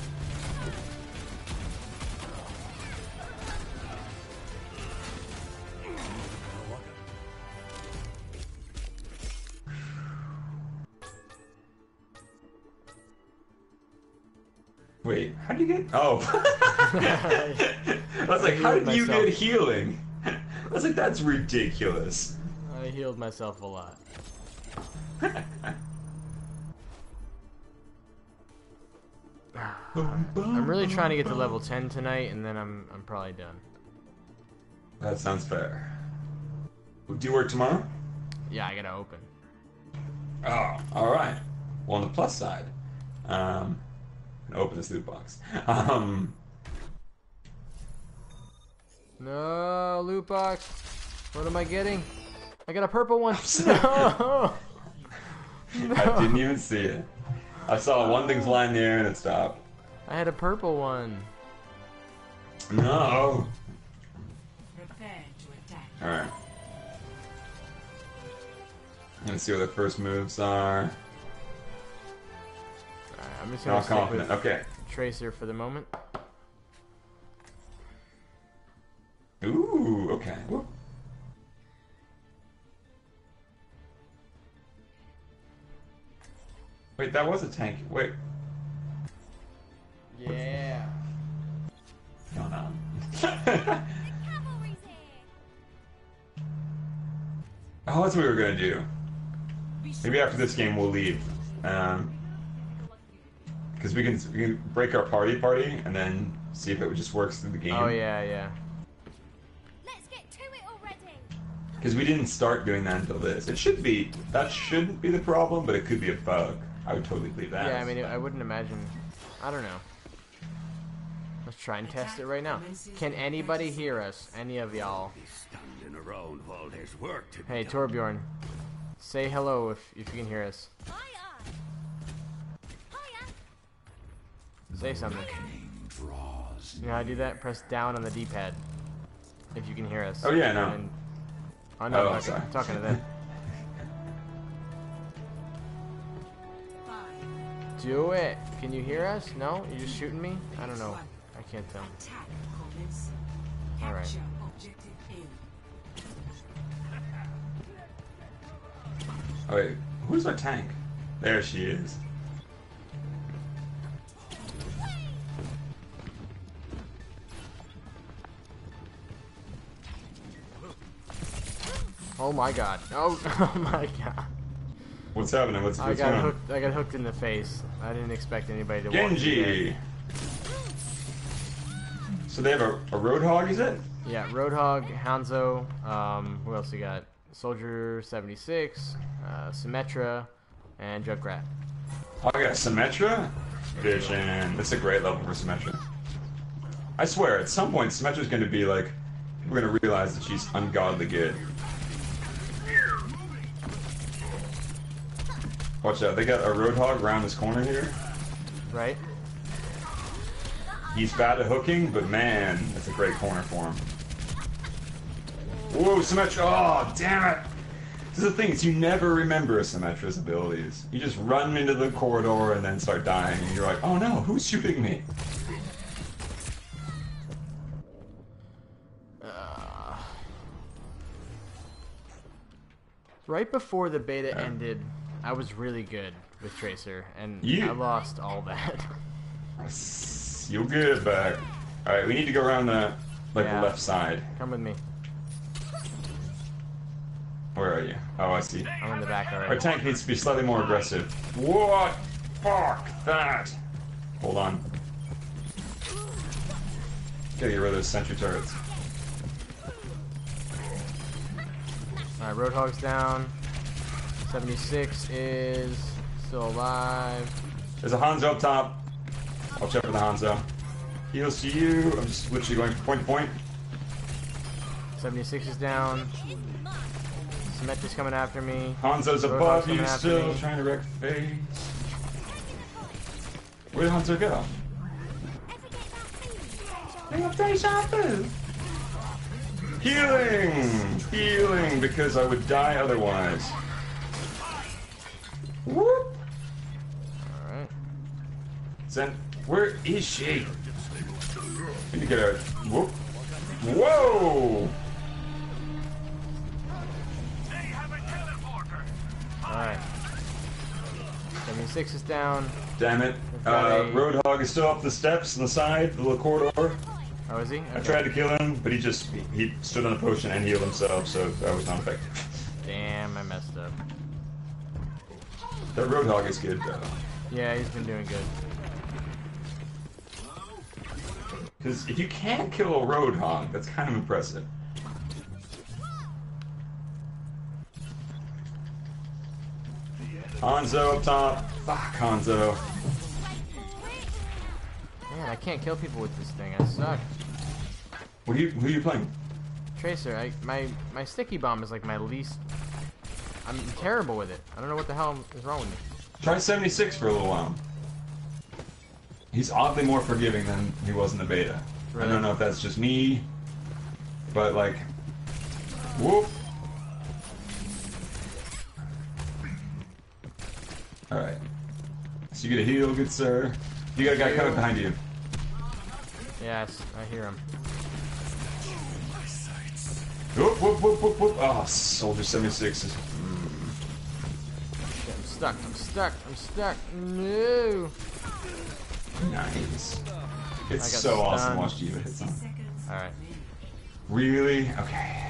S2: Wait, how do you get? Oh, I was like, how did you
S1: myself.
S2: get healing? I was like, that's ridiculous.
S1: I healed myself a lot. I'm really trying to get to level ten tonight, and then I'm I'm probably done.
S2: That sounds fair. Do you work tomorrow?
S1: Yeah, I gotta open.
S2: Oh, all right. Well, on the plus side, um, I'm gonna open this loot box. Um,
S1: No, loot box. What am I getting? I got a purple one.
S2: sorry.
S1: No.
S2: I didn't even see it. I saw one thing fly in the air and it stopped.
S1: I had a purple one.
S2: No.
S6: Prepare to attack.
S2: All right. I'm gonna see what the first moves are.
S1: Alright, I'm just
S2: All
S1: gonna stick
S2: confident.
S1: with
S2: Okay.
S1: Tracer for the moment.
S2: Ooh. Okay. Whoop. Wait, that was a tank. Wait.
S1: Yeah.
S2: What's going on?
S3: Cavalry's here.
S2: Oh, that's what we were gonna do. Maybe after this game we'll leave, um, because we can we can break our party party and then see if it just works through the game.
S1: Oh yeah, yeah.
S3: Let's get to it already.
S2: Because we didn't start doing that until this. It should be that shouldn't be the problem, but it could be a bug. I would totally believe that.
S1: Yeah, I mean, I wouldn't imagine. I don't know. Let's try and test it right now. Can anybody hear us? Any of y'all?
S5: Standing around while there's work to be
S1: Hey,
S5: done.
S1: Torbjorn. Say hello if, if you can hear us.
S3: Aye, aye. Hiya.
S1: Say something.
S5: Draws.
S1: You know how to do that? Press down on the D-pad. If you can hear us.
S2: Oh, yeah, no.
S1: And, oh no,
S2: Oh,
S1: I'm talking,
S2: sorry.
S1: talking to them.
S6: Five,
S1: Do it. Can you hear us? No? You're just shooting me? I don't know. I can't tell.
S6: attack commence.
S1: All right.
S6: Capture objective A.
S2: Oh, wait, who's my tank? There she is.
S1: Oh my god. Oh, oh my god.
S2: What's happening? What's,
S1: I
S2: what's
S1: got
S2: going on?
S1: hooked. I got hooked in the face. I didn't expect anybody to walk through
S2: Genji.
S1: there.
S2: So they have a, a Roadhog, is it?
S1: Yeah, Roadhog, Hanzo. Um, who else we got? Soldier seventy-six, uh, Symmetra, and Junkrat.
S2: Oh, I got Symmetra? Vision. That's a great level for Symmetra. I swear, at some point, Symmetra's going to be like, we're going to realize that she's ungodly good. Watch out, they got a Roadhog around this corner here.
S1: Right?
S2: He's bad at hooking, but man, that's a great corner for him. Whoa, Symmetra! Oh, damn it! This is the thing, is you never remember Symmetra's abilities. You just run into the corridor and then start dying, and you're like, oh no, who's shooting me?
S1: Uh, right before the beta
S2: Yeah.
S1: ended, I was really good with Tracer, and
S2: You-
S1: I lost all that.
S2: You'll get it back. Alright, we need to go around the, like,
S1: Yeah.
S2: the left side.
S1: Come with me.
S2: Where are you? Oh, I see.
S1: I'm in the back
S2: Our
S1: already.
S2: tank needs to be slightly more aggressive. What? Fuck that! Hold on. Gotta get rid of those sentry turrets.
S1: Alright, Roadhog's down. seventy-six is still alive.
S2: There's a Hanzo up top. Watch out for the Hanzo. Heals to you. I'm just literally going point to point.
S1: seventy-six is down. Symmetra's coming after me.
S2: Hanzo's
S1: Roadhog's
S2: above
S1: coming
S2: you
S1: after
S2: still,
S1: me.
S2: trying to wreck phase. Where did Hanzo go? Healing! Healing, because I would die otherwise. Whoop!
S1: Alright.
S2: Zen, where is she? We need to get her. Whoop. Whoa!
S1: Alright. seventy-six is down.
S2: Damn it. Uh, Roadhog is still up the steps on the side, the little corridor.
S1: Oh, is he?
S2: I
S1: Okay.
S2: tried to kill him, but he just he stood on a potion and healed himself, so that was not effective.
S1: Damn, I messed up.
S2: That Roadhog is good though.
S1: Yeah, he's been doing good.
S2: Because if you can't kill a Roadhog, that's kind of impressive. Hanzo up top. Fuck Hanzo.
S1: Man, I can't kill people with this thing. I suck.
S2: What are you who are you playing?
S1: Tracer, I my my sticky bomb is like my least. I'm terrible with it. I don't know what the hell is wrong with me.
S2: Try seventy-six for a little while. He's oddly more forgiving than he was in the beta. I
S1: Really?
S2: don't know if that's just me, but like, whoop. All right. So you get a heal, good sir. You got a guy coming behind you.
S1: Yes, I hear him.
S2: Whoop whoop whoop whoop whoop. Oh, Soldier seventy-six is.
S1: Shit, I'm stuck. I'm stuck. I'm stuck. No.
S2: Nice.
S1: I
S2: It's
S1: got
S2: so awesome
S1: stunned.
S2: to watch Diva hit something.
S6: Seconds.
S1: All right.
S2: Really? Okay.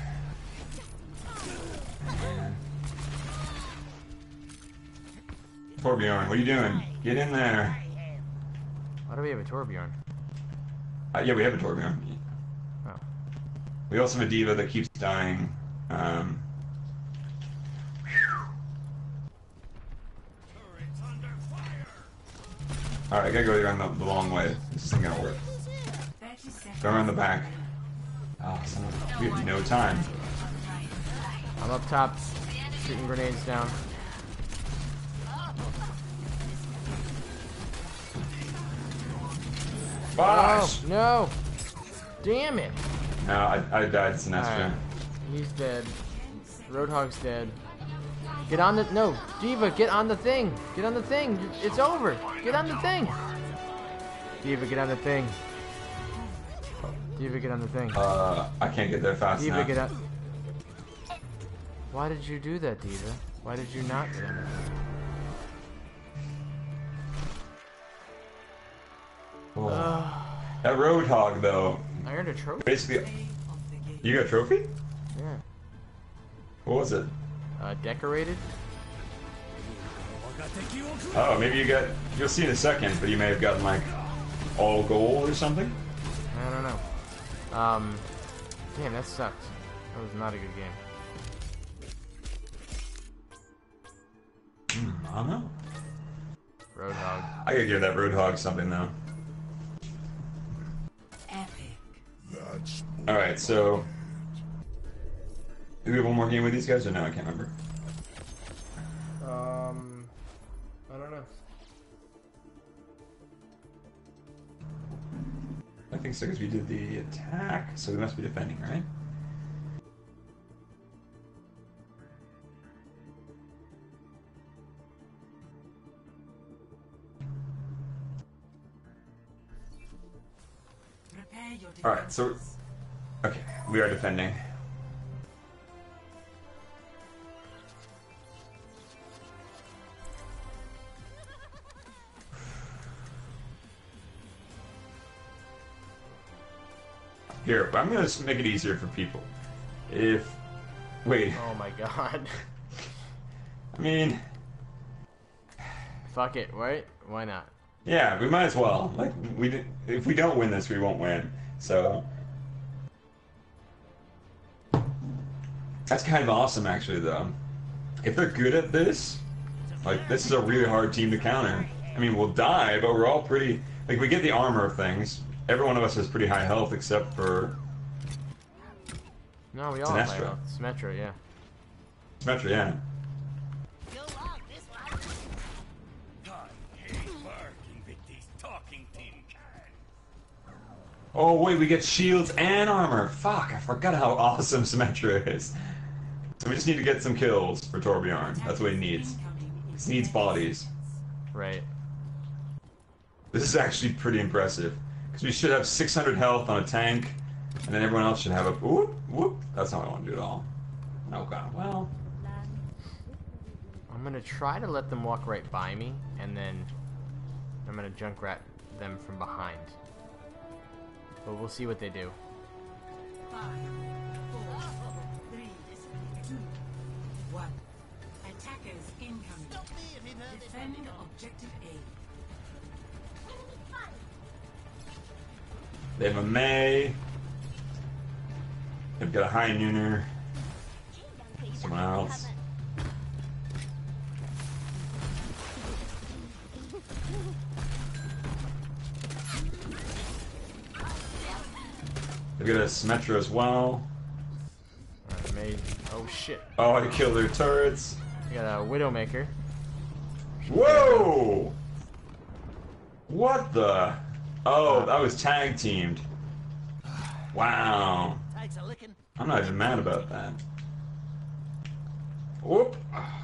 S2: Torbjorn, what are you doing? Get in there.
S1: Why do we have a Torbjorn?
S2: Uh, yeah, we have a Torbjorn.
S1: Oh.
S2: We also have a Diva that keeps dying. Um, Alright, I gotta go around the, the long way. This isn't gonna work.
S6: thirty seconds.
S2: Go around the back. Oh, son of a- we have no time.
S1: I'm up top, shooting grenades down.
S2: Bosh!
S1: Oh, no! Damn it!
S2: No, I, I died to Sinestro.
S1: Alright. He's dead. Roadhog's dead. Get on the no, Diva, get on the thing. Get on the thing. It's over. Get on the thing. Diva, get on the thing. Diva, get on the thing.
S2: Uh, I can't get there fast
S1: Diva,
S2: enough.
S1: get on. Why did you do that, Diva? Why did you not get on the thing?
S2: Oh. That Roadhog, though,
S1: I earned a trophy.
S2: basically, you got a trophy?
S1: Yeah.
S2: What was it?
S1: Uh, decorated.
S2: Oh, maybe you got. You'll see in a second, but you may have gotten like all gold or something.
S1: I don't know. Um, damn, that sucked. That was not a good game.
S2: Hmm, I don't know.
S1: Roadhog.
S2: I gotta give that Roadhog something though.
S6: Epic.
S2: All right, so do we have one more game with these guys or no? I can't remember.
S1: Um, I don't know.
S2: think so because we did the attack, so we must be defending, right?
S6: Prepare your
S2: Alright, so...
S6: defenses.
S2: Okay, we are defending. Here, I'm gonna just make it easier for people. If... Wait,
S1: Oh my god.
S2: I mean...
S1: Fuck it, right? Why not?
S2: Yeah, we might as well. Like, we did, if we don't win this, we won't win. So... That's kind of awesome, actually, though. If they're good at this, like, this is a really hard team to counter. I mean, we'll die, but we're all pretty... Like, we get the armor of things. Every one of us has pretty high health, except for...
S1: No, we all have
S2: Sinestro.
S1: Lionel. Symmetra, yeah.
S2: Symmetra, yeah.
S9: You'll log this one.
S2: Oh, wait, we get shields and armor. Fuck, I forgot how awesome Symmetra is. So we just need to get some kills for Torbjorn. That's what he needs. He needs bodies.
S1: Right.
S2: This is actually pretty impressive. Because we should have six hundred health on a tank, and then everyone else should have a... Whoop, whoop. That's not what I want to do at all. Oh god, well...
S1: I'm gonna try to let them walk right by me, and then I'm gonna Junkrat them from behind. But we'll see what they do.
S6: Five, four, three, two, one. Attackers incoming. Defend objective A.
S2: They have a May. They've got a High Nooner. Someone else. They've got a Symmetra as well.
S1: Alright, made. Oh shit.
S2: Oh, I killed their turrets.
S1: We got a Widowmaker.
S2: Whoa! What the? Oh, that was tag teamed. Wow.
S9: Takes a licking.
S2: I'm not even mad about that. Whoop.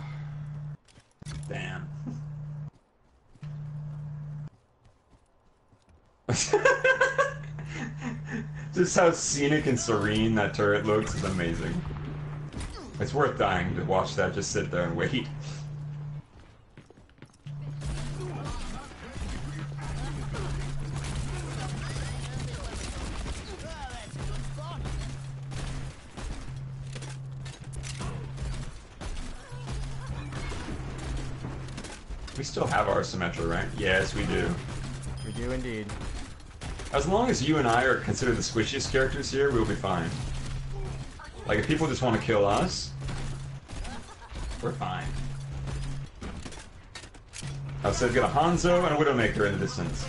S2: Damn. Just how scenic and serene that turret looks is amazing. It's worth dying to watch that just sit there and wait. We still have our Symmetra, right? Yes, we do.
S1: We do indeed.
S2: As long as you and I are considered the squishiest characters here, we'll be fine. Like, if people just want to kill us, we're fine. Oh, so they've got a Hanzo and a Widowmaker in the distance.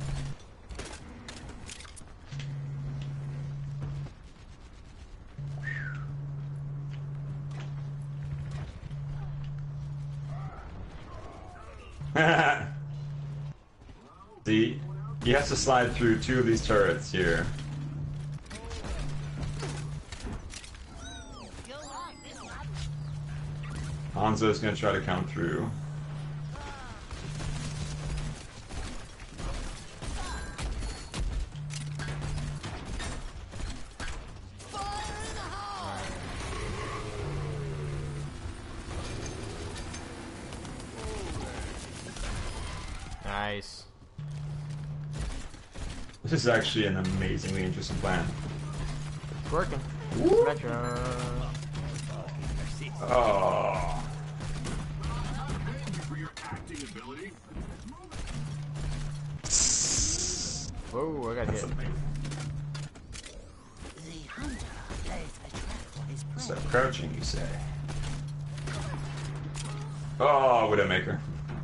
S2: See? He has to slide through two of these turrets here. Hanzo's gonna try to come through.
S1: Nice.
S2: This is actually an amazingly interesting plan.
S1: It's working. Symmetra.
S2: Oh.
S5: Thank you for your acting ability.
S1: Whoa, I got
S2: That's
S1: hit.
S2: amazing.
S9: The hunter lays a trap for his prey.
S2: Stop crouching, you say. Oh, Widowmaker.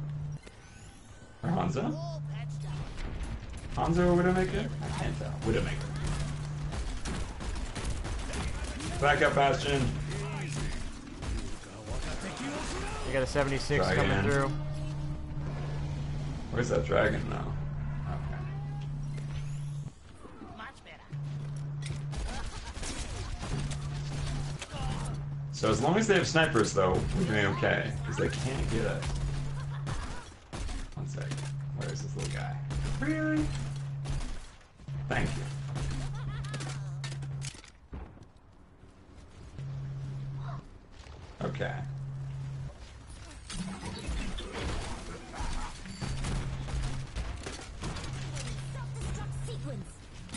S2: Or Hanzo?
S9: All patched up.
S2: Hanzo or Widowmaker? I can't tell. Widowmaker. Back up, Bastion.
S1: We got a seventy-six
S2: Dragon.
S1: coming through.
S2: Where's that dragon now? Okay.
S9: My
S2: So as long as they have snipers, though, we're doing okay. Because they can't get us. One sec. Where is this little guy? Really? Thank you. Okay.
S3: Self-destruct sequence.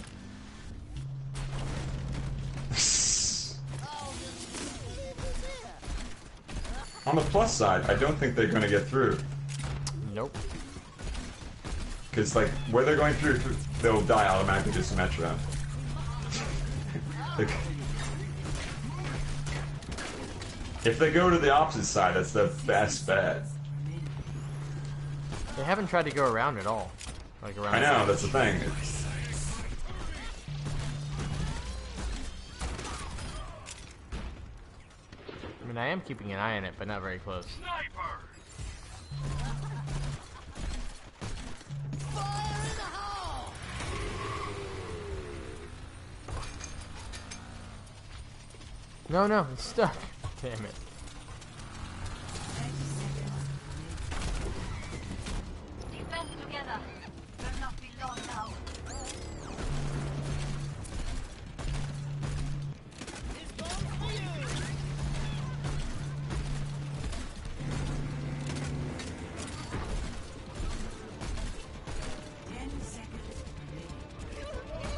S2: On the plus side, I don't think they're going to get through.
S1: Nope.
S2: Because, like, where they're going through, they'll die automatically to Symmetra. Like, if they go to the opposite side, that's the best bet.
S1: They haven't tried to go around at all. Like around.
S2: I know, that's the thing. It's,
S1: I mean, I am keeping an eye on it, but not very close. No, no, it's stuck. Damn it.
S7: Defend together. Will not be long now.
S6: Ten seconds remaining.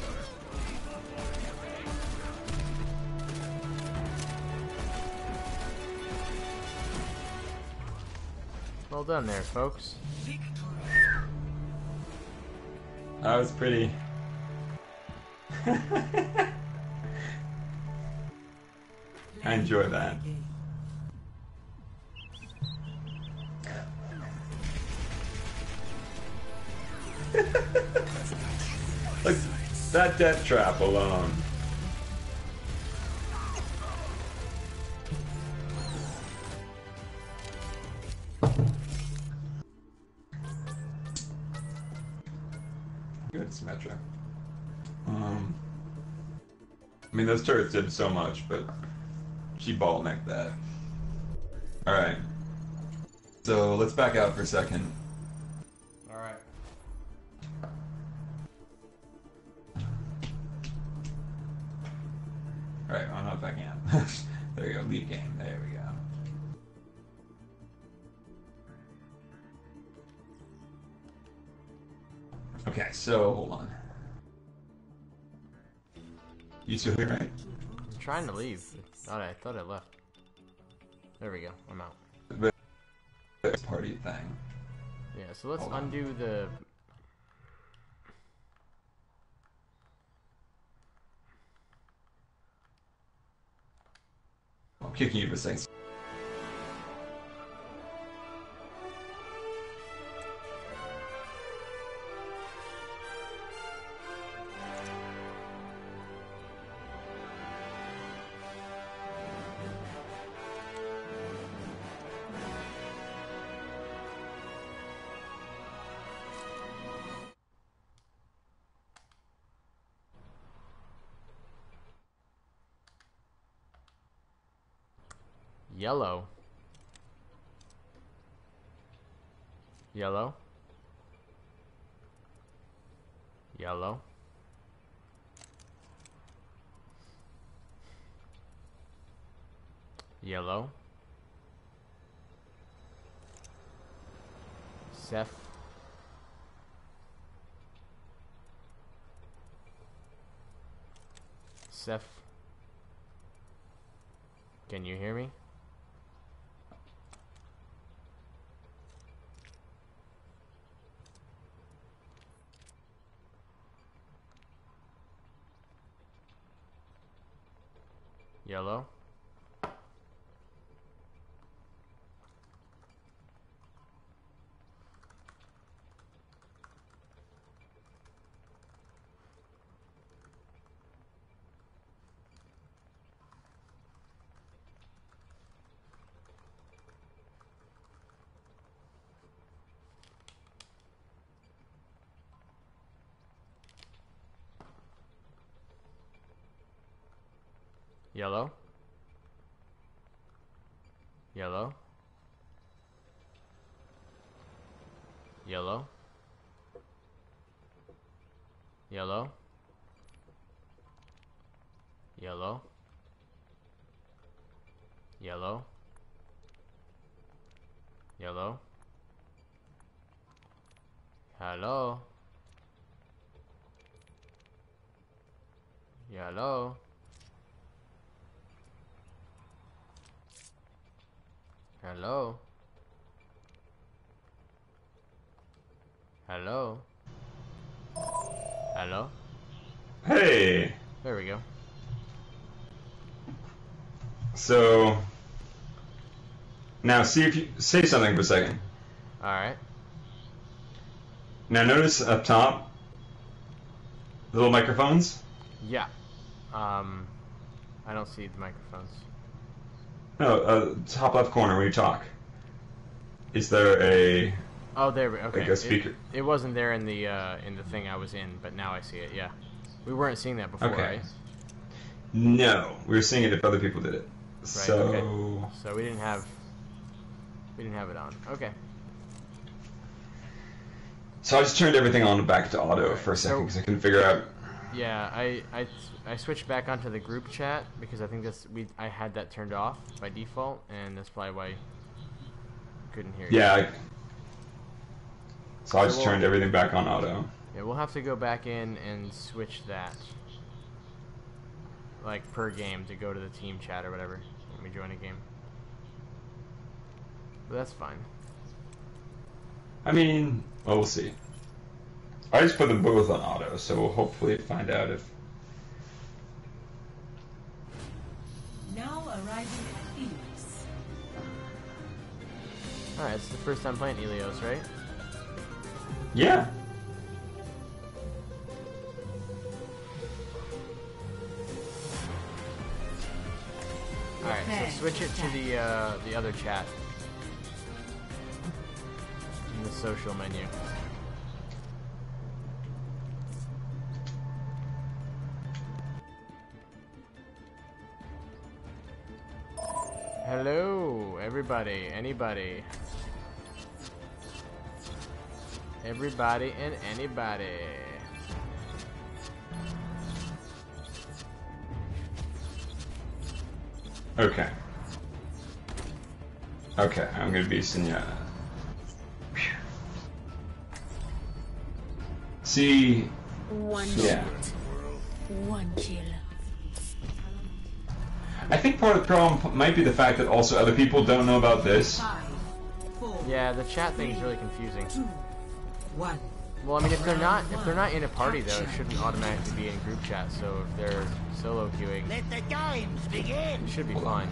S1: Well done there, folks.
S2: that was pretty. I enjoy that. Like, that death trap alone. Good Symmetra. Um, I mean, those turrets did so much, but she ball necked that. Alright. So, let's back out for a second.
S1: Alright.
S2: Alright, I don't know if I can. There you go, lead game. There we go. Okay, so hold on. You still here, right?
S1: I'm trying to leave. Thought I thought I left. There we go. I'm out.
S2: The party thing.
S1: Yeah, so let's
S2: Hold on.
S1: undo the.
S2: I'm kicking you for saying.
S1: Yellow. Yellow. Yellow. Yellow. Seth. Seth. Can you hear me? Yellow. Yellow. Yellow. Yellow. Yellow. Yellow. Yellow. Yellow. Hello. Yellow. Hello. Hello. Hello.
S2: Hey.
S1: There we go.
S2: So now see if you say something for a second.
S1: All right.
S2: Now notice up top the little microphones.
S1: Yeah. Um, I don't see the microphones.
S2: No, uh, top left corner where you talk. Is there a
S1: Oh, there we okay.
S2: like a speaker?
S1: It, it wasn't there in the uh, in the thing I was in, but now I see it. Yeah, we weren't seeing that before,
S2: Okay.
S1: right?
S2: No, we were seeing it if other people did it.
S1: Right.
S2: So
S1: Okay. So we didn't have we didn't have it on. Okay.
S2: so I just turned everything on back to auto
S1: Alright,
S2: for a second
S1: so-
S2: because I couldn't figure out.
S1: Yeah, I, I I switched back onto the group chat because I think this we I had that turned off by default, and that's probably why I couldn't hear you.
S2: Yeah. I, so I
S1: So
S2: just
S1: we'll-
S2: turned everything back on auto.
S1: Yeah, we'll have to go back in and switch that, like per game, to go to the team chat or whatever when we join a game. But that's fine.
S2: I mean, well, we'll see. I just put them both on auto, so we'll hopefully find out if.
S6: Now arriving at Phoenix.
S1: All right, it's the first time playing Elios, right?
S2: Yeah.
S1: All right,
S6: Okay,
S1: so switch it to the uh, the other chat in the social menu. Hello, everybody, anybody. Everybody and anybody.
S2: Okay. Okay, I'm gonna be Senora. See,
S8: One
S2: Yeah.
S8: shot. One kill.
S2: I think part of the problem might be the fact that also other people don't know about this.
S6: Five, four,
S1: Yeah, the chat thing is really confusing.
S6: two, one.
S1: Well, I mean, if they're not if they're not in a party though, it shouldn't automatically be in group chat. So if they're solo queuing,
S9: Let the games begin.
S1: it should be fine.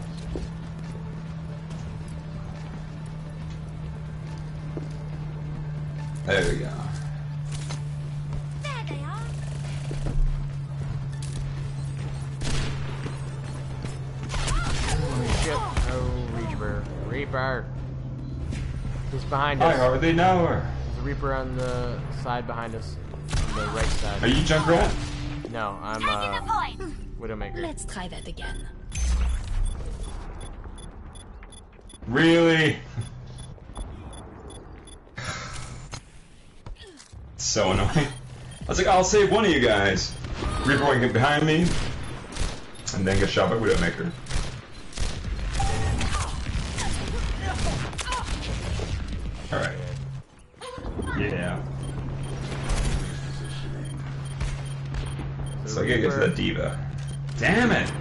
S2: There we go.
S3: There they are.
S1: Holy shit! Oh, Reaper, Reaper. He's behind
S2: Hi,
S1: us.
S2: how are they now? Or
S1: There's a Reaper on the side behind us, on the right side.
S2: are you Junkrat?
S1: No, I'm
S3: Taking
S1: uh,
S3: the point.
S1: Widowmaker.
S8: Let's try that again.
S2: Really? So annoying. I was like, I'll save one of you guys. Reaper will get behind me, and then get shot by Widowmaker. Alright. Yeah. So I gotta get to that diva. Damn it!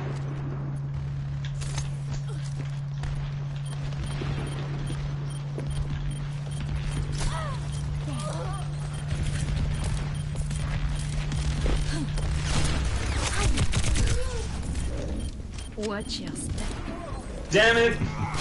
S8: Watch your step.
S2: Damn it!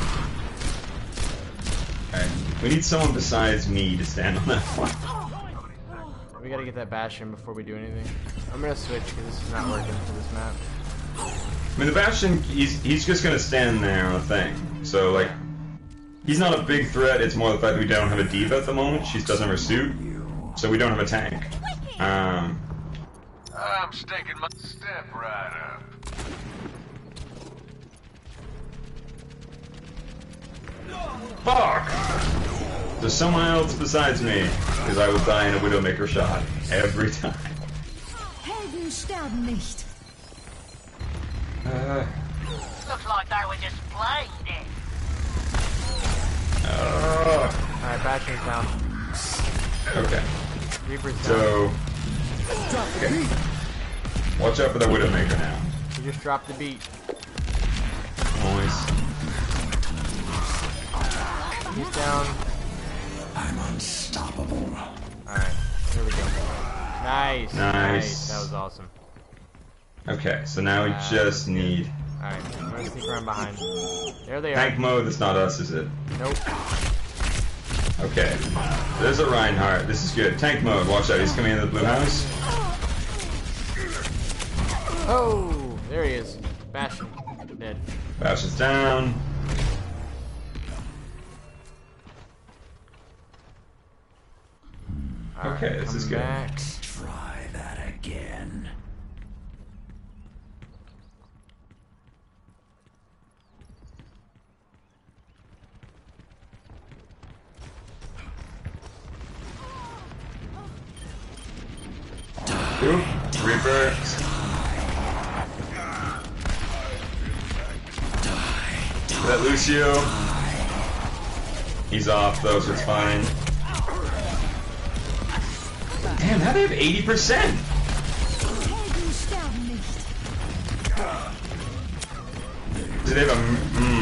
S2: Alright, we need someone besides me to stand on that one.
S1: We gotta get that Bastion before we do anything. I'm gonna switch because this is not working for this map.
S2: I mean, the Bastion, he's, he's just gonna stand there on a thing. So, like, he's not a big threat, it's more the fact that we don't have a diva at the moment. She doesn't have her suit, so we don't have a tank. Um,
S5: I'm sticking my step right up.
S2: Fuck! There's someone else besides me, because I will die in a Widowmaker shot every time.
S8: Helden sterben nicht.
S2: Uh,
S9: Looks like they were just playing dead.
S2: uh,
S1: Alright, Bastion's down.
S2: okay.
S1: Reaper's down.
S2: So, okay. Watch out for the Widowmaker now.
S1: You just dropped the beat.
S2: Nice.
S1: He's down.
S4: I'm unstoppable.
S1: Alright, here we go. Nice.
S2: Nice.
S1: That was awesome.
S2: Okay, so now we
S1: Uh,
S2: just need
S1: Alright, I'm gonna sneak around behind. There they are.
S2: tank mode. That's not us, is it?
S1: Nope.
S2: Okay. There's a Reinhardt. This is good. Tank mode. Watch out. He's coming into the blue house.
S1: Oh, there he is. Bastion. Dead.
S2: Bastion's down.
S1: All
S2: Okay,
S1: right,
S2: this is
S1: come
S2: good.
S1: back.
S4: Try that again.
S2: Oop. Reaper. That Lucio. He's off though, so it's fine. Damn, how do they have eighty percent?
S8: Helden sterben nicht.
S2: Do they have a mm.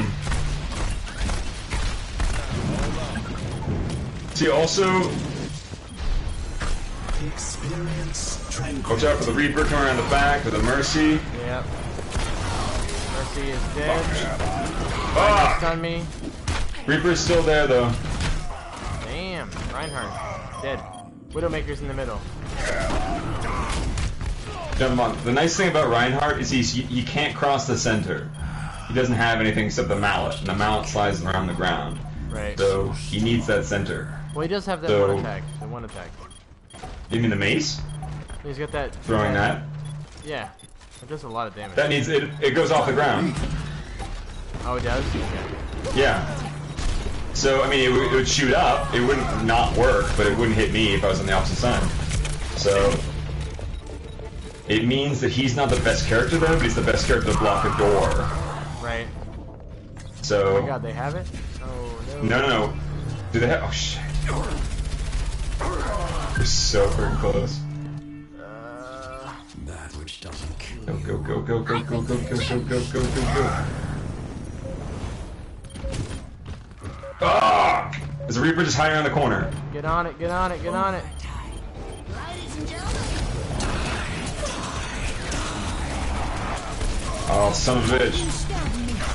S2: See, also,
S4: Experience tranquility.
S2: watch out for the Reaper coming around the back with a Mercy.
S1: Yep. Mercy is dead.
S2: Fuck!
S1: On me.
S2: Reaper's still there though.
S1: Damn. Reinhardt. Dead. Widowmaker's in the middle.
S2: Jump on. The nice thing about Reinhardt is he's he can't cross the center. He doesn't have anything except the mallet, and the mallet slides around the ground.
S1: Right.
S2: So he needs that center.
S1: Well, he does have that
S2: So-
S1: one attack. The one attack.
S2: You mean the mace?
S1: He's got that.
S2: Throwing that?
S1: Yeah. It does a lot of damage.
S2: That needs it. It goes off the ground.
S1: Oh, it does? Okay.
S2: Yeah. So I mean, it, would- it would shoot up. It wouldn't not work, but it wouldn't hit me if I was on the opposite side. So it means that he's not the best character though, but he's the best character to block a door.
S1: Right.
S2: So
S1: Oh my god, they have it? Oh, no.
S2: no, no, no. Do they have? Oh shit. We're so freaking close.
S1: Uh,
S4: That which doesn't kill
S2: Go,
S4: you.
S2: go, go, go, go, go, go, go, go, go, go, go, go. Ah! There's a Reaper just hiding around the corner.
S1: get on it, get on it, get on it.
S3: Ladies and gentlemen,
S2: Oh, son of a bitch.
S8: Sterben nicht.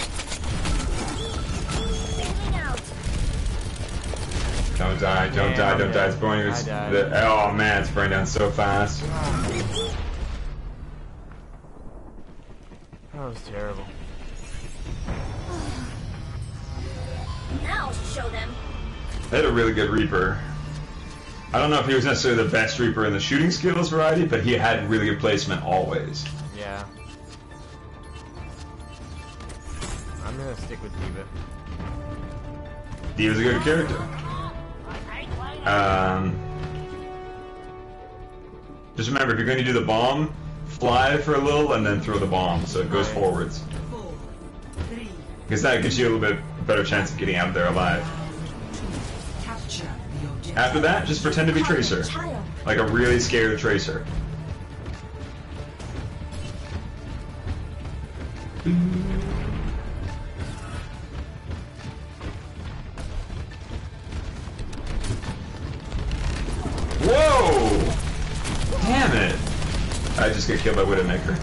S3: fading out.
S2: Don't die, don't
S1: Yeah,
S2: die,
S1: I'm
S2: don't die.
S1: dead.
S2: It's burning. It's,
S1: I died.
S2: the, oh man, it's burning down so fast.
S1: That was terrible.
S3: Now show them.
S2: They had a really good Reaper. I don't know if he was necessarily the best Reaper in the shooting skills variety, but he had really good placement always.
S1: Yeah. I'm gonna stick with D.Va.
S2: He was a good character. Um, just remember, if you're going to do the bomb, fly for a little and then throw the bomb so it goes forwards.
S6: Four, three,
S2: Because that gives you a little bit better chance of getting out of there alive.
S6: capture the objective.
S2: After that, just pretend to be Tracer. Like a really scared Tracer. Whoa! Damn it! I just got killed by Widowmaker.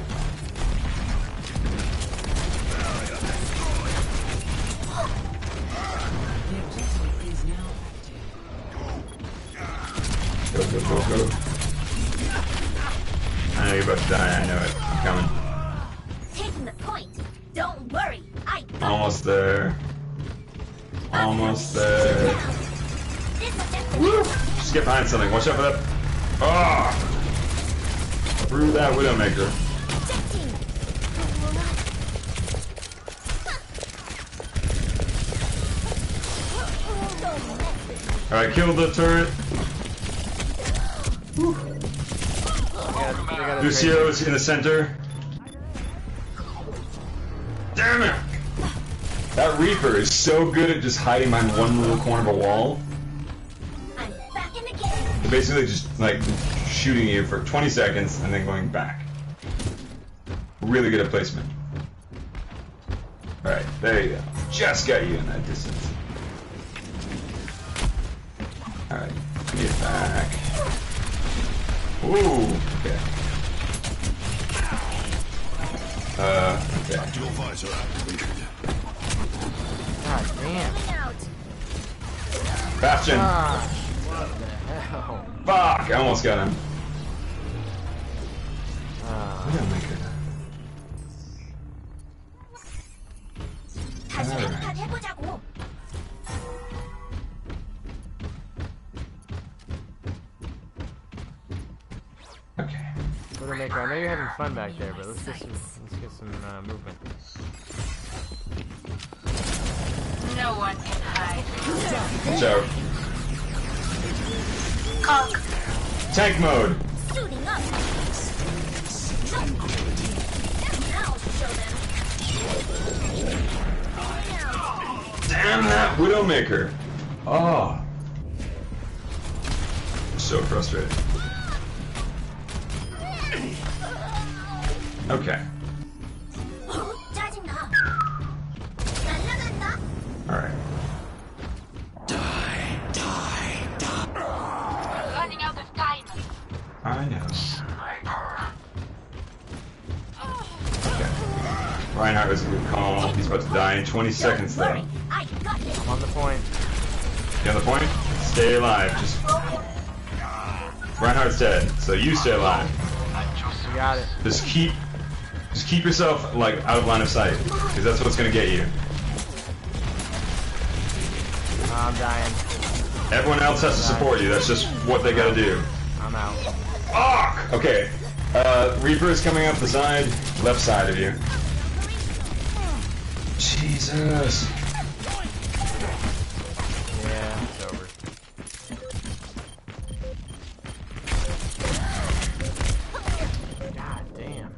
S6: The objective is now active.
S2: Go, go, go, go. I know you're about to die, I know it. I'm coming.
S3: Taking the point. Don't worry. I got
S2: Almost there. Almost there.
S3: this objective.
S2: Just get behind something. Watch out for that. Ah! Through that Widowmaker.
S3: Objecting.
S2: Alright, kill the turret.
S1: Yeah, they got a
S2: Lucio's in the center. Damn it! That Reaper is so good at just hiding behind one little corner of a wall.
S3: I'm back in the game.
S2: They're basically just like shooting you for twenty seconds and then going back. Really good at placement. Alright, there you go. Just got you in that distance. Alright, get back. Ooh, okay. Uh, okay.
S5: Dual visor activated.
S1: God damn.
S3: Out.
S2: Bastion!
S1: Gosh, what the hell?
S2: Fuck! I almost got him.
S1: Ah.
S2: Widowmaker.
S3: 다시 한판 해보자고.
S2: Okay.
S1: Widowmaker, I know you're having fun back there, but let's get some, let's get some uh, movement.
S7: No one can hide.
S2: Watch out.
S7: Conk.
S2: Tank mode!
S3: Suiting up. Now show them.
S2: Damn that Widowmaker! Oh. So frustrated. Okay.
S3: 짜증나. 날라간다.
S2: Alright.
S7: Running out of time.
S2: I know. Okay. Reinhardt is a good call. He's about to die in twenty seconds though.
S3: Worry, I got this.
S1: I'm on the point.
S2: You on the point? Stay alive. Just Reinhardt's dead, so you stay alive.
S1: You got it.
S2: Just keep just keep yourself like out of line of sight. Because that's what's gonna get you.
S1: Oh, I'm dying.
S2: Everyone else has to support you. That's just what they gotta do.
S1: I'm out.
S2: Fuck! Okay. Uh, Reaper is coming up the side, left side of you. Jesus.
S1: Yeah, it's over. God damn.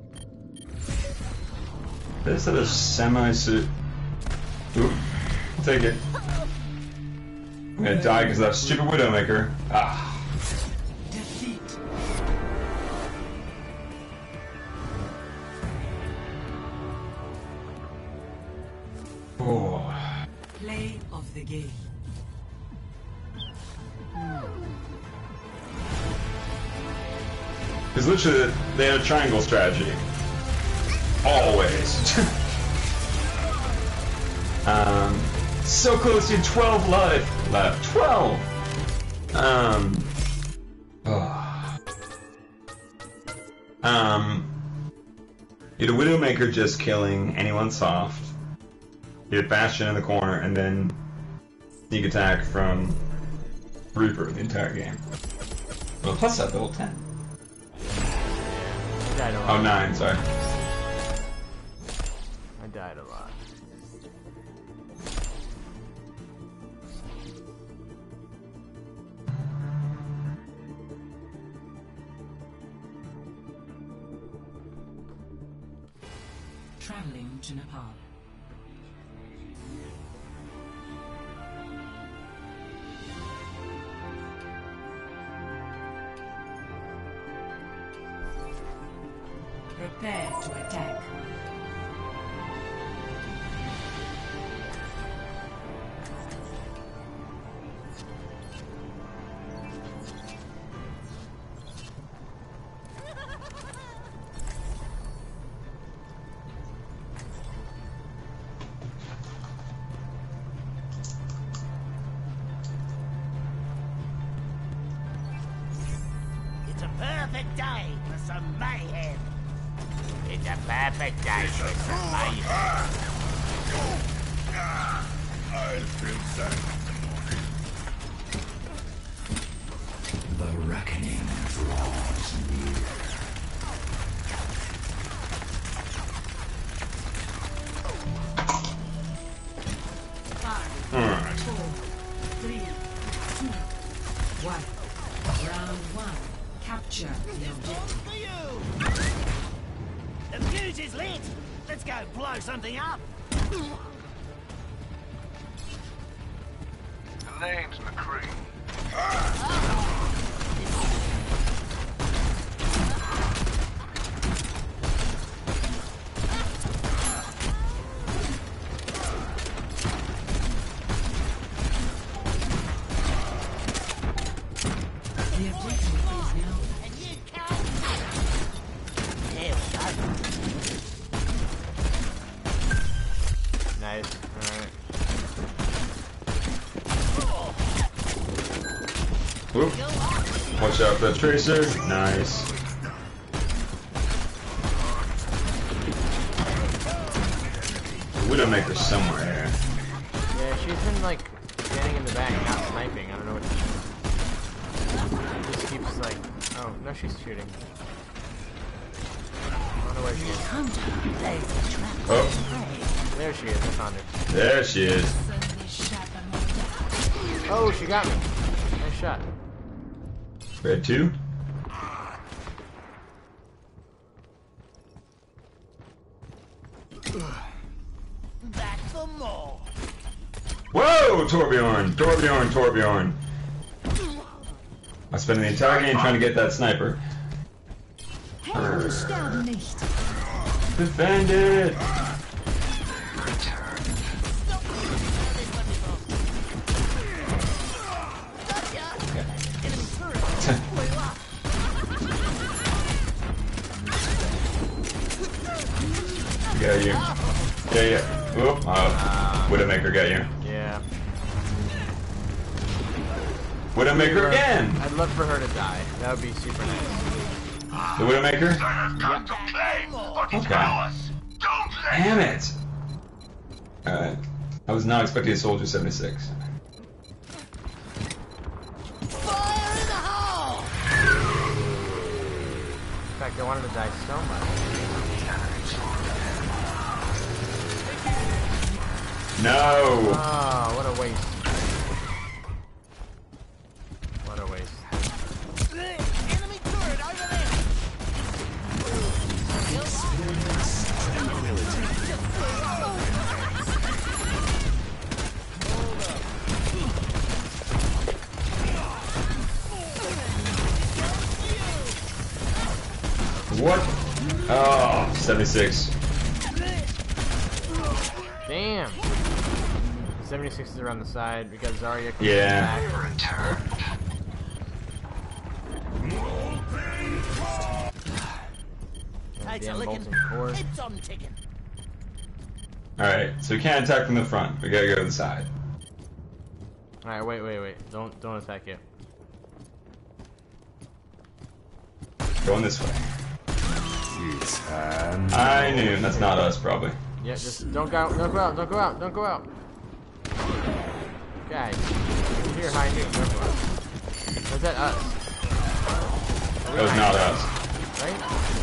S2: This is a semi-suit. Oop. I'll take it. I'm gonna die because of that stupid Widowmaker. Ah.
S6: Defeat.
S2: Oh.
S6: Play of the game.
S2: Because literally, they had a triangle strategy. Always. um, so close to twelve life left. twelve! Um. Oh. Um. You had a Widowmaker just killing anyone soft. You had Bastion in the corner, and then sneak attack from Reaper the entire game. Well, plus that level ten.
S1: I died a lot.
S2: Oh, nine, sorry.
S1: I died a lot.
S6: Traveling to Nepal. Prepare to attack.
S9: It's a perfect day for some mayhem. It's a perfect day for some mayhem.
S5: I feel that.
S4: The reckoning draws near.
S6: Five,
S2: Alright.
S6: four, three, one. Round one. Capture the objective.
S9: The fuse is lit! Let's go blow something up!
S10: The name's McCree.
S6: The objective is now.
S9: And you can't... There we go.
S1: Nice. Alright.
S2: Whoop. Watch out for that tracer. Nice. Widowmaker somewhere here.
S1: Yeah, she's been like standing in the back, not sniping. I don't know what she's doing. Just keeps like, oh no, she's shooting. I don't know where she is.
S2: Oh,
S1: There she is. I found her.
S2: there she is.
S1: Oh, she got me. Nice shot.
S2: Red two.
S9: Back for more.
S2: Whoa, Torbjorn, Torbjorn, Torbjorn. I spent the entire game trying to get that sniper. Defend it. Got you. Yeah, yeah. Oop. Oh, Widowmaker got you.
S1: Yeah.
S2: Widowmaker again.
S1: I'd love for her to die. That would be super nice.
S2: The Widowmaker.
S10: Got to play, or
S2: Okay.
S10: devour us. Don't let
S2: Damn it. Alright. I was not expecting a Soldier seventy-six.
S9: Fire in the hole!
S1: In fact, I wanted to die so much.
S2: No.
S1: Oh, what a waste. What a waste.
S9: Enemy turret over there!
S2: What? Oh, seventy-six.
S1: Damn. seventy-six is around the side because Zarya comes
S2: Yeah.
S1: back.
S9: Takes a
S1: Damn
S9: licking.
S1: bolts and cores.
S9: It's on ticking.
S2: Alright, so we can't attack from the front. We gotta go to the side.
S1: Alright, wait, wait, wait. Don't don't attack yet.
S2: Going this way. I knew. That's not us, probably.
S1: Yeah, just don't go out, don't go out, don't go out, don't go out. Guys, you're here high noon, don't go out. Was that us?
S2: That was not us.
S1: Right?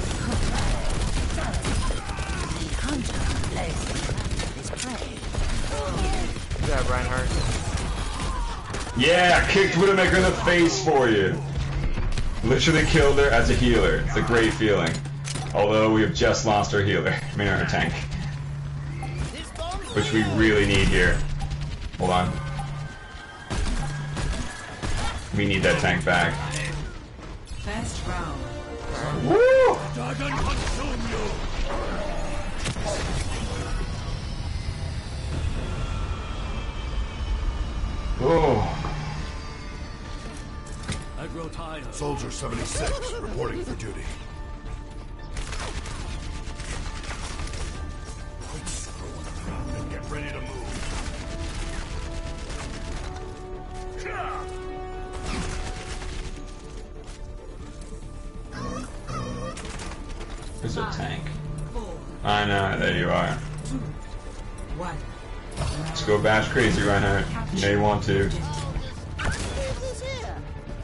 S1: Good job, Reinhardt.
S2: Yeah, kicked Widowmaker in the face for you. Literally killed her as a healer. It's a great feeling. Although we have just lost our healer. I mean our tank. Which we really need here. Hold on. We need that tank back.
S6: First round.
S2: Woo!
S9: Doesn't consume you!
S2: Oh.
S5: I grow tired. Soldier seventy-six, reporting for duty. And get ready to move.
S2: There's a tank.
S6: Four,
S2: I know, there you are.
S6: two, one.
S2: Let's go bash crazy, Reinhardt. You know you want to.
S9: Who's here?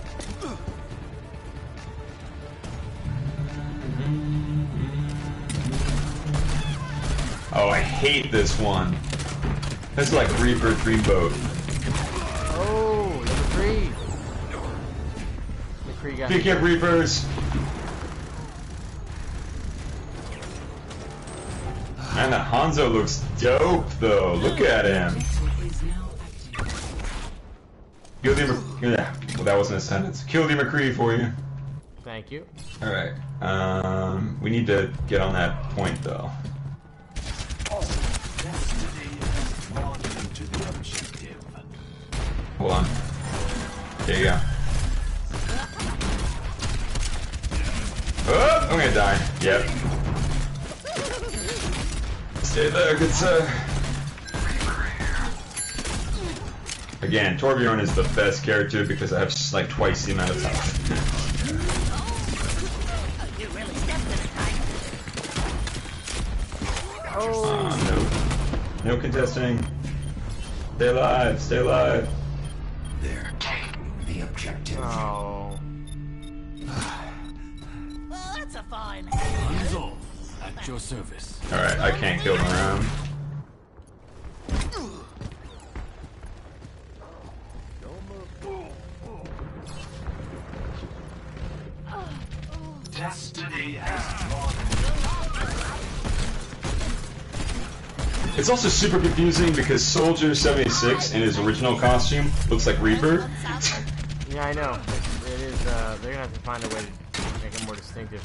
S2: Oh, I hate this one. This is like Reaper Dreamboat.
S1: Oh, number three. got
S2: Pick up Reapers. Man, that Hanzo looks dope though. Look at him. Kill the Mc- yeah, well, that wasn't a sentence. Kill the McCree for you.
S1: Thank you.
S2: All right. Um, we need to get on that point though. Hold on. There you go. Oh, I'm gonna die. Yep. Stay there, good sir. Again, Torbjorn is the best character because I have like twice the amount of health. Oh no. No contesting. Stay alive, stay alive.
S4: They're taking the objective.
S1: Oh.
S9: Well, that's a fine.
S5: Hands off. At your service.
S2: Alright, I can't kill him around.
S10: Destiny has drawn.
S2: It's also super confusing because Soldier seventy-six in his original costume looks like Reaper.
S1: Yeah, I know. It, it is. Uh, they're gonna have to find a way to make it more distinctive.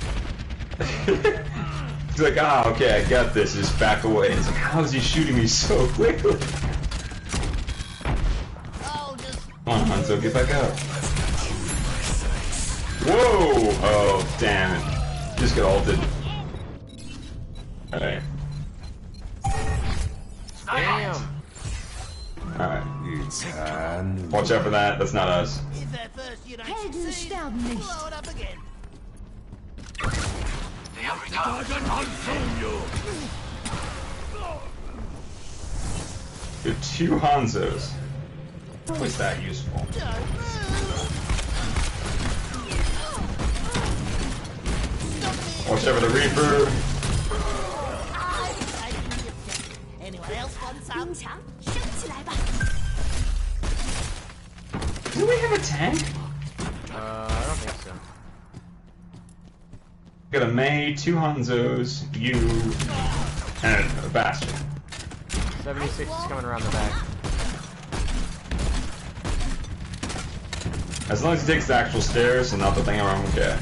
S2: He's like, ah, okay, I got this. Just back away. It's like, how is he shooting me so quickly?
S9: Oh, just
S2: Come on, Hanzo, get back up. Whoa! Oh, damn it. Just got ulted. Alright.
S1: Damn.
S2: Alright. Watch out for that. That's not us.
S9: if at first you don't
S8: Helden
S9: succeed,
S8: sterben nicht.
S9: blow it up again.
S10: They have returned.
S2: We have two Hanzos. What's that useful? Watch out for the Reaper.
S9: Anyone else want some?
S8: 枪，升起来吧！
S2: Do we have a tank?
S1: Uh, I don't think so.
S2: Got a Mei, two Hanzos, you, and a Bastion.
S1: seventy-six is coming around the back.
S2: As long as he takes the actual stairs and not the thing around, okay.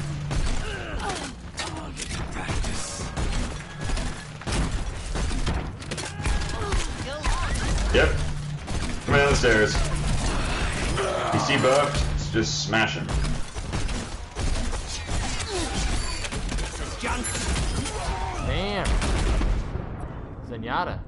S2: Yep. Come down the stairs. He's debuffed. Let's just smash him.
S1: Damn. Zenyatta.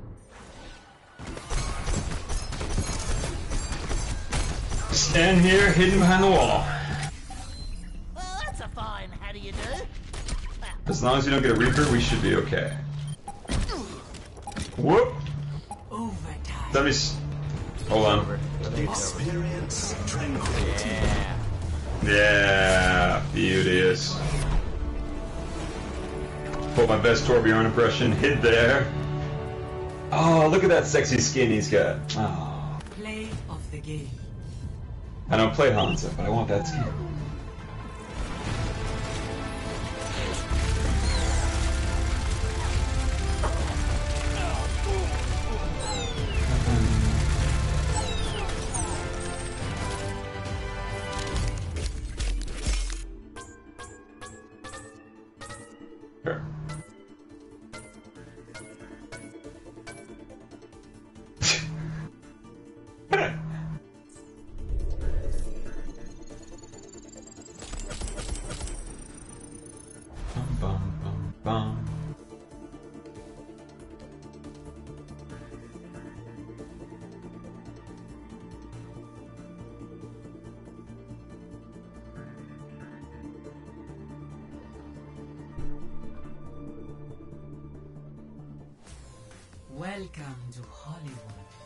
S2: Stand here, hidden behind the wall.
S9: Well, that's a fine. How do you do?
S2: As long as you don't get a Reaper, we should be okay. Whoop!
S6: Overtime.
S2: Let me. S Hold on.
S1: Over. I think it's over.
S5: Experience tranquility.
S1: Yeah.
S2: Yeah, beauteous. Put my best Torbjorn impression. Hid there. Oh, look at that sexy skin he's got. Oh.
S6: Play of the game.
S2: I don't play Hanzo, but I want that skin. Sure. Bum, bum, bum, bum.
S6: Welcome to Hollywood.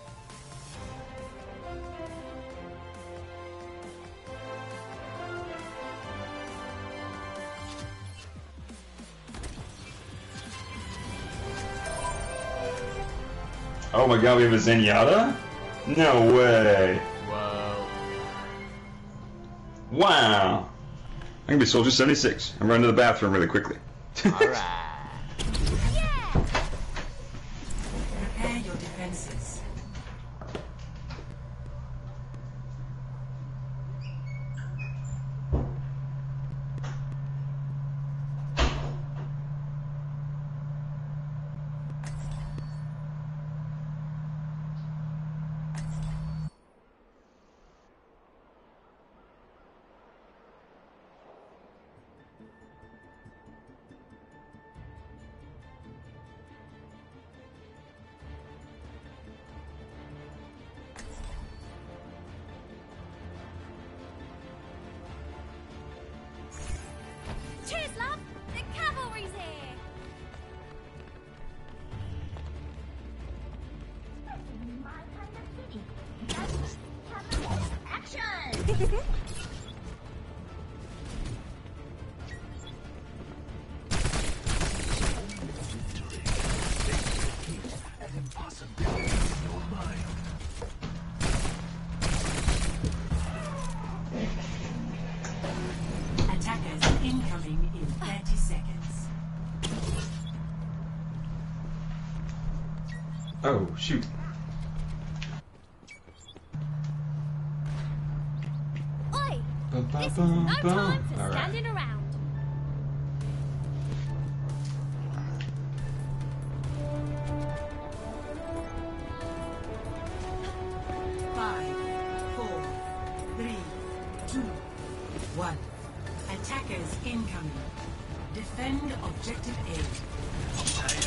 S2: Oh my god, we have a Zenyatta? No way.
S1: Whoa.
S2: Wow. I'm gonna be Soldier seventy-six. I'm running to the bathroom really quickly.
S1: Alright.
S6: Prepare your defenses.
S3: Cheers, love! The cavalry's here! My kind of city. Cavalry action!
S6: Attackers incoming in thirty seconds.
S2: Oh, shoot.
S3: Oi!
S2: Ba, ba,
S3: This is
S2: ba,
S3: no
S2: ba.
S3: time for
S2: All right.
S3: standing around.
S6: Five, four, three, two, one. Attackers incoming. Defend objective A.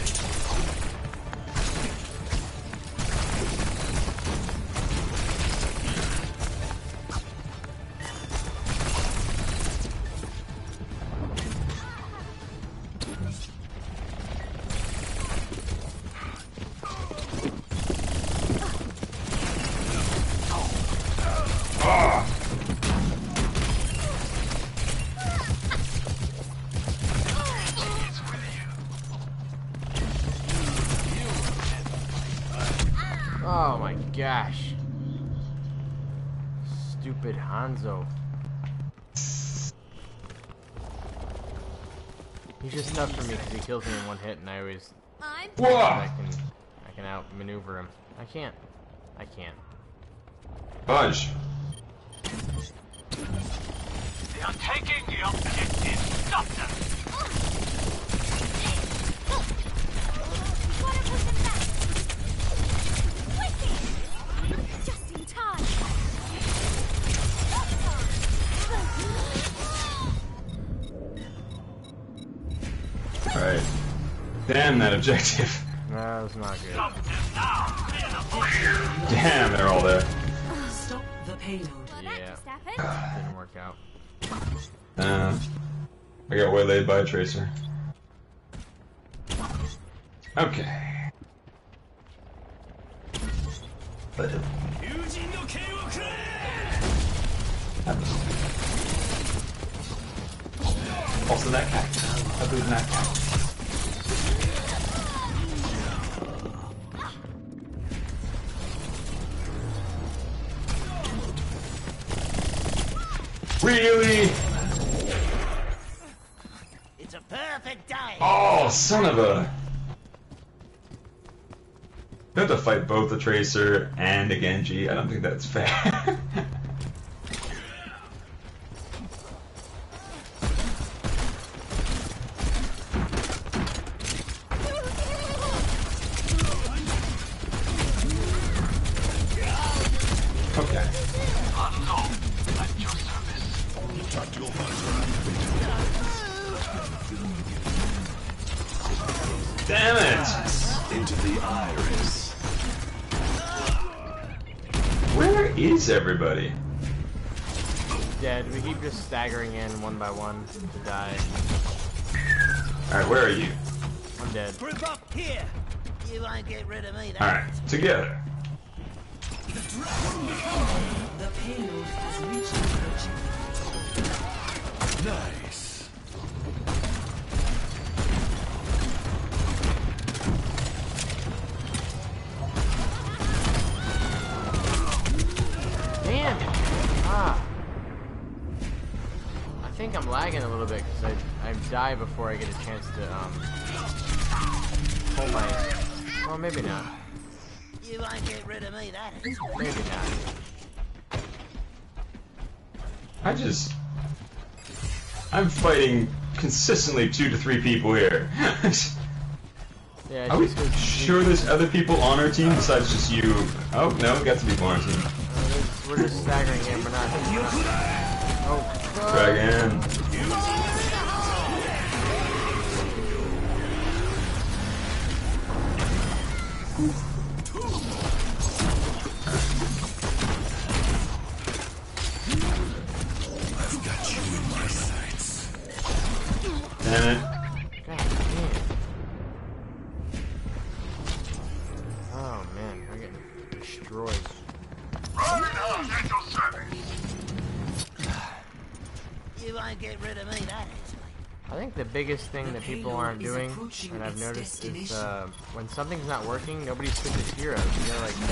S1: Oh my gosh. Stupid Hanzo. He's just tough for me because he kills me in one hit and I always
S3: I'm
S2: Whoa!
S1: I can I can outmaneuver him. I can't. I can't.
S2: Budge.
S10: They are taking the objective. Stop them.
S3: Gotta put them back. Wicked! Just in time.
S2: Alright. Damn that objective.
S1: That was not good.
S10: Stop them now. Clear the bush.
S2: Damn, they're all there.
S6: Stop the payload.
S3: Well, that
S1: Yeah.
S3: just happened.
S1: Didn't work out.
S2: Uh, I got waylaid by a tracer. Okay.
S4: But uh,
S2: Also that cat. I believe in that cat. Really?
S9: It's a perfect day.
S2: Oh, son of a... You have to fight both the Tracer and a Genji. I don't think that's fair. Okay.
S10: Hanzo, at your service.
S2: Damn it!
S10: Into the iris.
S2: Where is everybody?
S1: Dead. We keep just staggering in one by one to die.
S2: Alright, where are you?
S1: I'm dead.
S9: Group up here. You won't get rid of me. That.
S2: Alright, together.
S6: The payload has reached the objective.
S10: Nice.
S1: Damn it! Ah. I think I'm lagging a little bit because I I die before I get a chance to um hold my. Well, maybe not.
S9: You won't get rid of me, that is.
S1: Maybe not.
S2: I just... I'm fighting consistently two to three people here.
S1: Yeah,
S2: Are we
S1: just 'cause
S2: sure there's other people on our team besides just you? Oh, no, we got some people on our team.
S1: Uh, we're just staggering in. We're not. We're not oh. God.
S2: Dragon.
S5: I've got you in my sights.
S2: Damn it.
S1: God damn. Oh man, we're getting destroyed.
S10: Roadhouse at your service.
S9: You won't get rid of me, that is.
S1: I think the biggest thing
S6: The
S1: that people
S6: payload
S1: aren't
S6: is
S1: doing,
S6: approaching
S1: and I've
S6: its
S1: noticed, is
S6: destination.
S1: uh, when something's not working, nobody switches heroes. You know, like,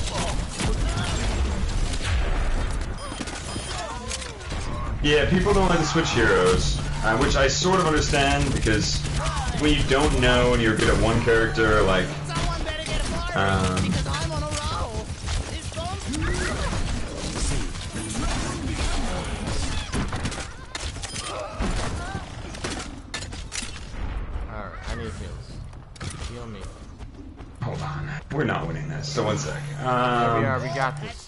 S2: Yeah, people don't like to switch heroes, uh, which I sort of understand because when you don't know and you're good at one character, like,
S9: Someone better get a fire
S2: um,
S9: because I'm on a roll. This bomb.
S1: alright, I need heals. Heal me.
S2: hold on, we're not winning this. So one sec.
S1: There we are,
S2: Um,
S1: we got this.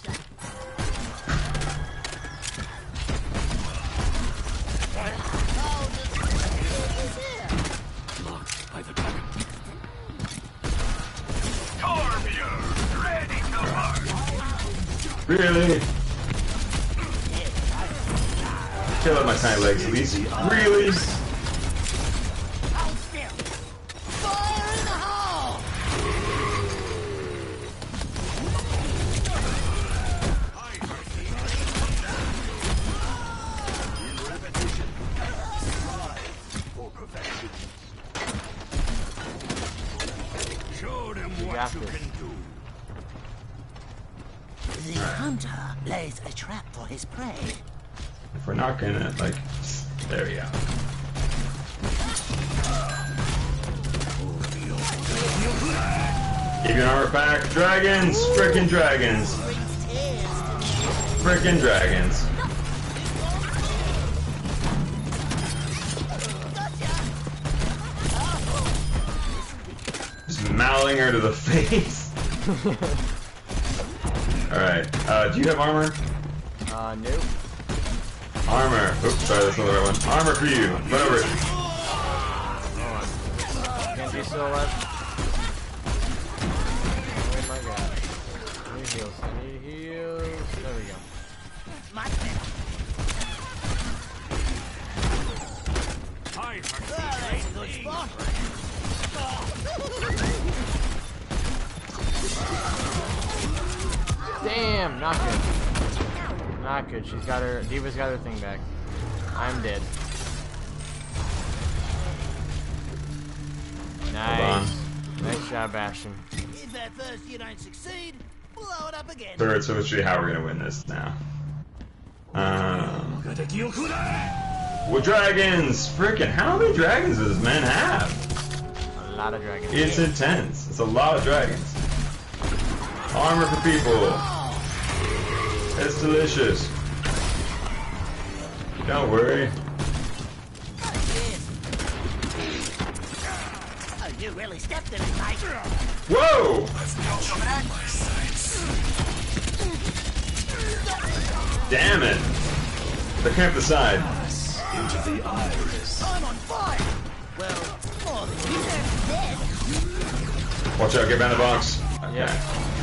S5: Blocked by the dragon.
S10: Torbjorn, ready to march.
S2: really? Kill up my tiny legs at least. Really?
S9: Hold still. Fire in the hole.
S5: Show them
S1: We got
S5: what you
S1: this.
S5: can do.
S9: The hunter lays a trap for his prey.
S2: If we're not gonna, like, there we go. Keep your armor back. Dragons! Frickin' dragons! Frickin' dragons. Just mouthing her to the face. Alright, uh, do you have armor?
S1: Uh, nope.
S2: Armor. Oops, sorry, that's not the right one. Armor for you. Run over it.
S1: Hold on. Genji's still alive? Oh my god. I need heals. I need heals. There we go.
S9: Much better.
S5: I heard
S9: Oh, that's a good spot.
S1: Damn, not good. Not good. She's got her. Diva's got her thing back. I'm dead. Nice. Nice job, Ashton.
S9: If at first you don't succeed, blow it up again.
S2: Alright, so let's show you how we're gonna win this now. Um, with dragons! Frickin', how many dragons does this man have?
S1: A lot of dragons.
S2: It's intense. It's a lot of dragons. Armor for people. It's delicious. Don't worry.
S9: Oh, yes. Oh, you really stepped in it, mate.
S2: Whoa! Damn it! They camped the side.
S5: into the iris.
S9: I'm on fire. Well, more than you have dead.
S2: Watch out, get behind the box. Okay.
S1: Yeah.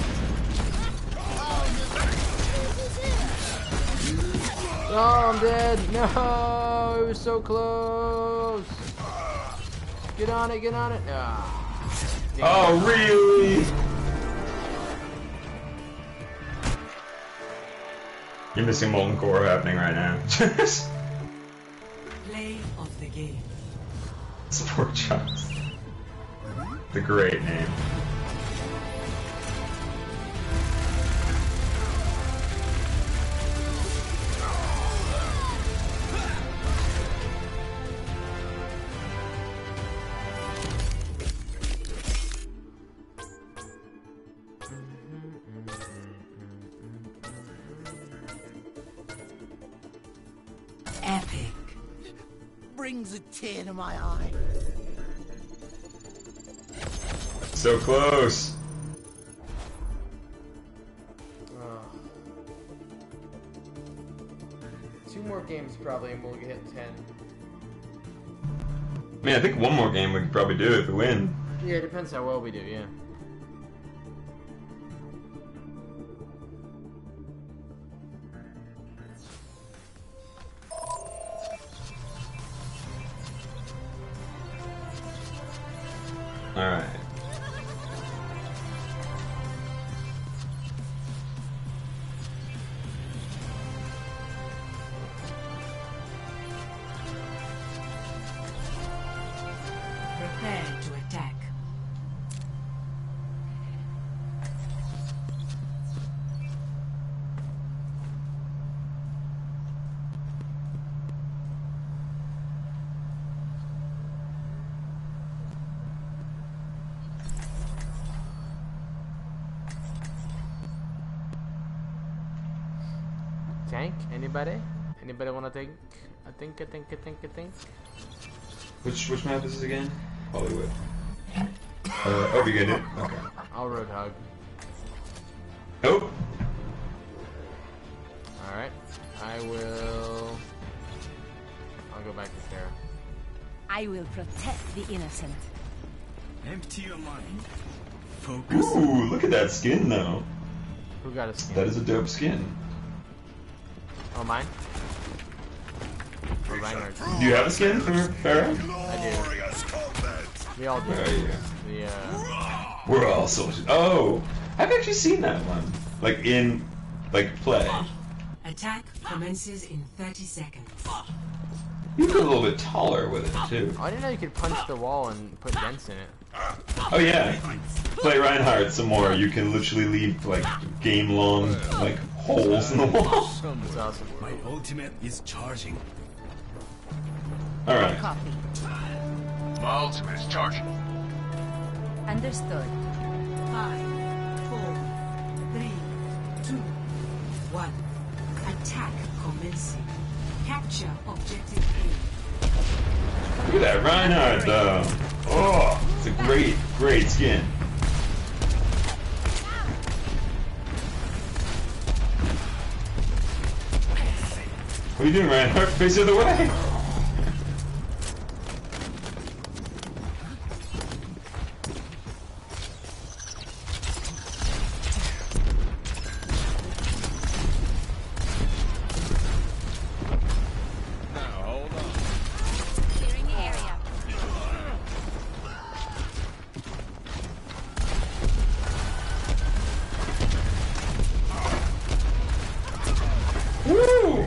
S1: Oh, I'm dead. No, it was so close. Get on it, get on it. Ah.
S2: Oh, really? You're missing molten core happening right now.
S6: Play of the game.
S2: Sport shots. The great name.
S11: brings a tear to my eye.
S2: So close.
S1: Uh, two more games probably, and we'll hit ten.
S2: I mean, I think one more game we could probably do if we win.
S1: Yeah, it depends how well we do. Yeah.
S2: All right.
S6: Prepare to attack.
S1: Tank? Anybody? Anybody want to think? I think, I think, I think, I think.
S2: Which which map is this again? Hollywood. Uh, oh, we get it. Okay.
S1: I'll Roadhog.
S2: Nope.
S1: Alright. I will... I'll go back to Sarah.
S8: I will protect the innocent.
S5: Empty your mind. Focus.
S2: Ooh, look at that skin though.
S1: Who got a skin?
S2: That is a dope skin.
S1: Oh, mine? Or Reinhardt.
S2: Do you have a skin for Pharah?
S1: I do. We all do.
S2: Where are you?
S1: The, uh...
S2: We're all soldiers. Oh, I've actually seen that one. Like in, like play.
S6: Attack commences in thirty seconds.
S2: You look a little bit taller with it too.
S1: Oh, I didn't know you could punch the wall and put dents in it.
S2: Oh yeah. Play Reinhardt some more. You can literally leave like game-long like holes in the wall.
S1: That's awesome.
S5: My ultimate is charging.
S2: All right.
S8: Copy.
S10: My ultimate is charging.
S8: Understood.
S6: Five, four, three, two, one. Attack commencing. Capture objective A.
S2: Look at that Reinhardt though. Oh, it's a great, great skin. What are you doing, Reinhardt? Face the other way.
S3: Clearing the area.
S2: Woo!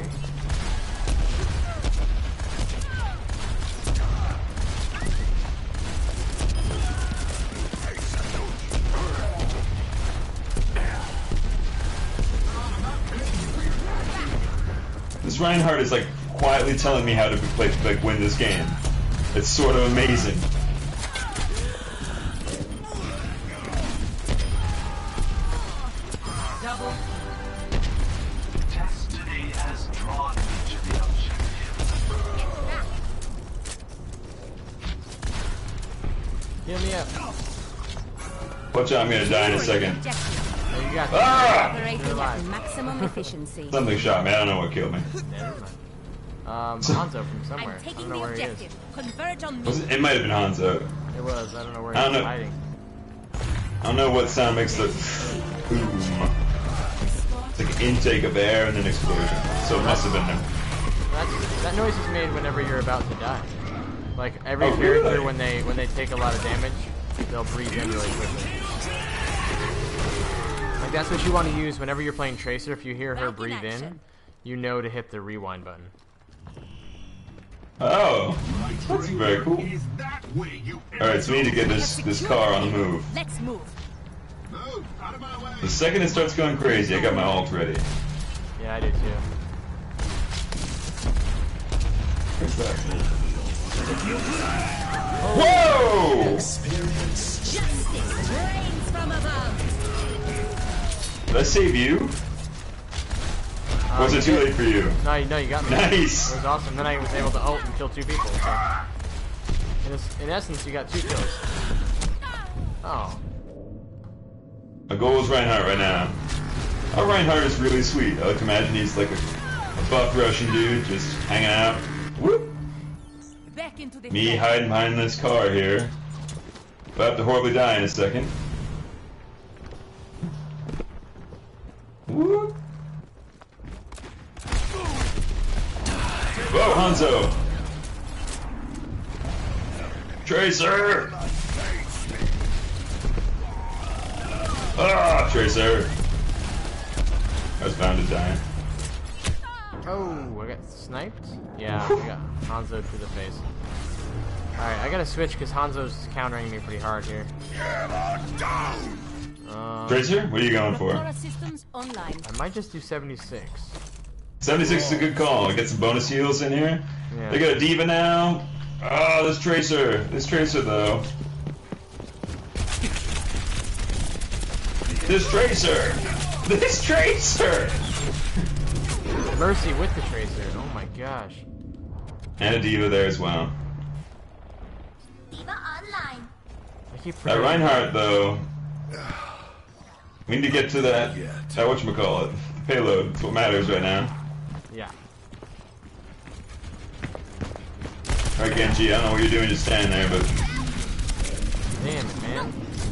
S2: This Reinhardt is like quietly telling me how to play, like win this game. It's sort of amazing.
S6: Double.
S10: Destiny has drawn me to the objective.
S1: Get me up.
S2: Watch out, I'm gonna die in a second.
S1: Oh, you got
S2: Ah!
S8: Operating
S1: You're
S8: at
S1: alive.
S8: maximum efficiency.
S2: Something shot me. I don't know what killed me.
S1: Never mind. Um, Hanzo from somewhere.
S8: I'm
S1: I don't
S8: taking
S1: know
S8: the
S1: where he is.
S8: objective. Converge on me.
S2: Was it, it might have been Hanzo.
S1: It was. I don't know where
S2: I don't
S1: he's
S2: know.
S1: hiding.
S2: I don't know what sound makes the boom. It's like an intake of air and then explosion. So it must have been him.
S1: That's, that noise is made whenever you're about to die. Like every
S2: Oh,
S1: character,
S2: really?
S1: when they when they take a lot of damage, they'll breathe in really quickly. Like that's what you want to use whenever you're playing Tracer. If you hear her
S8: Back in
S1: breathe in,
S8: action.
S1: you know to hit the rewind button.
S2: Oh, that's very cool.
S5: Is that way you
S2: Alright, so we need to get this, this car on the move.
S8: Let's move.
S5: move out of my way.
S2: The second it starts going crazy, I got my ult ready.
S1: Yeah, I do too.
S2: Where's that? Whoa!
S8: Justice reigns from above.
S2: Did I save you?
S1: Uh, Uh,
S2: Was it too late for you?
S1: No, you- no, you got me.
S2: Nice.
S1: It was awesome. Then I was able to ult and kill two people. So. In, es- in essence, you got two kills. Oh.
S2: My goal is Reinhardt right now. Our Reinhardt is really sweet. I like to imagine he's like a, a buff Russian dude just hanging out. Whoop.
S8: Back into the
S2: Me hiding behind this car here. About to horribly die in a second. Whoop. Whoa, Hanzo! Tracer! Ah, Tracer! I was bound to die.
S1: Oh, I got sniped? Yeah, I got Hanzo through the face. Alright, I gotta switch because Hanzo's countering me pretty hard here. Um,
S2: Tracer, what are you going for?
S8: Aurora systems online.
S1: I might just do seventy-six.
S2: seventy-six is a good call. Get some bonus heals in here.
S1: Yeah.
S2: They got a diva now. Oh, this Tracer. This Tracer, though. This Tracer! This Tracer!
S1: Mercy with the Tracer. Oh my gosh.
S2: And a diva there as well.
S3: Diva online.
S1: I keep
S2: That
S1: forgetting.
S2: Reinhardt, though. We need to get to that. That whatchamacallit. The payload. That's what matters right now.
S1: Yeah.
S2: Alright, Genji, I don't know what you're doing just standing there, but.
S1: Damn it, man.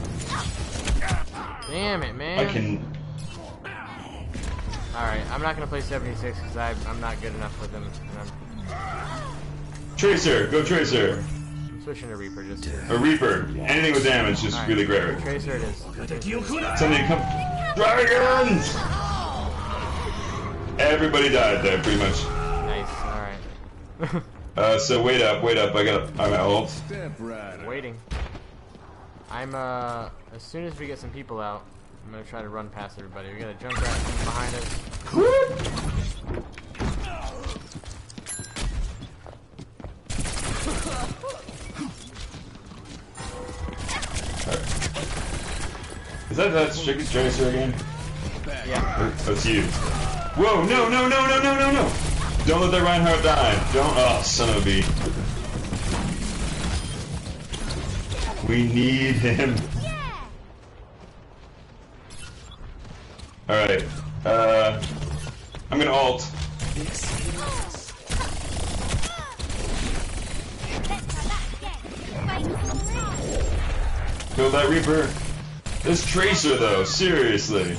S1: Damn it, man.
S2: I can.
S1: Alright, I'm not gonna play seventy-six because I'm not good enough with him. And I'm,
S2: Tracer! Go Tracer!
S1: I'm switching to Reaper just to...
S2: A Reaper. Anything with damage, just
S1: Alright,
S2: really great.
S1: Tracer it is.
S2: Somebody come. Dragons! Everybody died there, pretty much.
S1: Nice, alright.
S2: Uh, so wait up, wait up. I got. I'm ult.
S1: Waiting. I'm, uh, as soon as we get some people out, I'm gonna try to run past everybody. We got a Junkrat behind us.
S2: Is that that chicken Tracer again?
S1: Yeah.
S2: Or- That's you. Whoa! No! No! No! No! No! No! No! Don't let that Reinhardt die. Don't. Oh, son of a bee. We need him. Alright. Uh. I'm gonna ult. Kill that Reaper. This Tracer, though, seriously.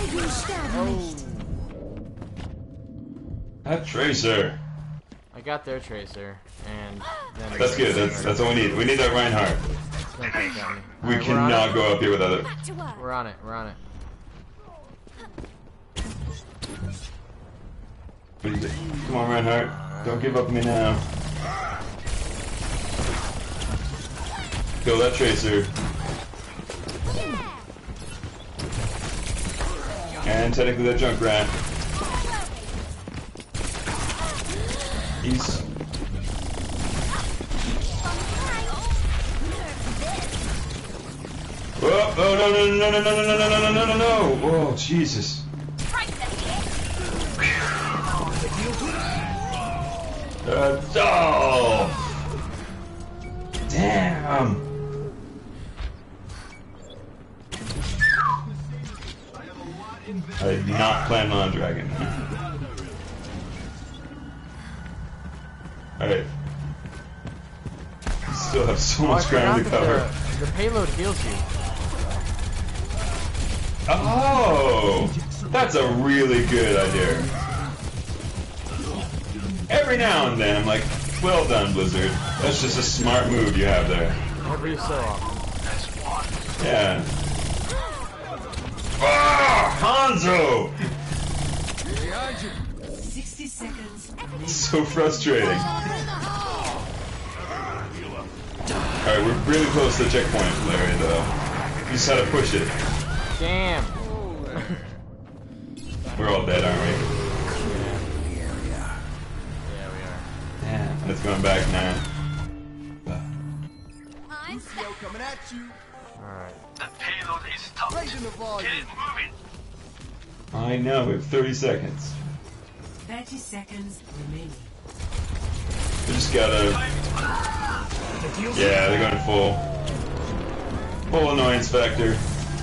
S2: That Tracer.
S1: I got their Tracer, and then...
S2: That's good. That's that's all we need. We need that Reinhardt.
S1: Don't take that.
S2: We
S1: Alright, we're on
S2: cannot
S1: it.
S2: go up here without it.
S1: We're on it, we're on it.
S2: Come on, Reinhardt. Don't give up on me now. Kill that Tracer. And technically that Junkrat. He's... Oh, oh, no, no, no, no, no, no, no, no, no, no, no, no. Oh, Jesus. Uh, oh! Damn! I did not plan on a dragon. Alright. Still have so
S1: Oh, I
S2: much ground to
S1: forgot that
S2: cover.
S1: The, the payload heals you.
S2: Oh! That's a really good idea. Every now and then, I'm like, well done, Blizzard. That's just a smart move you have there.
S1: Every so often.
S2: Yeah. Ah! Hanzo!
S6: sixty seconds.
S2: So frustrating. Alright, we're really close to the checkpoint, Larry, though. You just had to push it.
S1: Damn.
S2: We're all dead, aren't we?
S1: Yeah, we are.
S2: Damn. And it's going back now.
S3: I'm stuck.
S11: Coming at you.
S1: Alright.
S10: The payload is stuck.
S11: Raising the volume.
S10: Get it moving.
S2: I know, we have thirty seconds.
S6: thirty seconds remaining.
S2: We just gotta. Yeah, they're going full. Full annoyance factor.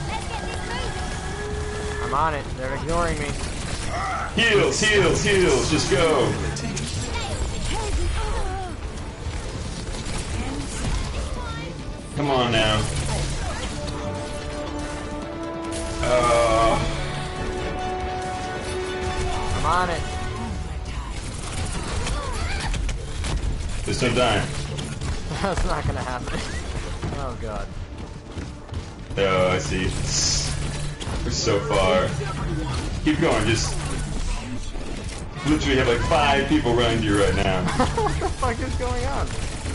S1: I'm on it. They're ignoring me.
S2: Heals, heals, heals. Just go. Come on now. Uh,
S1: I'm on it.
S2: there's no time.
S1: That's not gonna happen. Oh god.
S2: Oh, I see. We're so far. Keep going, just... Literally have like five people running to you right now.
S1: What the fuck is going on?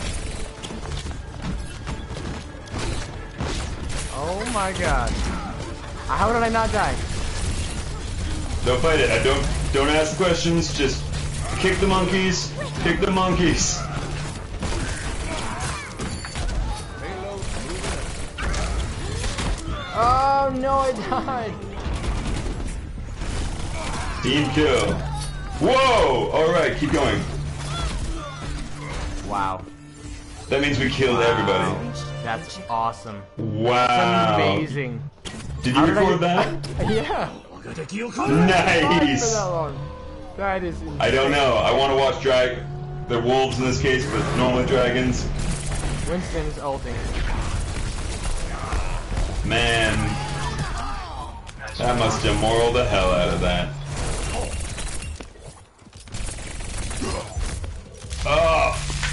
S1: Oh my god. How did I not die?
S2: Don't fight it. I don't don't ask questions. Just kick the monkeys. Kick the monkeys.
S1: Oh no, I died.
S2: Team kill. Whoa! Alright, keep going.
S1: Wow.
S2: That means we killed
S1: Wow.
S2: everybody.
S1: That's awesome.
S2: Wow.
S1: That's amazing.
S2: Did
S1: How
S2: you
S1: did I-
S2: record that?
S1: Yeah.
S2: Nice!
S1: That long. That is insane.
S2: I don't know. I want to watch drag. They're wolves in this case, but normally dragons.
S1: Winston's ulting.
S2: Man. That must have moraled the hell out of that. Oh!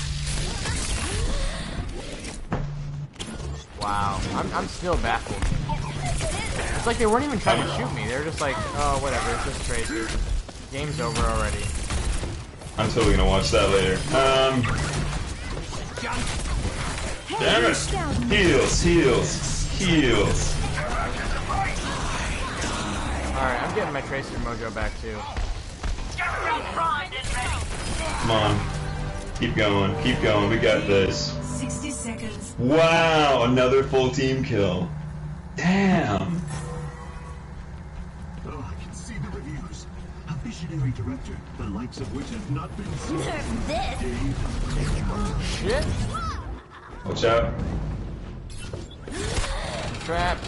S1: Wow. I'm, I'm still baffled. It's like they weren't even trying to shoot me. They were just like, oh, whatever, it's just Tracer. Game's over already.
S2: I'm totally gonna watch that later. Um. Damn it! Heals, heals, heals.
S1: Alright, I'm getting my Tracer mojo back too.
S2: Come on. Keep going, keep going. We got this.
S6: sixty seconds.
S2: Wow, another full team kill. Damn.
S5: Oh, I can see the reviews. A visionary director, the likes of which have not been seen.
S1: Shit!
S2: Watch out.
S1: I'm trapped.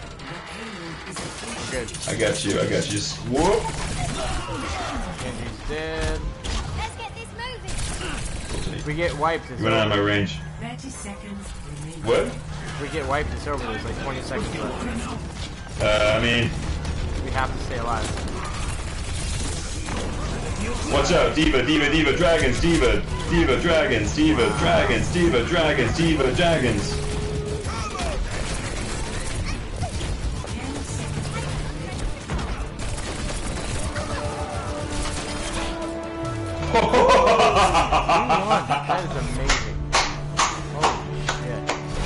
S1: We're good.
S2: I got you, I got you. Just whoop.
S1: Genji's dead.
S3: Let's get this moving.
S1: If we get wiped, it's
S2: You went out of
S1: over.
S2: my range.
S6: thirty seconds remaining.
S2: What?
S1: If we get wiped, it's over. There's like twenty seconds left.
S2: Uh, I mean,
S1: We have to stay alive.
S2: watch out. Diva, Diva, Diva, dragons, Diva, Diva, dragons, Diva, dragons, Diva, dragons, Diva, dragons.
S1: That is amazing. Holy shit.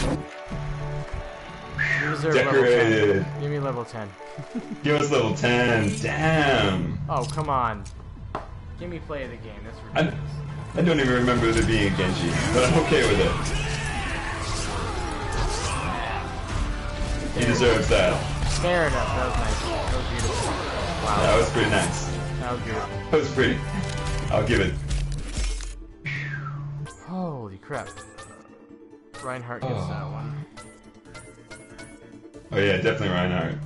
S1: You deserve level
S2: Decorated.
S1: ten. Give me level ten.
S2: Give us level ten. Damn.
S1: Oh, come on. Give me play of the game. That's
S2: I,
S1: ridiculous.
S2: I don't even remember there being a Genji, but I'm okay with it. He deserves that.
S1: Fair enough. That was nice. That was beautiful. Wow.
S2: That was pretty nice.
S1: That was beautiful.
S2: That was pretty. I'll give it.
S1: Holy crap. Reinhardt gets
S2: Oh.
S1: that one.
S2: Oh yeah, definitely Reinhardt.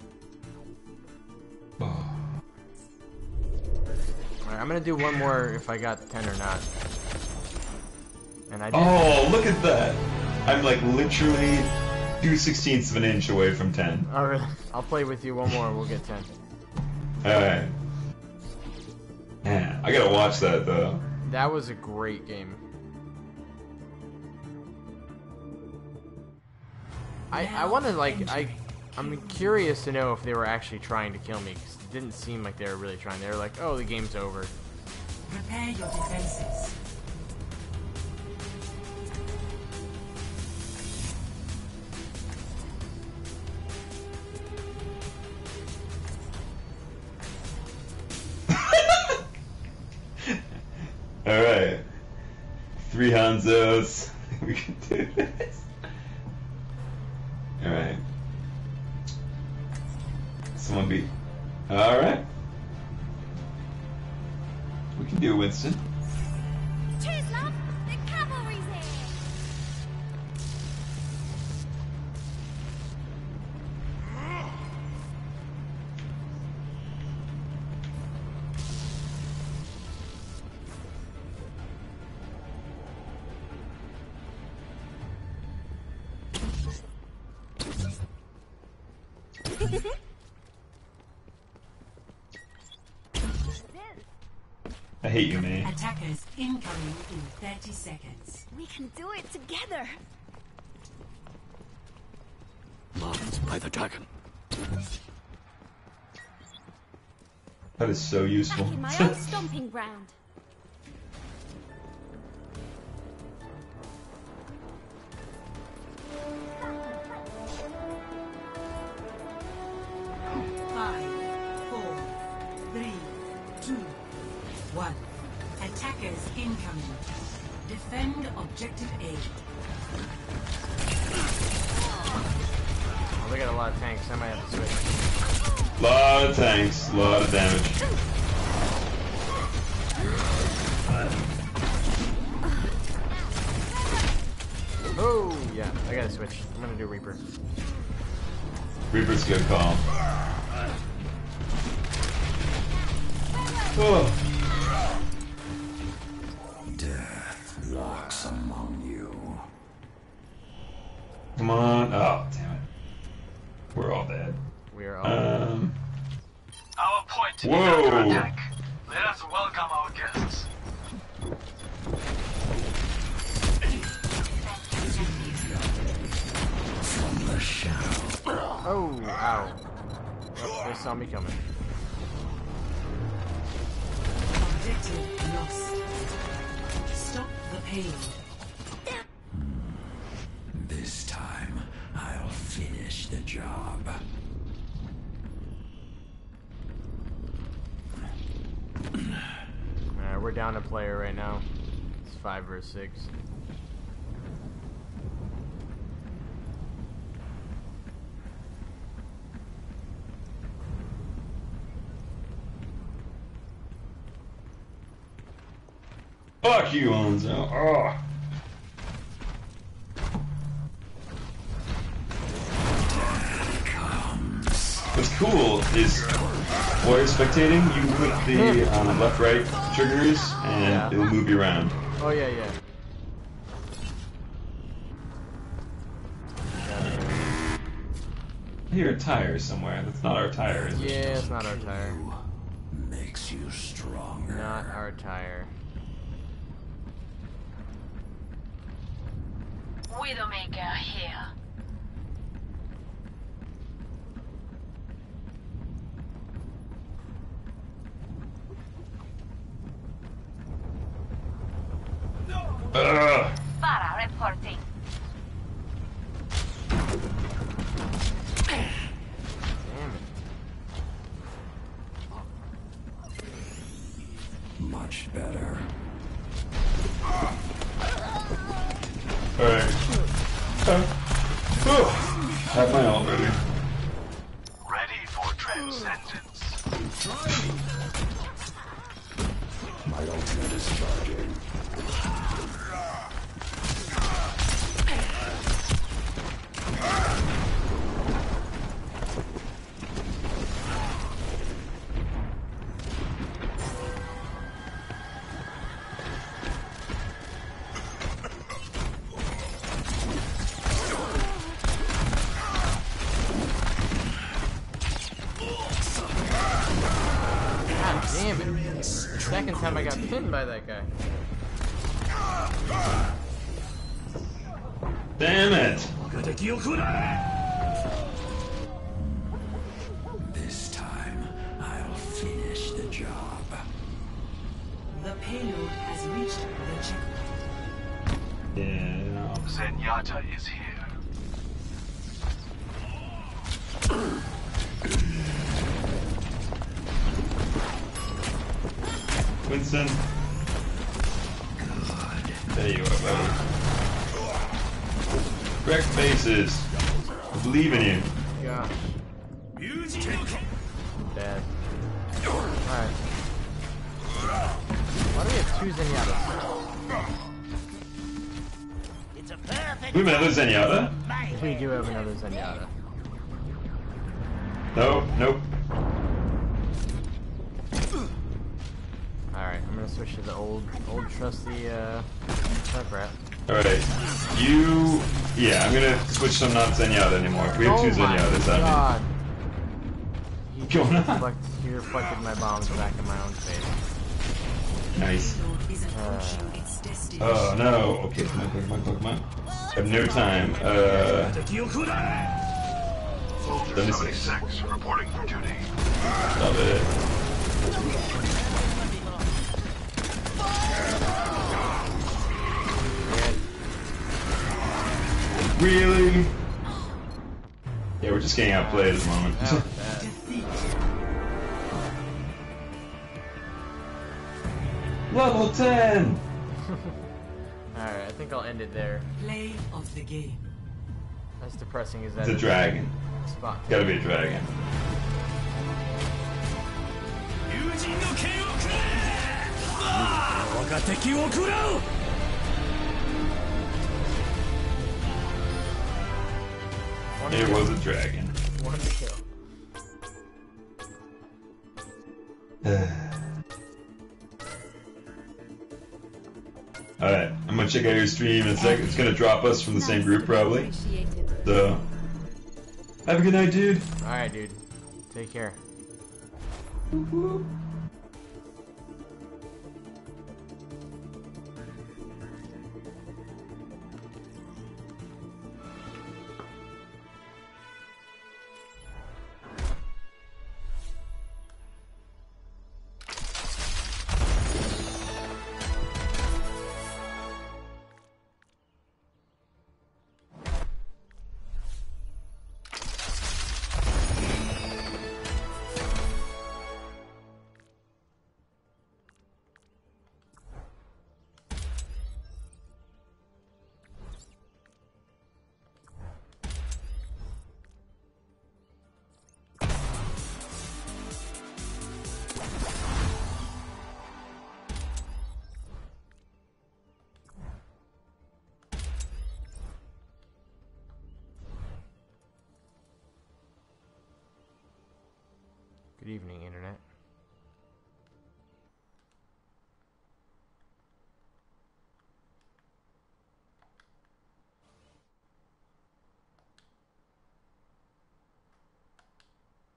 S1: Alright, I'm gonna do one more if I got ten or not. And I did.
S2: Oh, look at that! I'm like literally two sixteenths of an inch away from ten.
S1: Alright, I'll play with you one more and we'll get ten.
S2: Alright. Man, I gotta watch that though.
S1: That was a great game. I, I want to like I I'm curious to know if they were actually trying to kill me, 'cause it didn't seem like they were really trying. They were like, oh, the game's over.
S6: Prepare your defenses.
S2: Alright. Three Hanzos. We can do this. Alright. Someone beat. Alright. can do it, Winston.
S3: Cheers, love! The cavalry's here!
S2: I hate you, man.
S6: Attackers incoming in thirty seconds.
S3: We can do it together!
S10: Marked by the dragon.
S2: That is so useful.
S3: Back in my own stomping ground.
S6: Five, four, three, two, one. Attackers incoming. Defend objective A.
S1: Oh, they got a lot of tanks. I might have to switch.
S2: Lot of tanks, lot of damage.
S1: Oh, yeah. I gotta switch. I'm gonna do Reaper.
S2: Reaper's a good call. Oh.
S4: Death walks among you.
S2: Come on. Oh, damn it. We're all dead.
S1: We are all.
S2: Um.
S10: Our point is
S2: Whoa.
S10: under attack. Let us welcome our guests.
S4: From the shadow.
S1: Oh, ow. Oh, they saw me coming.
S6: Objective lost. Stop the pain.
S4: This time, I'll finish the job.
S1: Alright, we're down a player right now. It's five versus six.
S2: Fuck you, Onzo. Oh. What's cool is while you're spectating, you can put the um, left-right triggers and
S1: Yeah.
S2: it'll move you around.
S1: Oh, yeah, yeah.
S2: I hear a tire somewhere. That's not our tire, is it?
S1: Yeah, it's not our tire.
S4: Makes you stronger.
S1: Not our tire.
S7: Widowmaker here.
S2: Ugh.
S7: Farah reporting.
S1: Damn it.
S4: Much better.
S2: Alright. Uh, oh. Have my ult ready.
S10: Ready for transcendence.
S4: My ultimate is charging.
S1: God damn it. Second time I got pinned by that guy.
S2: Damn it!
S4: This time, I'll finish the job.
S6: The payload has reached the checkpoint.
S2: Yeah.
S10: Zenyatta is here.
S2: Winston. There you are, buddy. Wreck faces. I believe in you.
S1: Gosh. Bad. Alright. two Zenyatta.
S11: It's a perfect.
S2: We have another Zenyatta?
S1: We do have another Zenyatta.
S2: No, nope.
S1: Alright, I'm gonna switch to the old, old trusty, uh, Sniper Rat.
S2: Alright. You... Yeah, I'm gonna switch some not Zenyatta anymore. We have
S1: Oh
S2: two
S1: my
S2: Zenyatas, I
S1: God.
S2: mean.
S1: He,
S2: Going on?
S1: reflect, he reflected my bombs back in my own face.
S2: Nice.
S1: Uh,
S2: Oh no. Okay, come on, come on, come on. I have no time. Uh...
S10: seventy-six reporting for duty.
S2: Stop it. Really? Yeah, we're just getting outplayed at the moment.
S1: that was bad.
S2: Level ten!
S1: Alright, I think I'll end it there.
S6: Play of the game.
S1: As depressing as that
S2: It's a
S1: is.
S2: dragon.
S1: Spot.
S2: It's gotta be a dragon.
S1: One
S2: It
S1: kill.
S2: was a dragon.
S1: One kill.
S2: Alright, I'm gonna check out your stream in a second. It's gonna drop us from the same group probably. So, have a good night, dude.
S1: Alright, dude. Take care. Good evening, Internet.